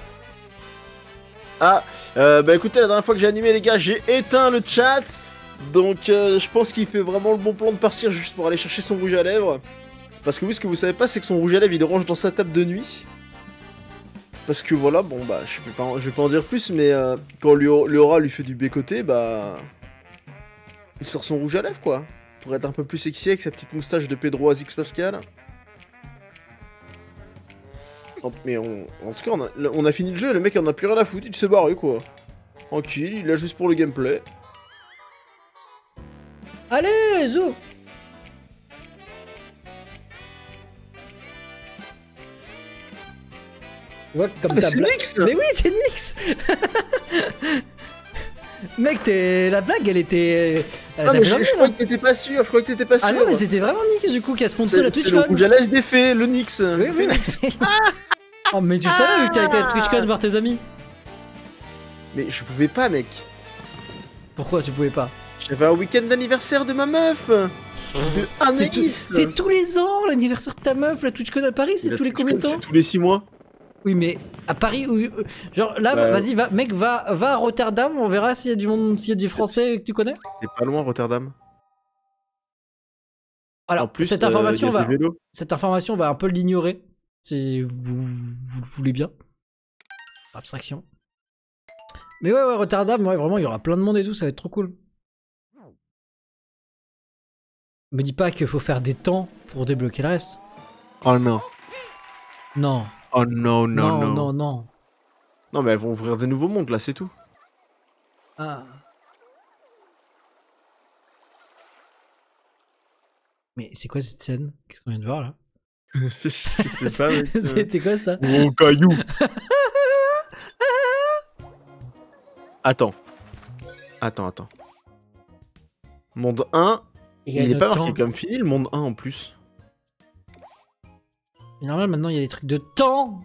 Ah, bah écoutez, la dernière fois que j'ai animé les gars, j'ai éteint le chat. Donc je pense qu'il fait vraiment le bon plan de partir juste pour aller chercher son rouge à lèvres. Parce que oui, ce que vous savez pas, c'est que son rouge à lèvres il le range dans sa table de nuit. Parce que voilà, bon bah je vais pas en dire plus, mais quand Léora lui fait du bécoté, bah... Il sort son rouge à lèvres quoi. Pour être un peu plus sexy avec sa petite moustache de Pedro Azix Pascal. Mais en tout cas, on a fini le jeu, le mec en a plus rien à foutre, il s'est barré quoi. Tranquille, il est là juste pour le gameplay. Allez, zou. Tu vois, comme mais c'est Nyx. Mais oui, c'est Nyx. Mec, la blague, elle était. Elle Non, était mais je jamais, crois là. que t'étais pas sûr, je crois que t'étais pas sûr. Ah non, mais c'était vraiment Nyx du coup qui a sponsor la C'est le TwitchCon. rouge à l'âge des fées, le Nyx. Oui, oui, mais... Oh, mais tu le savais vu que t'as été à TwitchCon voir tes amis. Mais je pouvais pas, mec. Pourquoi tu pouvais pas? J'avais un week-end d'anniversaire de ma meuf. De Anaïs. C'est tous les ans l'anniversaire de ta meuf, la TwitchCon à Paris, c'est La tous les combien de TwitchCon, temps? c'est tous les 6 mois. Oui, mais à Paris, genre là, Bah, vas-y, va, mec, va à Rotterdam, on verra s'il y a du monde, s'il y a des Français que tu connais. C'est pas loin, Rotterdam. Alors, En plus, cette information, y a des vélos. cette information, on va un peu l'ignorer, si vous le voulez bien. Abstraction. Mais ouais, Rotterdam, ouais, vraiment, il y aura plein de monde et tout, ça va être trop cool. Me dis pas qu'il faut faire des temps pour débloquer le reste. Oh non. Non. Oh non, non, non. Non, non. Non, mais elles vont ouvrir des nouveaux mondes là, c'est tout. Ah. Mais c'est quoi cette scène? Qu'est-ce qu'on vient de voir là? Je sais pas, mec. C'était quoi ça? Gros caillou. Attends. Attends. Monde 1. Il est pas marqué comme fini le monde 1 en plus. C'est normal, maintenant il y a des trucs de temps.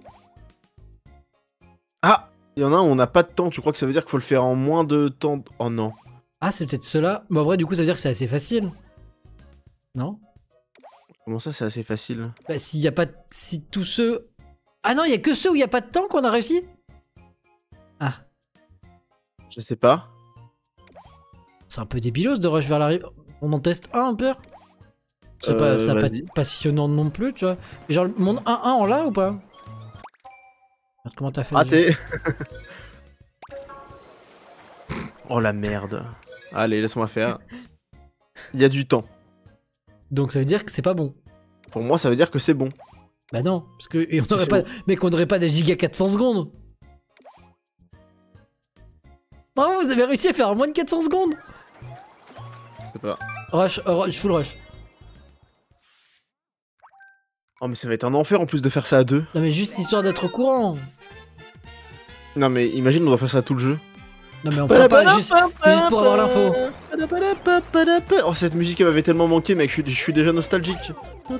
Ah, il y en a un où on n'a pas de temps. Tu crois que ça veut dire qu'il faut le faire en moins de temps? Oh non. Ah, c'est peut-être cela. Bah, en vrai, du coup, ça veut dire que c'est assez facile. Non? Comment ça, c'est assez facile? Bah, s'il y a pas. Si tous ceux. Ah non, il y a que ceux où il y a pas de temps qu'on a réussi? Ah. Je sais pas. C'est un peu débilos de rush vers la rive. On en teste un peu? C'est pas, ça pas passionnant non plus, tu vois. Mais genre, le monde 1-1 en là ou pas? Comment t'as fait? Raté. Oh la merde. Allez, laisse-moi faire. Il y a du temps. Donc ça veut dire que c'est pas bon. Pour moi, ça veut dire que c'est bon. Bah non, parce que on aurait pas, mec, on aurait pas des giga 400 secondes. Bravo, vous avez réussi à faire en moins de 400 secondes. Je sais pas. Rush, full rush. Oh mais ça va être un enfer en plus de faire ça à deux. Non mais juste histoire d'être au courant. Non mais imagine on doit faire ça tout le jeu. Non mais on peut pas juste, c'est juste pour avoir l'info. Oh cette musique elle m'avait tellement manqué mec, je suis déjà nostalgique.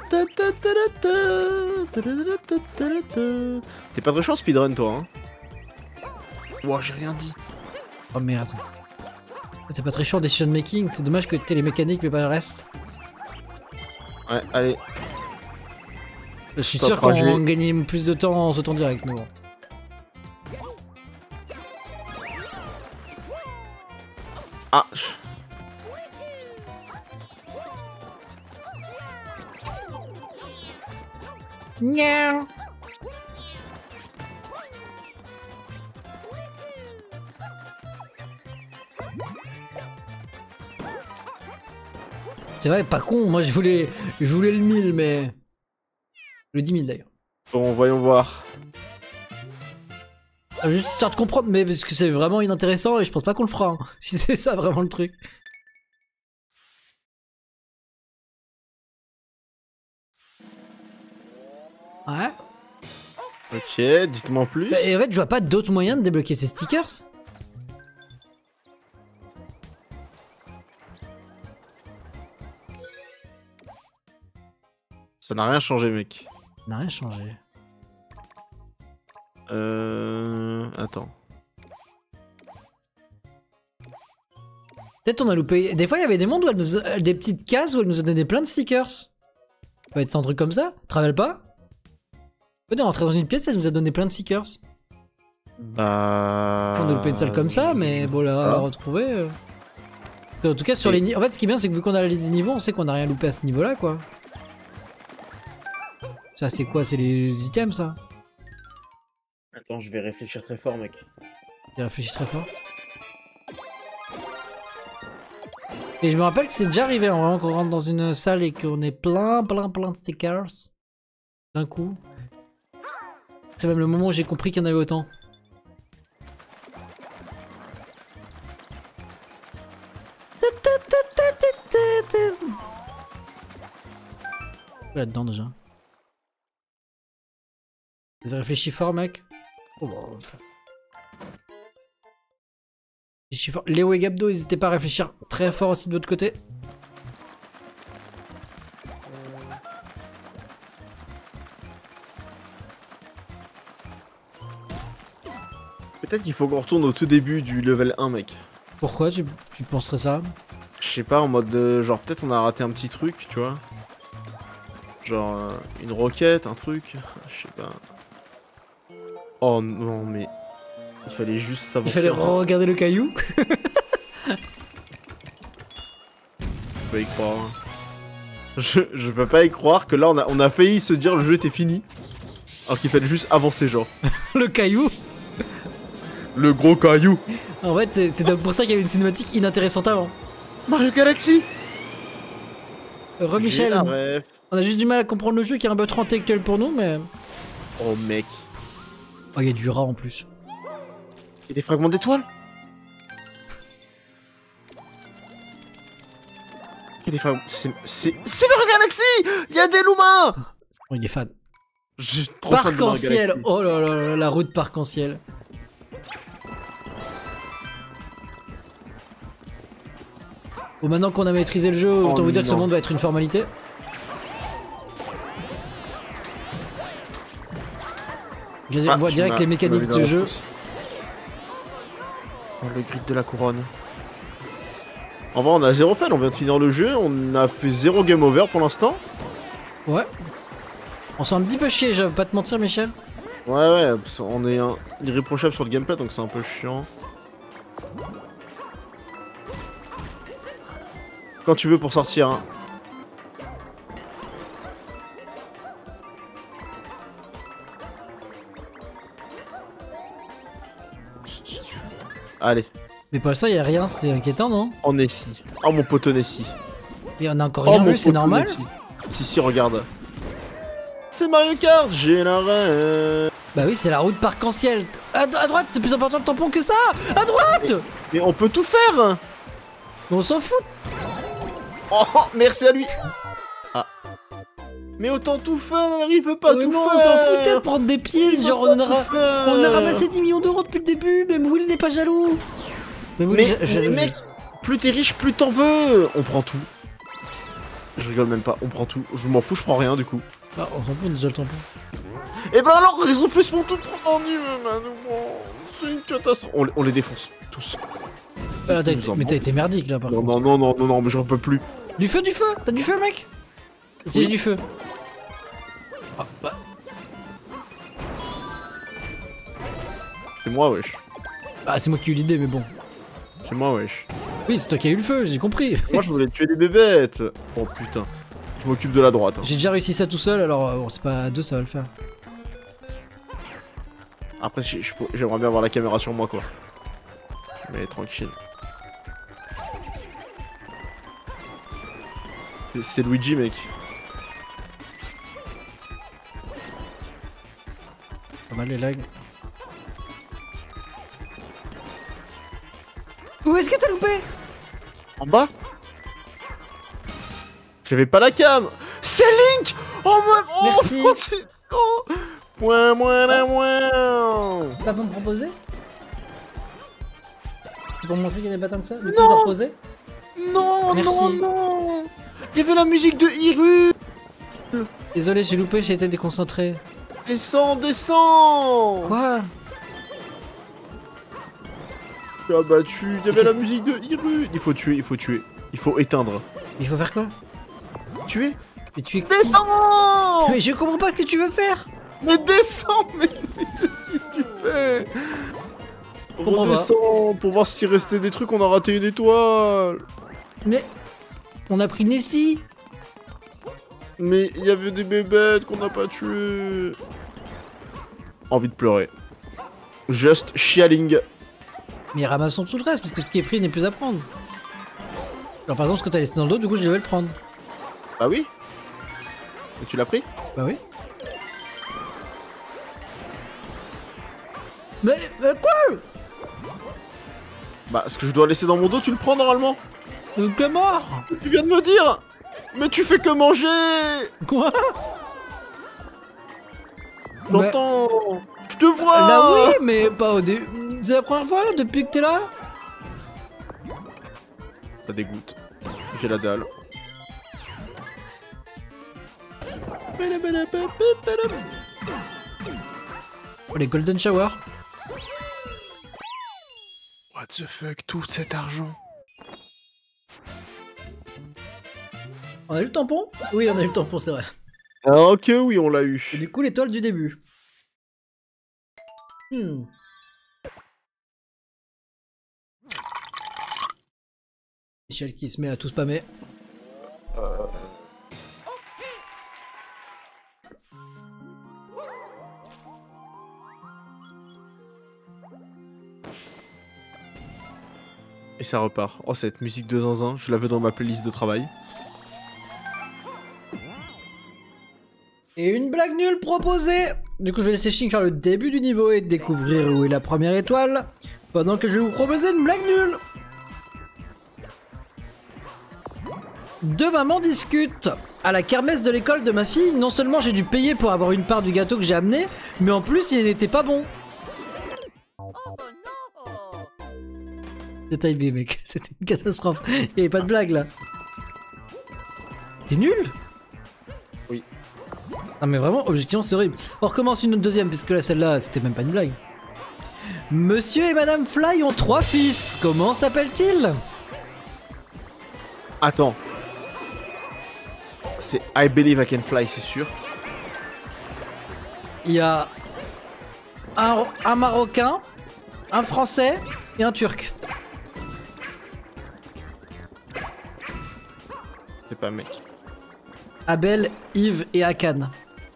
T'es pas très chaud en speedrun toi hein. Ouah j'ai rien dit. Oh merde. T'es pas très chaud en decision making, c'est dommage que t'aies les mécaniques mais pas le reste. Ouais allez. Je suis sûr qu'on gagne plus de temps en sautant direct nous. Ah. Miaou. C'est vrai, pas con, moi je voulais le 1000 mais... Le 10 000 d'ailleurs. Bon voyons voir. Juste histoire de comprendre, mais parce que c'est vraiment inintéressant et je pense pas qu'on le fera, hein, si c'est ça vraiment le truc. Ouais. Ok, dites-moi en plus. Et en fait, je vois pas d'autres moyens de débloquer ces stickers. Ça n'a rien changé mec. Ça n'a rien changé. Attends. Peut-être on a loupé. Des fois, il y avait des mondes où elle nous des petites cases où elle nous a donné plein de stickers. Ça peut être un truc comme ça. Tu te rappelles pas? On est rentré dans une pièce, elle nous a donné plein de stickers. Bah. On a loupé une salle comme ça, mais bon, là, on l'a retrouvé. En tout cas, sur les niveaux. En fait, ce qui est bien, c'est que vu qu'on a la liste des niveaux, on sait qu'on a rien loupé à ce niveau-là, quoi. Ça, c'est quoi? C'est les items, ça? Attends, je vais réfléchir très fort, mec. J'ai réfléchi très fort. Et je me rappelle que c'est déjà arrivé, hein, vraiment, qu'on rentre dans une salle et qu'on ait plein de stickers. D'un coup. C'est même le moment où j'ai compris qu'il y en avait autant. Là-dedans déjà. Vous avez réfléchi fort, mec? Oh, bon, Léo et Gabdo, n'hésitez pas à réfléchir très fort aussi de votre côté. Peut-être qu'il faut qu'on retourne au tout début du level 1, mec. Pourquoi tu penserais ça? Je sais pas, en mode genre peut-être on a raté un petit truc, tu vois. Genre une roquette, un truc, je sais pas. Oh non mais il fallait juste Il s'avancer. fallait regarder le caillou. Je peux y croire. Je peux pas y croire que là on a failli se dire le jeu était fini. Alors qu'il fallait juste avancer genre. Le caillou. Le gros caillou. En fait c'est pour ça qu'il y avait une cinématique inintéressante avant. Mario Galaxy. Michel, J'ai la ref. on a juste du mal à comprendre le jeu qui est un peu trop intellectuel pour nous mais... Oh mec. Oh il y a du rat en plus. Il y a des fragments d'étoiles. Il y a des fragments... C'est Mario Galaxy. Il y a des Lumas. Oh il est fan. J'ai trop fan de Mario Parc-en-ciel. Galaxy. Oh là là là, la route parc-en-ciel. Bon maintenant qu'on a maîtrisé le jeu, autant vous dire que ce non. monde va être une formalité. Regardez, on voit tu direct m'as- les mécaniques tu m'as mis du dans la jeu. sauce. Oh, le grid de la couronne. En vrai, on a zéro fail, on vient de finir le jeu, on a fait zéro game over pour l'instant. Ouais. On s'en un petit peu chier, je vais pas te mentir Michel. Ouais, on est irréprochable sur le gameplay donc c'est un peu chiant. Quand tu veux pour sortir, hein. Allez, Mais pas ça, y a rien, c'est inquiétant non? en Nessie. Oh mon pote Nessie. Et on a encore Oh rien mon vu, c'est pote normal? Nessie. Si, regarde. C'est Mario Kart, j'ai la reine. Bah oui, c'est la route parc-en-ciel. À droite, c'est plus important le tampon que ça. À droite. Mais on peut tout faire. On s'en fout. Oh, merci à lui. Ah. Mais autant tout faire, il veut pas tout non, faire. on s'en foutait de prendre des pièces, genre on a ramassé. ramassé 10 millions d'euros depuis le début, même Will n'est pas jaloux. Will, Mais mec, plus t'es riche, plus t'en veux. On prend tout. Je rigole même pas, on prend tout. Je m'en fous, je prends rien du coup. Ah, on s'en fout déjà le tampon. Et ben alors, raison plus pour tout prendre. C'est une catastrophe. On les défonce, tous. Ah, Nous en mais t'as été merdique là par Non, contre. non, mais j'en peux plus. Du feu, t'as du feu mec? Si Oui. j'ai du feu. Ah, bah. C'est moi, wesh. Ah, c'est moi qui ai eu l'idée, mais bon. C'est moi, wesh. Oui, c'est toi qui as eu le feu, j'ai compris. Moi, je voulais tuer des bébêtes. Oh putain. Je m'occupe de la droite. Hein. J'ai déjà réussi ça tout seul, alors bon, c'est pas à deux, ça va le faire. Après, j'aimerais bien avoir la caméra sur moi, quoi. Mais tranquille. C'est Luigi, mec. Pas mal les lags. Où est-ce que t'as loupé? En bas? J'avais pas la cam. C'est Link. Oh, moi. Oh, Merci. Oh. Moins. Pas pour me proposer? C'est pour me montrer qu'il y a des bâtons que ça? Du coup, Non. je dois reposer? Non, Merci. non. Il y avait la musique de Hyrule. Désolé, j'ai loupé, j'ai été déconcentré. Descends. Quoi? Tu as battu. Il y avait la qu'est-ce- musique de Hyrule. Il faut tuer. Il faut éteindre. Il faut faire quoi? Tuer. Mais tu es... Descends. Mais je comprends pas ce que tu veux faire! Mais descends. Mais qu'est-ce que tu fais? comprends pas. Redescends pour voir ce qui restait des trucs. On a raté une étoile. Mais... On a pris Nessie! Mais il y avait des bébêtes qu'on n'a pas tuées. Envie de pleurer. Just chialing. Mais ramassons tout le reste, parce que ce qui est pris n'est plus à prendre. Alors par exemple, ce que t'as laissé dans le dos, du coup je devais le prendre. Bah oui. Et tu l'as pris? Bah oui. Mais quoi? Bah ce que je dois laisser dans mon dos, tu le prends normalement. Que mort? Tu viens de me dire. Mais tu fais que manger. Quoi? J'entends. Je te vois. Là oui, mais pas au début. C'est la première fois depuis que t'es là? Ça dégoûte. J'ai la dalle. Oh, les Golden Shower. What the fuck, tout cet argent. On a eu le tampon? Oui, on a eu le tampon, c'est vrai. Ah ok, oui, on l'a eu. Et du coup, l'étoile du début. Michel qui se met à tout spammer. Et ça repart. Oh, cette musique de zinzin, je l'avais dans ma playlist de travail. Et une blague nulle proposée. Du coup, je vais laisser Shing faire le début du niveau et découvrir où est la première étoile. Pendant que je vais vous proposer une blague nulle. Deux mamans discutent. À la kermesse de l'école de ma fille, non seulement j'ai dû payer pour avoir une part du gâteau que j'ai amené, mais en plus il n'était pas bon. C'est timé, mec. C'était une catastrophe. Il n'y avait pas de blague là. T'es nul? Oui. Non mais vraiment, objectivement c'est horrible. On recommence une autre deuxième, puisque là celle-là c'était même pas une blague. Monsieur et Madame Fly ont 3 fils. Comment s'appellent-ils? Attends. C'est I Believe I Can Fly, c'est sûr. Il y a un Marocain, un Français et un Turc. C'est pas un mec. Abel, Yves et Akan.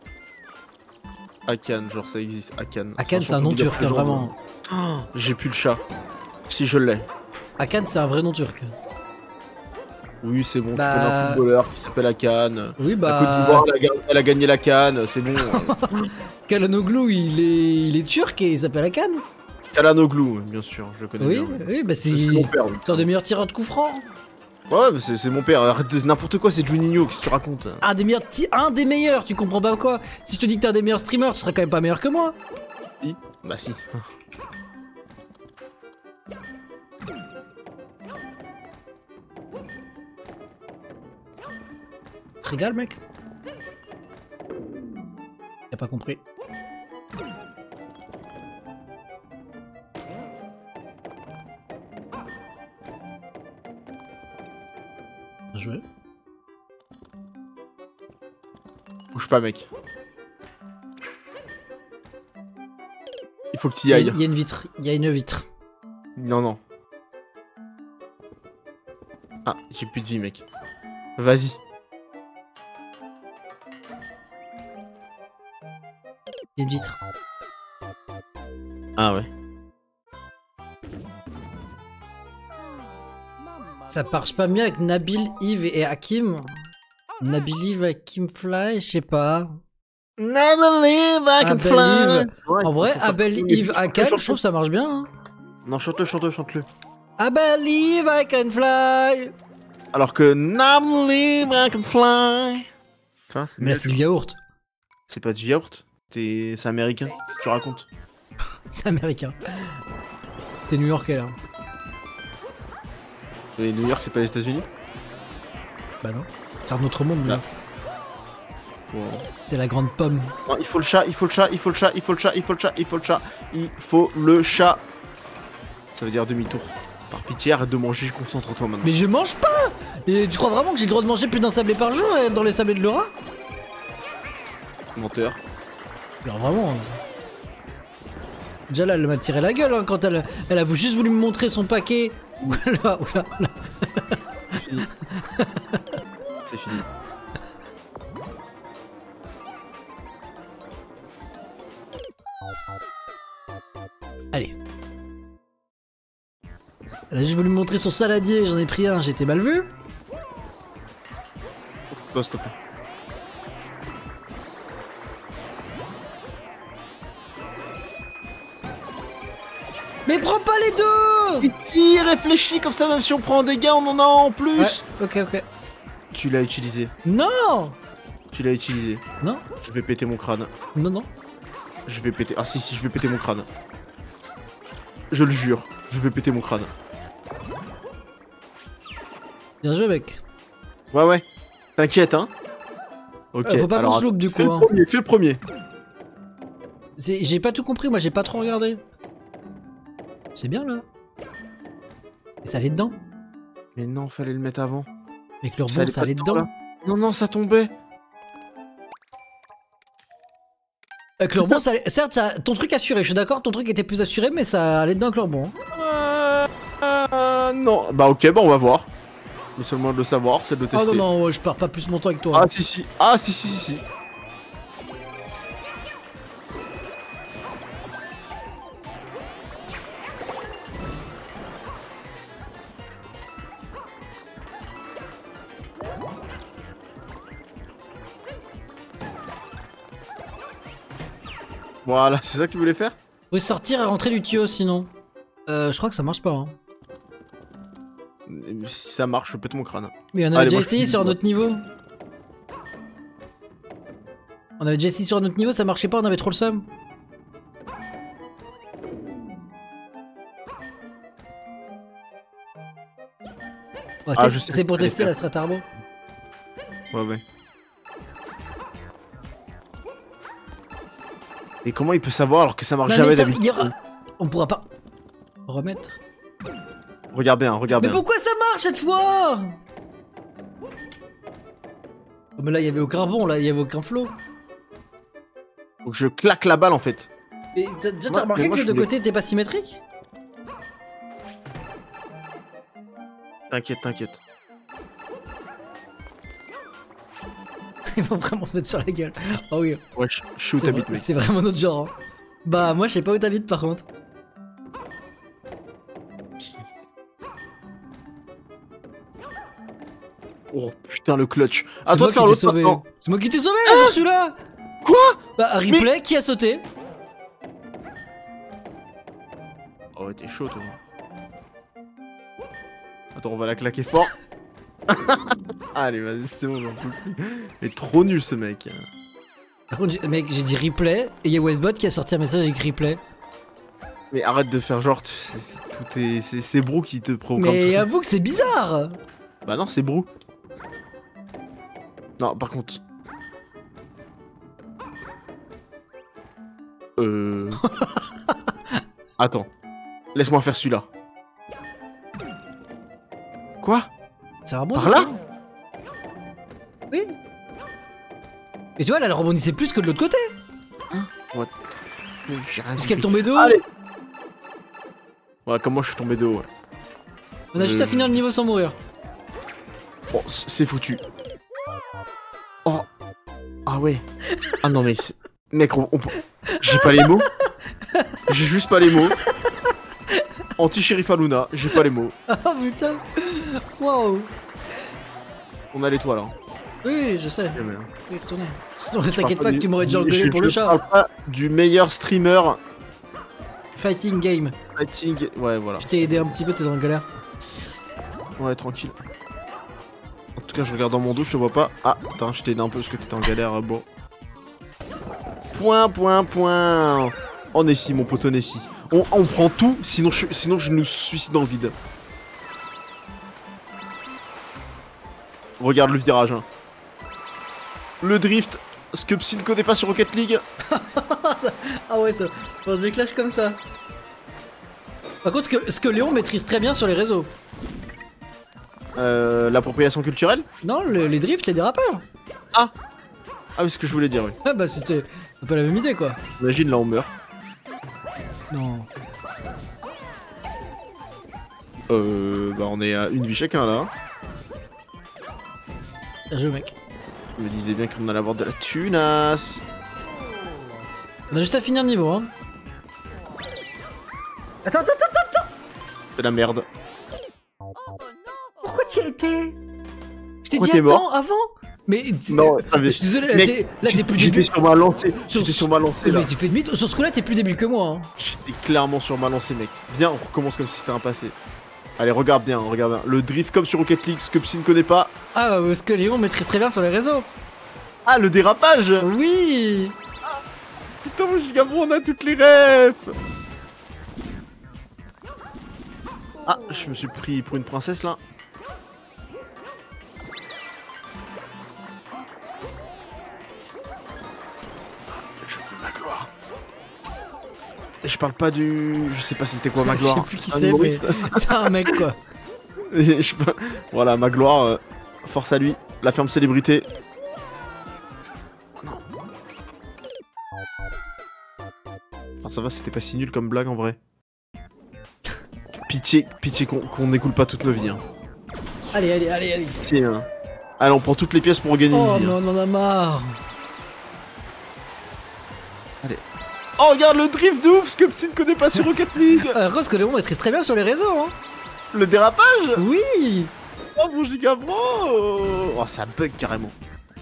Akan, genre ça existe, Akan. Akan c'est un nom turc, hein, vraiment. Oh, j'ai plus le chat. Si je l'ai. Akan c'est un vrai nom turc. Oui, c'est bon, Bah... tu connais un footballeur qui s'appelle Akan. Oui, bah... La Côte d'Ivoire, elle a gagné la CAN, c'est bon. Kalanoglu, il est turc et il s'appelle Akan. Kalanoglu, bien sûr, je le connais Oui, bien. oui, bah c'est mon père. Oui. un des meilleurs tireurs de coups francs. Ouais, bah c'est mon père. Arrête de n'importe quoi, c'est Juninho, qu'est-ce que tu racontes? Un des meilleurs, tu comprends pas quoi? Si je te dis que t'es un des meilleurs streamers, tu seras quand même pas meilleur que moi. Si. Bah si. Régale, mec. T'as pas compris. Bien joué. Bouge pas, mec. Il faut que tu y ailles. Il y a une vitre. Il y a une vitre. Non, non. Ah, j'ai plus de vie, mec. Vas-y. Il y a une vitre. Ah ouais. Ça marche pas mieux avec Nabil, Yves et Hakim. Nabil, Yves, Hakim Fly, je sais pas. Never leave, I can Abel, fly. Yves. Ouais, En vrai, faut faire- Abel, Oui, Yves, chante-le, Hakim, je chante-le. trouve que ça marche bien. Hein. Non, chante-le. Abel, Yves, I can fly. Alors que never leave, I can fly. Enfin, c'est Mais là, c'est du yaourt. C'est pas du yaourt. C'est américain. Qu'est-ce que tu racontes? C'est américain. C'est new-yorkais là. Et New York, c'est pas les États-Unis? Bah non. C'est un autre monde là. Wow. C'est la grande pomme. Non, il faut le chat. Il faut le chat. Ça veut dire demi-tour. Par pitié, arrête de manger, concentre-toi maintenant. Mais je mange pas. Et tu crois vraiment que j'ai le droit de manger plus d'un sablé par jour dans les sablés de Laura? Menteur. Alors vraiment. Déjà là, elle m'a tiré la gueule hein, quand elle a juste voulu me montrer son paquet. Oula. C'est fini. C'est fini. Allez. Elle a juste voulu me montrer son saladier, j'en ai pris un, j'étais mal vu. Toi, s'il te plaît. Mais prends pas les deux. Pitié, réfléchis comme ça, même si on prend des gains, on en a en plus. Ouais, ok. Tu l'as utilisé. Non. Tu l'as utilisé. Non. Je vais péter mon crâne. Non. Je vais péter. Ah si, je vais péter mon crâne. Je le jure, je vais péter mon crâne. Bien joué, mec. Ouais, ouais. T'inquiète, hein. Ok. Faut pas qu'on alors, se loupe du fais coup. le Hein. premier, fais le premier. J'ai pas tout compris, moi j'ai pas trop regardé. C'est bien là. Et ça allait dedans. Mais non, fallait le mettre avant. Avec le Ça rebond, allait ça pas allait dedans, dedans. là. Non, non, ça tombait. Avec le rebond, ça allait... certes, ton truc assuré, je suis d'accord, ton truc était plus assuré, mais ça allait dedans avec le rebond. Non. Bah ok, bah on va voir. Le seul moyen de le savoir, c'est de le Ah tester. non, non, ouais, je perds pas plus mon temps avec toi. Ah si si. Ah si si si si. Voilà, c'est ça que tu voulais faire? Vous pouvez sortir et rentrer du tuyau sinon. Je crois que ça marche pas. Hein. Si ça marche, je pète mon crâne. Mais on avait Allez, déjà moi, je essayé suis sur un libre. autre niveau. On avait déjà essayé sur un autre niveau, ça marchait pas, on avait trop le seum. Ouais, Ah, je sais c'est ce pour que je vais tester faire. la Stratarbo. Ouais ouais. Et comment il peut savoir alors que ça marche Non, jamais mais ça, d'habitude? il y aura- On pourra pas remettre. Regarde bien, regarde Mais bien. pourquoi ça marche cette fois? Oh, mais là il y avait aucun rebond, là il y avait aucun flow. Donc je claque la balle en fait. Et déjà Moi- t'as remarqué mais moi, que je de voulais- côté t'es pas symétrique? T'inquiète, t'inquiète. Ils vont vraiment se mettre sur la gueule. Oh oui. Ouais, je suis où t'habites mec. C'est vraiment notre genre. Hein. Bah moi je sais pas où t'habites par contre. Oh putain le clutch. À C'est toi moi de faire qui t'ai l'autre sauvé. maintenant. C'est moi qui t'ai sauvé, je suis là. Quoi? Bah un replay qui a sauté. Oh ouais t'es chaud toi. Attends on va la claquer fort. Allez vas-y c'est bon j'en peux plus. Il est trop nul ce mec. Par contre mec j'ai dit replay et il y a Westbot qui a sorti un message avec replay. Mais arrête de faire genre tout est c'est Brou qui te programme Mais tout ça. avoue que c'est bizarre. Bah non c'est Brou. Non par contre. Attends. Laisse-moi faire celui-là. Quoi? C'est un rebond. Par là? Oui. Et tu vois là elle rebondissait plus que de l'autre côté. J'ai rien Parce compris. qu'elle tombait de haut. Allez. Ouais comme moi je suis tombé de haut ouais. On a juste à finir le niveau sans mourir. Bon, c'est foutu. Oh. Ah ouais. Ah non mais... Mec, j'ai pas les mots. J'ai juste pas les mots. Anti-Sheriff Aluna, j'ai pas les mots. Ah putain. Waouh. On a l'étoile hein. Oui je sais. Je Oui retournez. Sinon t'inquiète pas que tu m'aurais déjà Je engueulé pour le chat. parle pas du meilleur streamer Fighting game. fighting. Ouais voilà. Je t'ai aidé un petit peu, t'es dans la galère. Ouais tranquille. En tout cas je regarde dans mon dos, je te vois pas. Ah attends, je t'ai aidé un peu parce que t'étais en galère. Bon. Point, point, point. Oh Nessie, mon poteau Nessie. On prend tout, sinon je nous suicide dans le vide. Regarde le virage. Hein. Le drift, ce que Psy ne connaît pas sur Rocket League. Ah ouais, ça pense des clashs comme ça. Par contre, ce que Léon maîtrise très bien sur les réseaux. L'appropriation culturelle. Non, les drifts, les dérapeurs. Ah oui, ce que je voulais dire, oui. Ah bah c'était un peu la même idée quoi. Imagine, là on meurt. Non. Bah on est à une vie chacun là. Bien joué mec. Je me disais bien qu'on allait avoir de la tunasse. On a juste à finir le niveau hein. Attends. C'est la merde. Pourquoi t'y as été? Je t'ai Pourquoi dit t'es attends mort avant. Mais Non, je suis désolé, mec, là t'es plus j'étais débile. sur ma lancée. Sur- J'étais sur ma lancée là. Mais tu fais demi sur ce coup là t'es plus débile que moi hein. J'étais clairement sur ma lancée, mec. Viens, on recommence comme si c'était un passé. Allez, regarde bien, regarde bien. Le drift comme sur Rocket League, ce que Psy ne connaît pas. Ah bah parce que Léon maîtrise très bien sur les réseaux. Ah, le dérapage. Oui. Putain, mon Gigabro, on a toutes les refs. Ah, je me suis pris pour une princesse là. Je parle pas du... Je sais pas c'était quoi ma Je gloire. sais plus qui c'est, mais c'est un mec quoi. Voilà, ma gloire, force à lui, la ferme célébrité. Oh non. Enfin ça va, c'était pas si nul comme blague en vrai. Pitié qu'on n'écoule pas toute nos vies. Hein. Allez. Pitié, hein. Allez, on prend toutes les pièces pour gagner Oh une vie. non, Hein. on en a marre. Allez. Oh regarde le drift de ouf, ce que Psy ne connaît pas sur Rocket League. Rose que Léon maîtrise très bien sur les réseaux, hein. Le dérapage. Oui. Oh mon giga bro. Oh ça bug carrément.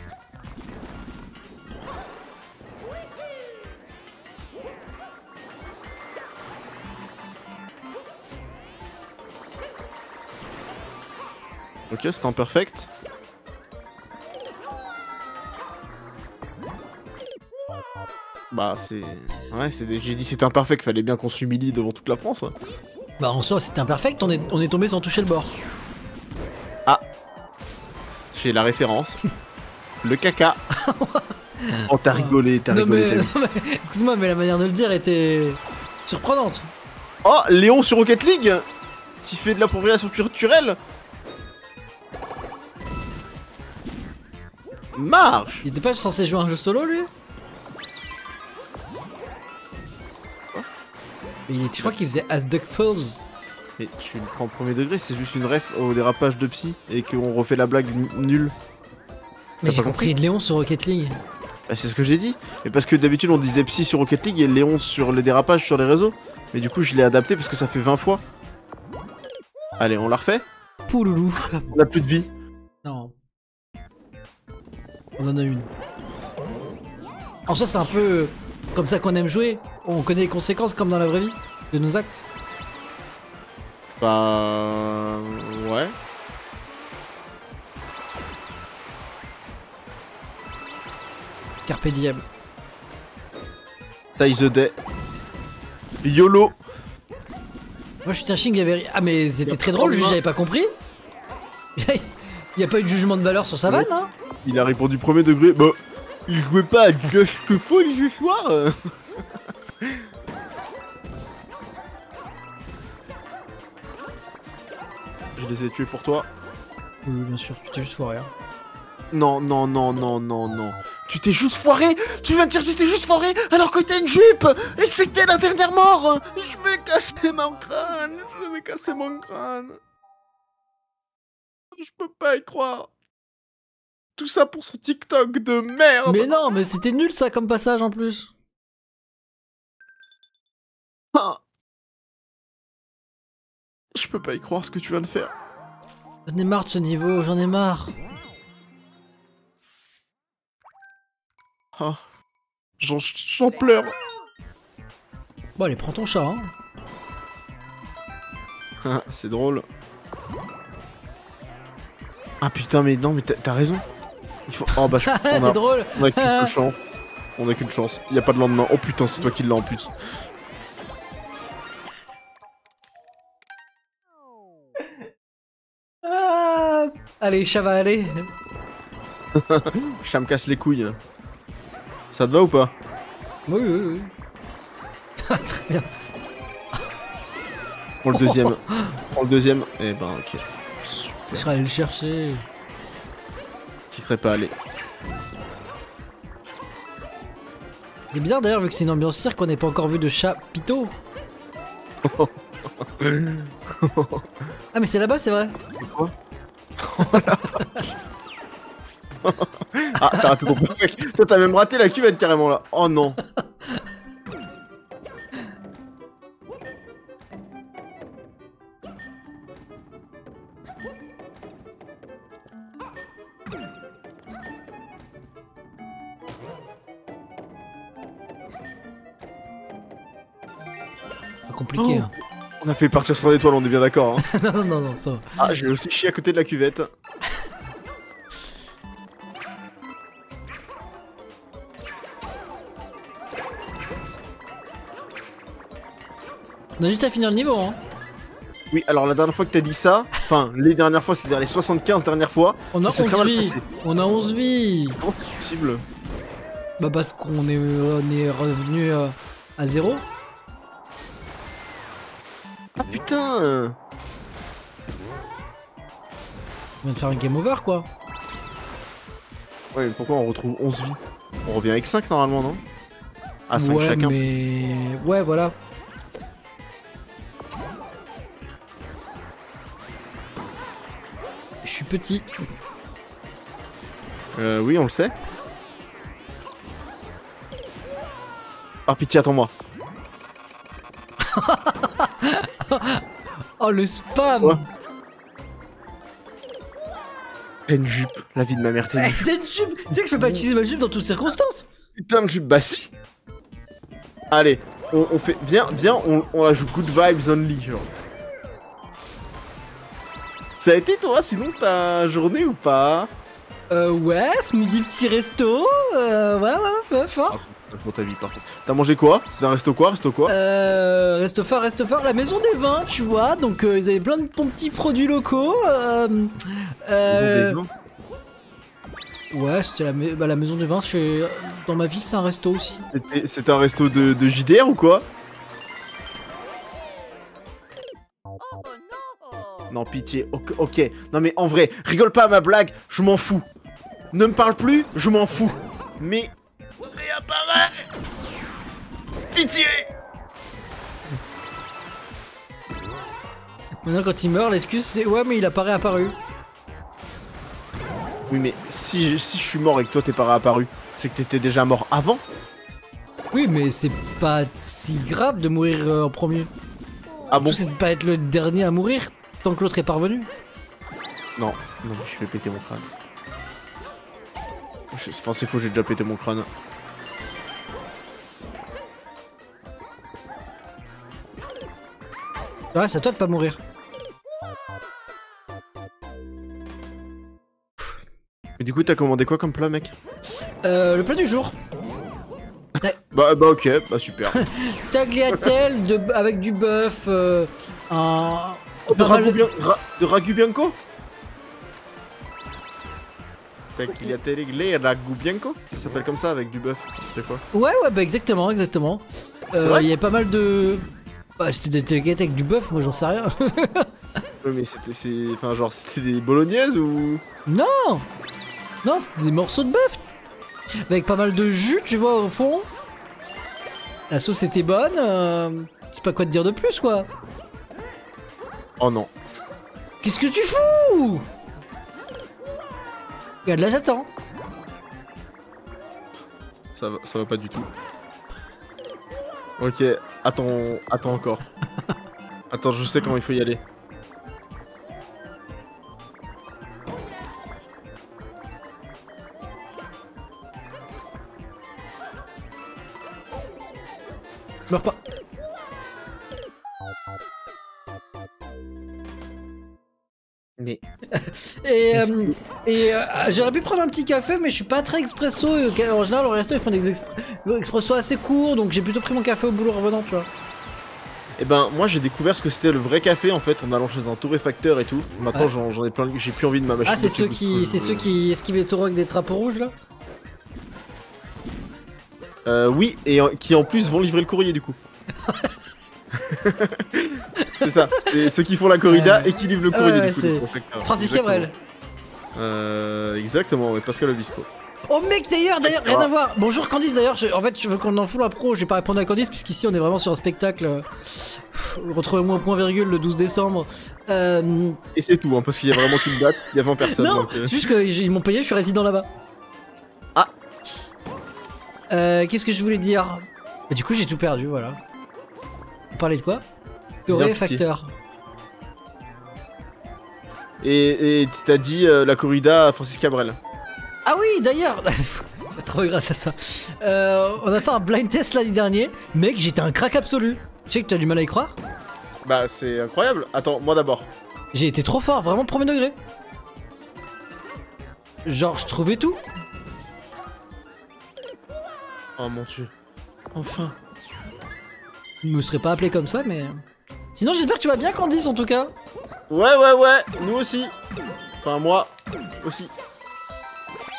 Ok, c'est imperfect. Bah c'est... Ouais, j'ai dit c'était imperfect, fallait bien qu'on s'humilie devant toute la France. Hein. Bah en soi c'était imperfect, on est tombé sans toucher le bord. Ah. J'ai la référence. Le caca. Oh t'as rigolé, t'as rigolé. Non, mais excuse-moi, mais la manière de le dire était surprenante. Oh, Léon sur Rocket League qui fait de l'appropriation culturelle. Marche. Il était pas censé jouer à un jeu solo lui? Je crois qu'il faisait As Duck Falls. Et tu le prends au premier degré, c'est juste une ref au dérapage de Psy et qu'on refait la blague nulle. Mais T'as j'ai pas compris Léon sur Rocket League. Bah c'est ce que j'ai dit. Mais parce que d'habitude on disait Psy sur Rocket League et Léon sur les dérapages sur les réseaux. Mais du coup je l'ai adapté parce que ça fait 20 fois. Allez, on la refait. Pouloulou. On a plus de vie. Non. On en a une. En soi c'est un peu comme ça qu'on aime jouer. On connaît les conséquences comme dans la vraie vie de nos actes. Bah... Ouais. Carpe diem. Size the day. YOLO. Moi je suis un ching, il y avait... Ah mais c'était très drôle, juste j'avais pas compris. Il y a pas eu de jugement de valeur sur sa vanne, hein. Il a répondu premier degré. Bah, il jouait pas à Just Fall ce soir. Je les ai tués pour toi. Oui, bien sûr, tu t'es juste foiré. Hein. Non. Tu t'es juste foiré. Tu viens de dire que tu t'es juste foiré alors que t'as une jupe. Et c'était la dernière mort. Je vais casser mon crâne. Je vais casser mon crâne. Je peux pas y croire. Tout ça pour son TikTok de merde. Mais non, mais c'était nul ça comme passage en plus. Ah. Je peux pas y croire ce que tu viens de faire. J'en ai marre de ce niveau, j'en ai marre. Ah. J'en pleure. Bon allez, prends ton chat, hein. Ah, c'est drôle. Ah putain, mais non, mais t'as raison. Il faut... Oh bah C'est drôle. On a qu'une chance. On a qu'une chance. Y a pas de lendemain. Oh putain, c'est toi qui l'as en plus. Ah, allez, chat va aller. Ça me casse les couilles. Ça te va ou pas? Oui. Très bien. Prends le deuxième. Prends le deuxième. Eh ben ok. Je serais allé le chercher. T'y serais pas allé. C'est bizarre d'ailleurs vu que c'est une ambiance cirque qu'on n'ait pas encore vu de chat pito. Ah mais c'est là-bas, c'est vrai. Quoi? Ah t'as raté ton perfect. Toi t'as même raté la cuvette carrément là. Oh non. Compliqué. Hein. On a fait partir sur l'étoile, on est bien d'accord. Hein. non, ça va. Ah, je vais aussi chier à côté de la cuvette. On a juste à finir le niveau, hein. Oui, alors la dernière fois que t'as dit ça, enfin, les dernières fois, c'est-à-dire les 75 dernières fois, on a ça s'est 11 très mal vies. passé. On a 11 vies. Comment c'est possible? Bah parce qu'on est revenu à 0. Ah putain. On vient de faire un game over quoi. Ouais, mais pourquoi on retrouve 11 vies? On revient avec 5 normalement, non? Ah, 5 ouais, chacun. mais... Ouais, voilà. Je suis petit. Oui, on le sait. Ah, pitié, attends-moi. Oh, le spam. Ouais. Une jupe, la vie de ma mère, t'es une jupe. T'as une jupe. Tu sais que je peux pas utiliser ma jupe dans toutes circonstances. Plein de jupes, bah si. Allez, on fait... Viens, on la joue good vibes only, genre. Ça a été toi, sinon, ta journée ou pas? Ouais, ce midi petit resto. Ouais, fort. Pour ta vie, par contre. T'as mangé quoi? C'est un resto quoi? Resto fort, la maison des vins, tu vois. Donc, ils avaient plein de bons petits produits locaux. Ouais, c'était la maison des vins. Dans ma ville, c'est un resto aussi. C'était un resto de JDR ou quoi? Non, pitié, ok. Non mais en vrai, rigole pas à ma blague, je m'en fous. Ne me parle plus, je m'en fous. Mais apparaît. Pitié. Maintenant, quand il meurt, l'excuse c'est ouais, mais il a pas réapparu. Oui, mais si je suis mort et que toi t'es pas réapparu, c'est que t'étais déjà mort avant. Oui, mais c'est pas si grave de mourir en premier. Ah bon? C'est de pas être le dernier à mourir tant que l'autre est parvenu. Non, je vais péter mon crâne. Enfin, c'est faux, j'ai déjà pété mon crâne. Ouais, c'est à toi de pas mourir. Mais du coup, t'as commandé quoi comme plat, mec? Le plat du jour. Bah ok, bah super. Tagliatelle avec du bœuf, un... De ragu bianco? Tagliatelle et ragu bianco? Ça s'appelle comme ça avec du bœuf, c'est quoi? Ouais, bah exactement. Il y avait pas mal de... Bah, c'était des tagliatelles avec du bœuf, moi j'en sais rien. Ouais, mais enfin, genre, c'était des bolognaises ou... Non, c'était des morceaux de bœuf. Avec pas mal de jus, tu vois, au fond. La sauce était bonne. Je sais pas quoi te dire de plus, quoi. Oh non. Qu'est-ce que tu fous? Regarde, là j'attends. Ça va pas du tout. Ok, attends encore. Attends, je sais comment il faut y aller. Meurs pas. Mais... J'aurais pu prendre un petit café, mais je suis pas très expresso. En général, au resto, ils font des expresso assez courts, donc j'ai plutôt pris mon café au boulot revenant, tu vois. Et ben, moi j'ai découvert ce que c'était le vrai café en fait en allant chez un torréfacteur et tout. Maintenant, ouais. j'en ai plein, j'ai plus envie de ma machine. Ah, c'est ceux qui esquivent les taureaux avec des drapeaux rouges là? Oui, et qui en plus vont livrer le courrier du coup. C'est ça, c'est ceux qui font la corrida et qui livrent le courrier du coup. C'est Francis Cabrel. Exactement, ouais, Pascal Obispo. Oh mec, d'ailleurs, rien à voir. Bonjour Candice, d'ailleurs, en fait, je veux qu'on en fout la pro. J'ai pas répondu à Candice, puisqu'ici on est vraiment sur un spectacle. Retrouvez-moi au point virgule le 12 décembre. Et c'est tout, hein, parce qu'il y a vraiment qu'une date, il y a 20 personnes. Non, donc, juste qu'ils m'ont payé, je suis résident là-bas. Ah. Qu'est-ce que je voulais dire? Bah, du coup, j'ai tout perdu, voilà. On parlait de quoi? Torréfacteur. Et t'as dit la corrida à Francis Cabrel. Ah oui, d'ailleurs, trop grâce à ça. On a fait un blind test l'année dernière. Mec, j'étais un crack absolu. Je sais que tu as du mal à y croire. Bah, c'est incroyable. Attends, moi d'abord. J'ai été trop fort, vraiment premier degré. Genre, je trouvais tout. Oh mon dieu. Enfin. Je me serais pas appelé comme ça, mais... Sinon, j'espère que tu vas bien, Candice, en tout cas. Ouais, nous aussi. Enfin, moi aussi.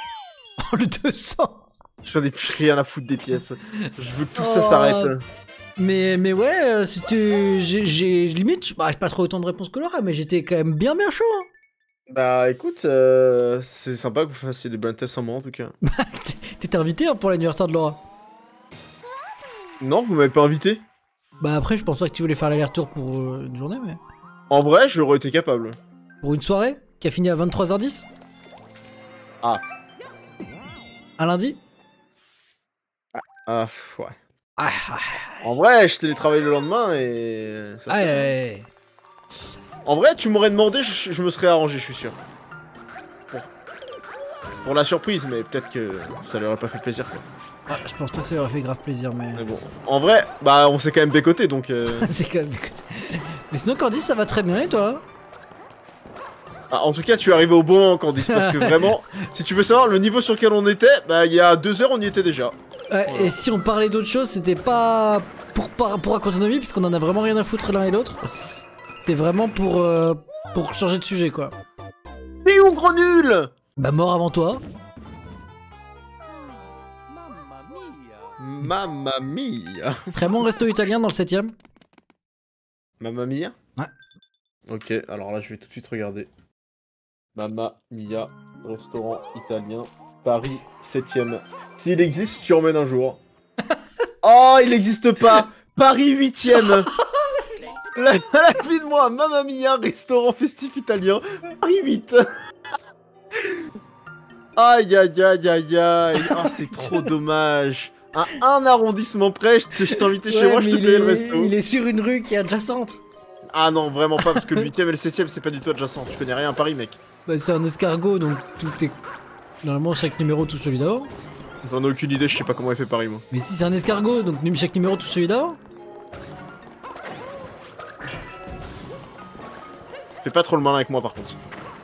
Oh, le 200. J'en ai plus rien à foutre des pièces. Je veux que tout ça s'arrête. Mais ouais, c'était. Limite, j'ai pas trop autant de réponses que Laura, mais j'étais quand même bien chaud. Hein. Bah écoute, c'est sympa que vous fassiez des blind tests sans moi en tout cas. T'étais invité hein, pour l'anniversaire de Laura. Non, vous m'avez pas invité. Bah après, je pense pas que tu voulais faire l'aller-retour pour une journée, mais. En vrai, j'aurais été capable. Pour une soirée qui a fini à 23h10. Ah. Un lundi. Ah, ouais. Ah, En vrai, je télétravaille le lendemain et... ça se fait. ouais. En vrai, tu m'aurais demandé, je me serais arrangé, je suis sûr. Pour la surprise, mais peut-être que ça leur aurait pas fait plaisir. Quoi. Ah, je pense pas que ça leur aurait fait grave plaisir, mais. Mais bon, en vrai, bah on s'est quand même bécoté, donc... C'est quand même... Mais sinon, Candice, ça va très bien, et toi? Ah, en tout cas, tu es arrivé au bon moment, Candice, parce que vraiment, si tu veux savoir le niveau sur lequel on était, bah il y a 2 heures, on y était déjà. Voilà. Et si on parlait d'autre chose, c'était pas pour raconter nos vies, parce qu'on en a vraiment rien à foutre l'un et l'autre. C'était vraiment pour changer de sujet, quoi. Mais où, gros nul? Bah, mort avant toi. Mamma mia. Très bon resto italien dans le 7ème. Mamma mia? Ouais. Ok, alors là, je vais tout de suite regarder. Mamma mia, restaurant italien, Paris 7ème. S'il existe, tu emmènes un jour. Oh, il n'existe pas. Paris 8ème. La vie de moi, Mamma mia, restaurant festif italien, Paris 8. Aïe aïe aïe aïe aïe. Oh, c'est trop dommage. À un arrondissement près, je t'invitais chez moi, je te payais le resto. Il est sur une rue qui est adjacente. Ah non, vraiment pas, parce que le 8ème et le 7ème, c'est pas du tout adjacent. Tu connais rien à Paris, mec. Bah, c'est un escargot, donc tout est... Normalement, chaque numéro touche celui d'avant. J'en ai aucune idée, je sais pas comment il fait Paris, moi. Mais si c'est un escargot, donc chaque numéro touche celui d'avant. Fais pas trop le malin avec moi, par contre.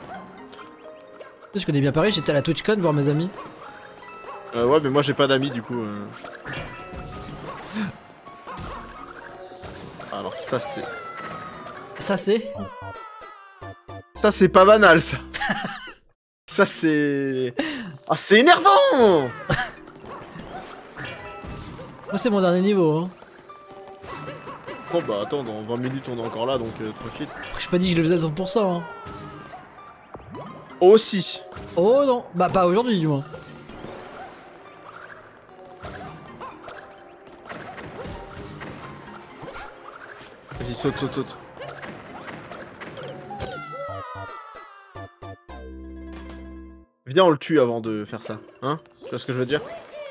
Je connais bien Paris, j'étais à la TwitchCon voir mes amis. Ouais, mais moi j'ai pas d'amis, du coup... Alors ça, c'est... Ça, c'est... Ça, c'est pas banal, ça. Ça, c'est... Ah, c'est énervant. Moi, c'est mon dernier niveau, hein. Bon, bah attends, dans 20 minutes, on est encore là, donc tranquille. J'ai pas dit que je le faisais à 100%, hein. Aussi. Oh non, bah pas aujourd'hui, du moins. Vas-y, saute, saute, saute. Viens, on le tue avant de faire ça, hein? Tu vois ce que je veux dire?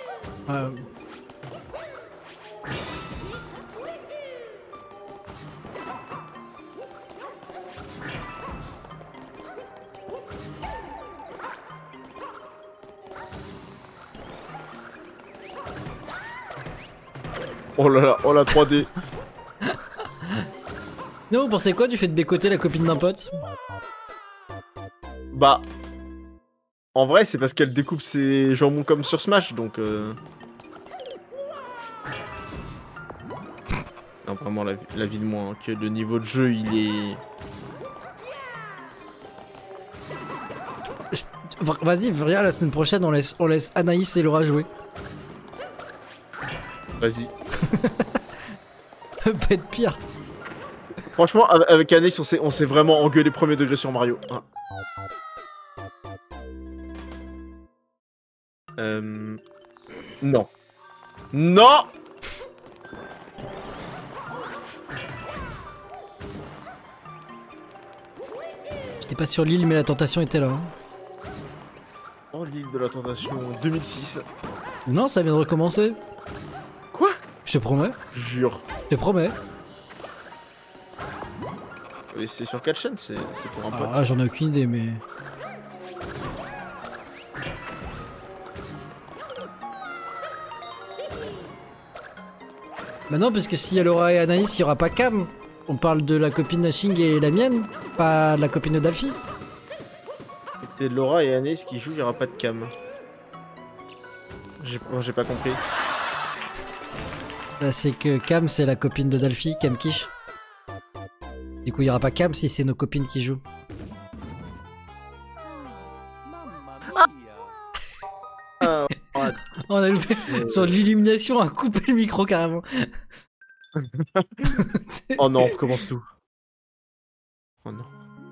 Oh là là, oh la 3D. Non, vous pensez quoi du fait de bécoter la copine d'un pote? Bah... En vrai, c'est parce qu'elle découpe ses jambons comme sur Smash, donc... Non, vraiment, la vie de moi, hein, que le niveau de jeu, il est... Vas-y, viens, la semaine prochaine, on laisse Anaïs et Laura jouer. Vas-y. Ça peut être pire. Franchement, avec Anaïs, on s'est vraiment engueulé premier degré sur Mario. Hein. Non. Non. J'étais pas sur l'île, mais la tentation était là. Hein. Oh, l'île de la tentation 2006. Non, ça vient de recommencer. Quoi? Je te promets. Jure. Je te promets. Et c'est sur quelle chaîne? C'est pour un pote. Ah, j'en ai aucune idée, mais... Bah non, parce que s'il y a Laura et Anaïs, il y aura pas Cam. On parle de la copine de Shing et la mienne, pas de la copine de Dalphi. C'est Laura et Anaïs qui jouent, il n'y aura pas de cam. J'ai pas compris. Bah, c'est que Cam, c'est la copine de Dalphi, Cam Kish. Du coup, il y aura pas Cam si c'est nos copines qui jouent. Ah, On a loupé sur l'illumination, a coupé le micro carrément. Oh non, on recommence tout. Oh non.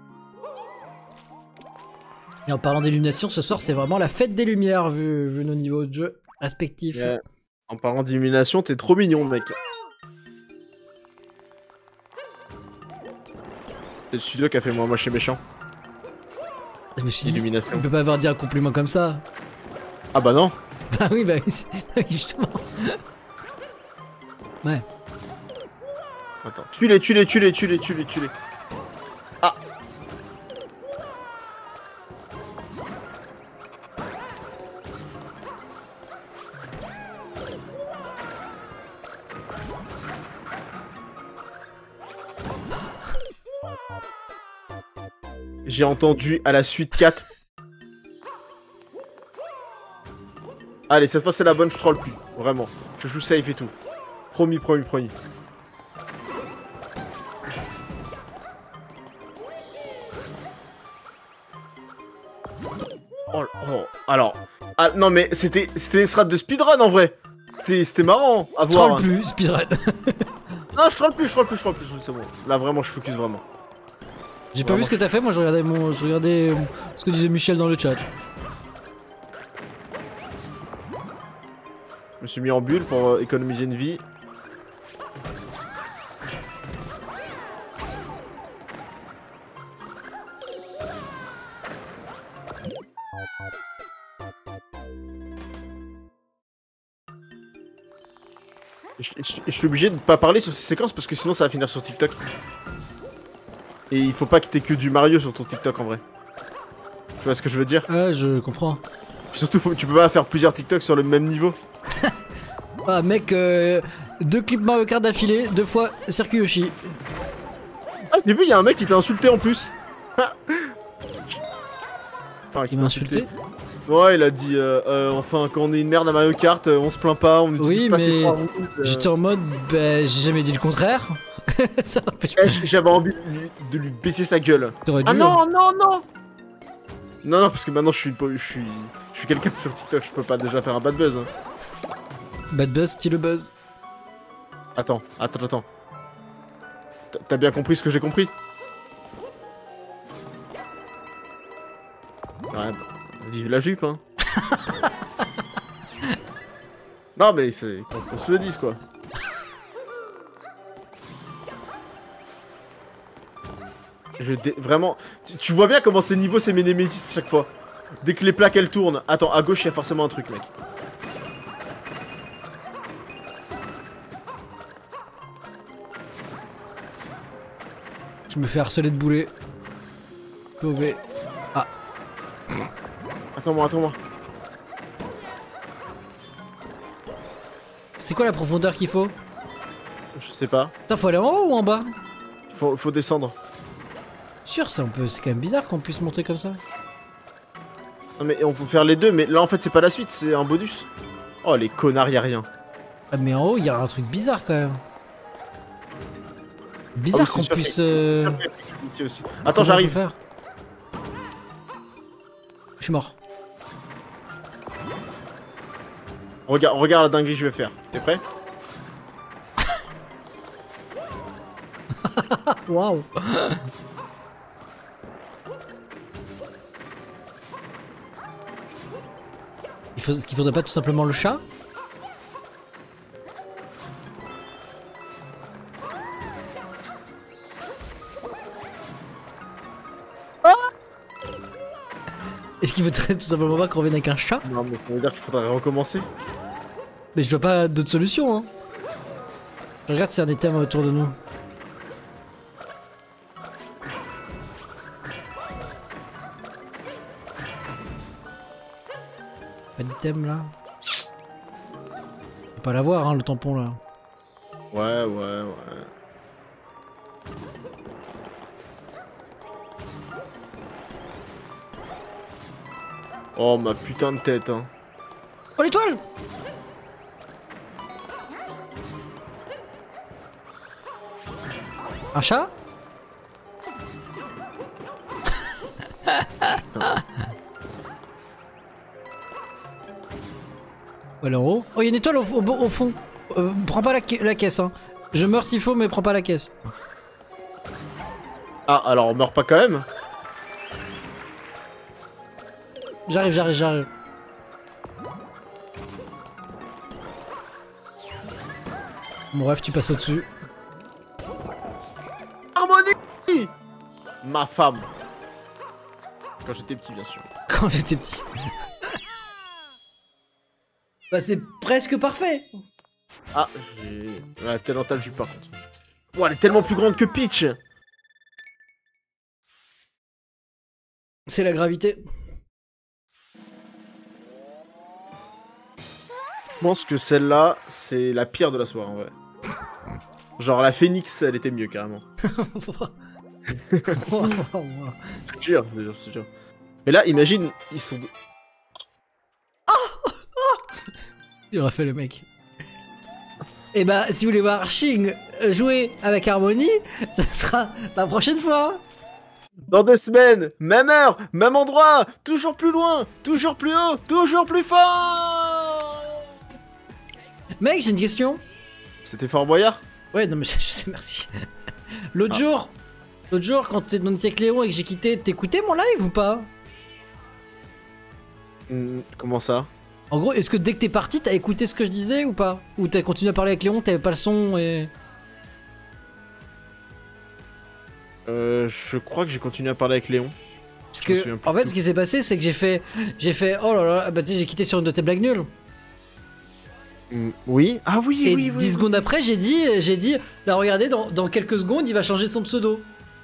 Et en parlant d'illumination, ce soir c'est vraiment la fête des lumières vu nos niveaux de jeu respectifs. Yeah. En parlant d'illumination, t'es trop mignon, mec. C'est le studio qui a fait moi moche et méchant. Je me suis dit, Illumination. on peut pas avoir dit un compliment comme ça. Ah bah non. Bah oui, justement. Ouais. Attends, tue-les. Ah. J'ai entendu à la suite 4. Allez, cette fois c'est la bonne, je troll plus. Vraiment. Je joue safe et tout. Promis. Oh, alors. Ah, non mais c'était des strats de speedrun en vrai. C'était marrant à voir. Troll plus, speedrun. Non, je troll plus, c'est bon. Là vraiment, je focus vraiment. J'ai pas vu ce que t'as fait, moi je regardais ce que disait Michel dans le chat. Je me suis mis en bulle pour économiser une vie. Je suis obligé de pas parler sur ces séquences parce que sinon ça va finir sur TikTok. Et il faut pas que t'aies que du Mario sur ton TikTok en vrai. Tu vois ce que je veux dire? Ouais, je comprends. Puis surtout, tu peux pas faire plusieurs TikTok sur le même niveau. Ah mec, 2 clips Mario Kart d'affilée, 2 fois Circuit Yoshi. Ah, j'ai vu, il y a un mec qui t'a insulté en plus. Enfin, Il m'a insulté? Ouais, il a dit enfin, quand on est une merde à Mario Kart, on se plaint pas, on utilise Oui, pas ses mais 3 roues. j'étais en mode, bah j'ai jamais dit le contraire. Ça empêche pas. J'avais envie de lui baisser sa gueule. T'aurais dû, Ah hein. non, Non, parce que maintenant je suis quelqu'un sur TikTok, je peux pas déjà faire un bad buzz. Hein. Bad buzz, style buzz. Attends. T'as bien compris ce que j'ai compris? Ouais, bah, vive la jupe, hein. Non, mais c'est qu'on se le dise, quoi. Vraiment, tu vois bien comment ces niveaux, c'est mes némésis chaque fois. Dès que les plaques elles tournent. Attends, à gauche, il y a forcément un truc, mec. Je me fais harceler de boulet. Mauvais. Ah. Attends-moi. C'est quoi la profondeur qu'il faut? Je sais pas. Putain, faut aller en haut ou en bas? Faut descendre. Sûr, c'est quand même bizarre qu'on puisse monter comme ça. Non mais on peut faire les deux, mais là en fait c'est pas la suite, c'est un bonus. Oh les connards, y'a rien. Ah, mais en haut, il y a un truc bizarre quand même. Bizarre qu'on puisse. Ici aussi. Attends, j'arrive. Je suis mort. Regarde la dinguerie que je vais faire. T'es prêt? Waouh. Est-ce qu'il faudrait pas tout simplement le chat? Est-ce qu'il faudrait tout simplement pas qu'on revienne avec un chat? Non mais ça veut dire qu'il faudrait recommencer. Mais je vois pas d'autre solution, hein. Je regarde s'il y a des thèmes autour de nous. Pas de thème là. On peut pas l'avoir, hein, le tampon là. Ouais. Oh ma putain de tête, hein. Oh l'étoile! Un chat? Voilà en haut. Oh, il y a une étoile au fond. Prends pas la caisse, hein. Je meurs s'il faut, mais prends pas la caisse. Ah, alors on meurt pas quand même? J'arrive. Bon bref, tu passes au-dessus. Harmonie! Ma femme. Quand j'étais petit, bien sûr. Quand j'étais petit. Bah c'est presque parfait. Ah, j'ai... Ouais, t'es dans ta jupe par contre. Oh, elle est tellement plus grande que Peach. C'est la gravité. Je pense que celle-là, c'est la pire de la soirée en vrai. Genre la Phoenix, elle était mieux carrément. Je te jure, je te jure. Mais là, imagine, ils sont... Il aurait fait le mec. Et bah, si vous voulez voir Shing jouer avec Harmony, ça sera la prochaine fois. Dans 2 semaines, même heure, même endroit, toujours plus loin, toujours plus haut, toujours plus fort. Mec, j'ai une question. C'était Fort Boyard? Ouais, non mais je sais, merci. L'autre jour, quand t'es dans avec Léon et que j'ai quitté, t'écoutais mon live ou pas? Comment ça? En gros, est-ce que dès que t'es parti, t'as écouté ce que je disais ou pas? Ou t'as continué à parler avec Léon, t'avais pas le son et... Je crois que j'ai continué à parler avec Léon. Parce que, en fait, ce qui s'est passé, c'est que j'ai fait, oh là là, bah tu sais, j'ai quitté sur une de tes blagues nulles. Oui. Ah oui, Et oui, 10 secondes après, j'ai dit, là regardez, dans quelques secondes, il va changer son pseudo.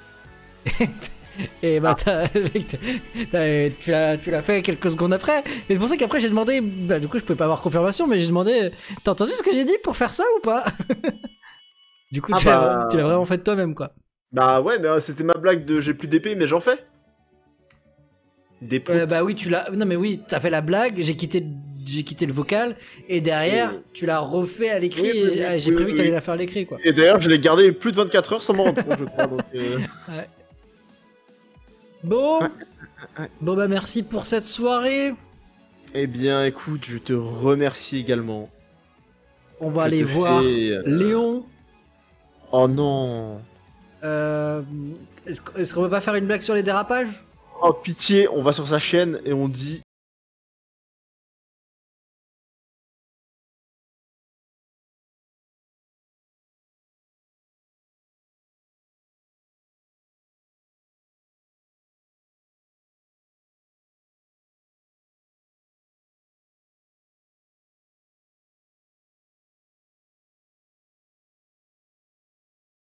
Et bah tu l'as fait quelques secondes après. Et c'est pour ça qu'après j'ai demandé, bah du coup je pouvais pas avoir confirmation, mais j'ai demandé, t'as entendu ce que j'ai dit pour faire ça ou pas? Du coup tu l'as vraiment fait de toi-même quoi. Bah ouais, mais c'était ma blague de j'ai plus d'épée, mais j'en fais. Bah oui, non mais oui, t'as fait la blague, j'ai quitté le vocal, et derrière, tu l'as refait à l'écrit, et j'ai prévu que t'allais la faire à l'écrit, quoi. Et d'ailleurs, je l'ai gardé plus de 24 heures sans m'en rendre compte, je crois, donc... Ouais. Bon. Bon bah merci pour cette soirée. Eh bien, écoute, je te remercie également. On va aller voir Léon. Oh non. Est-ce qu'on va pas faire une blague sur les dérapages? Oh pitié, on va sur sa chaîne et on dit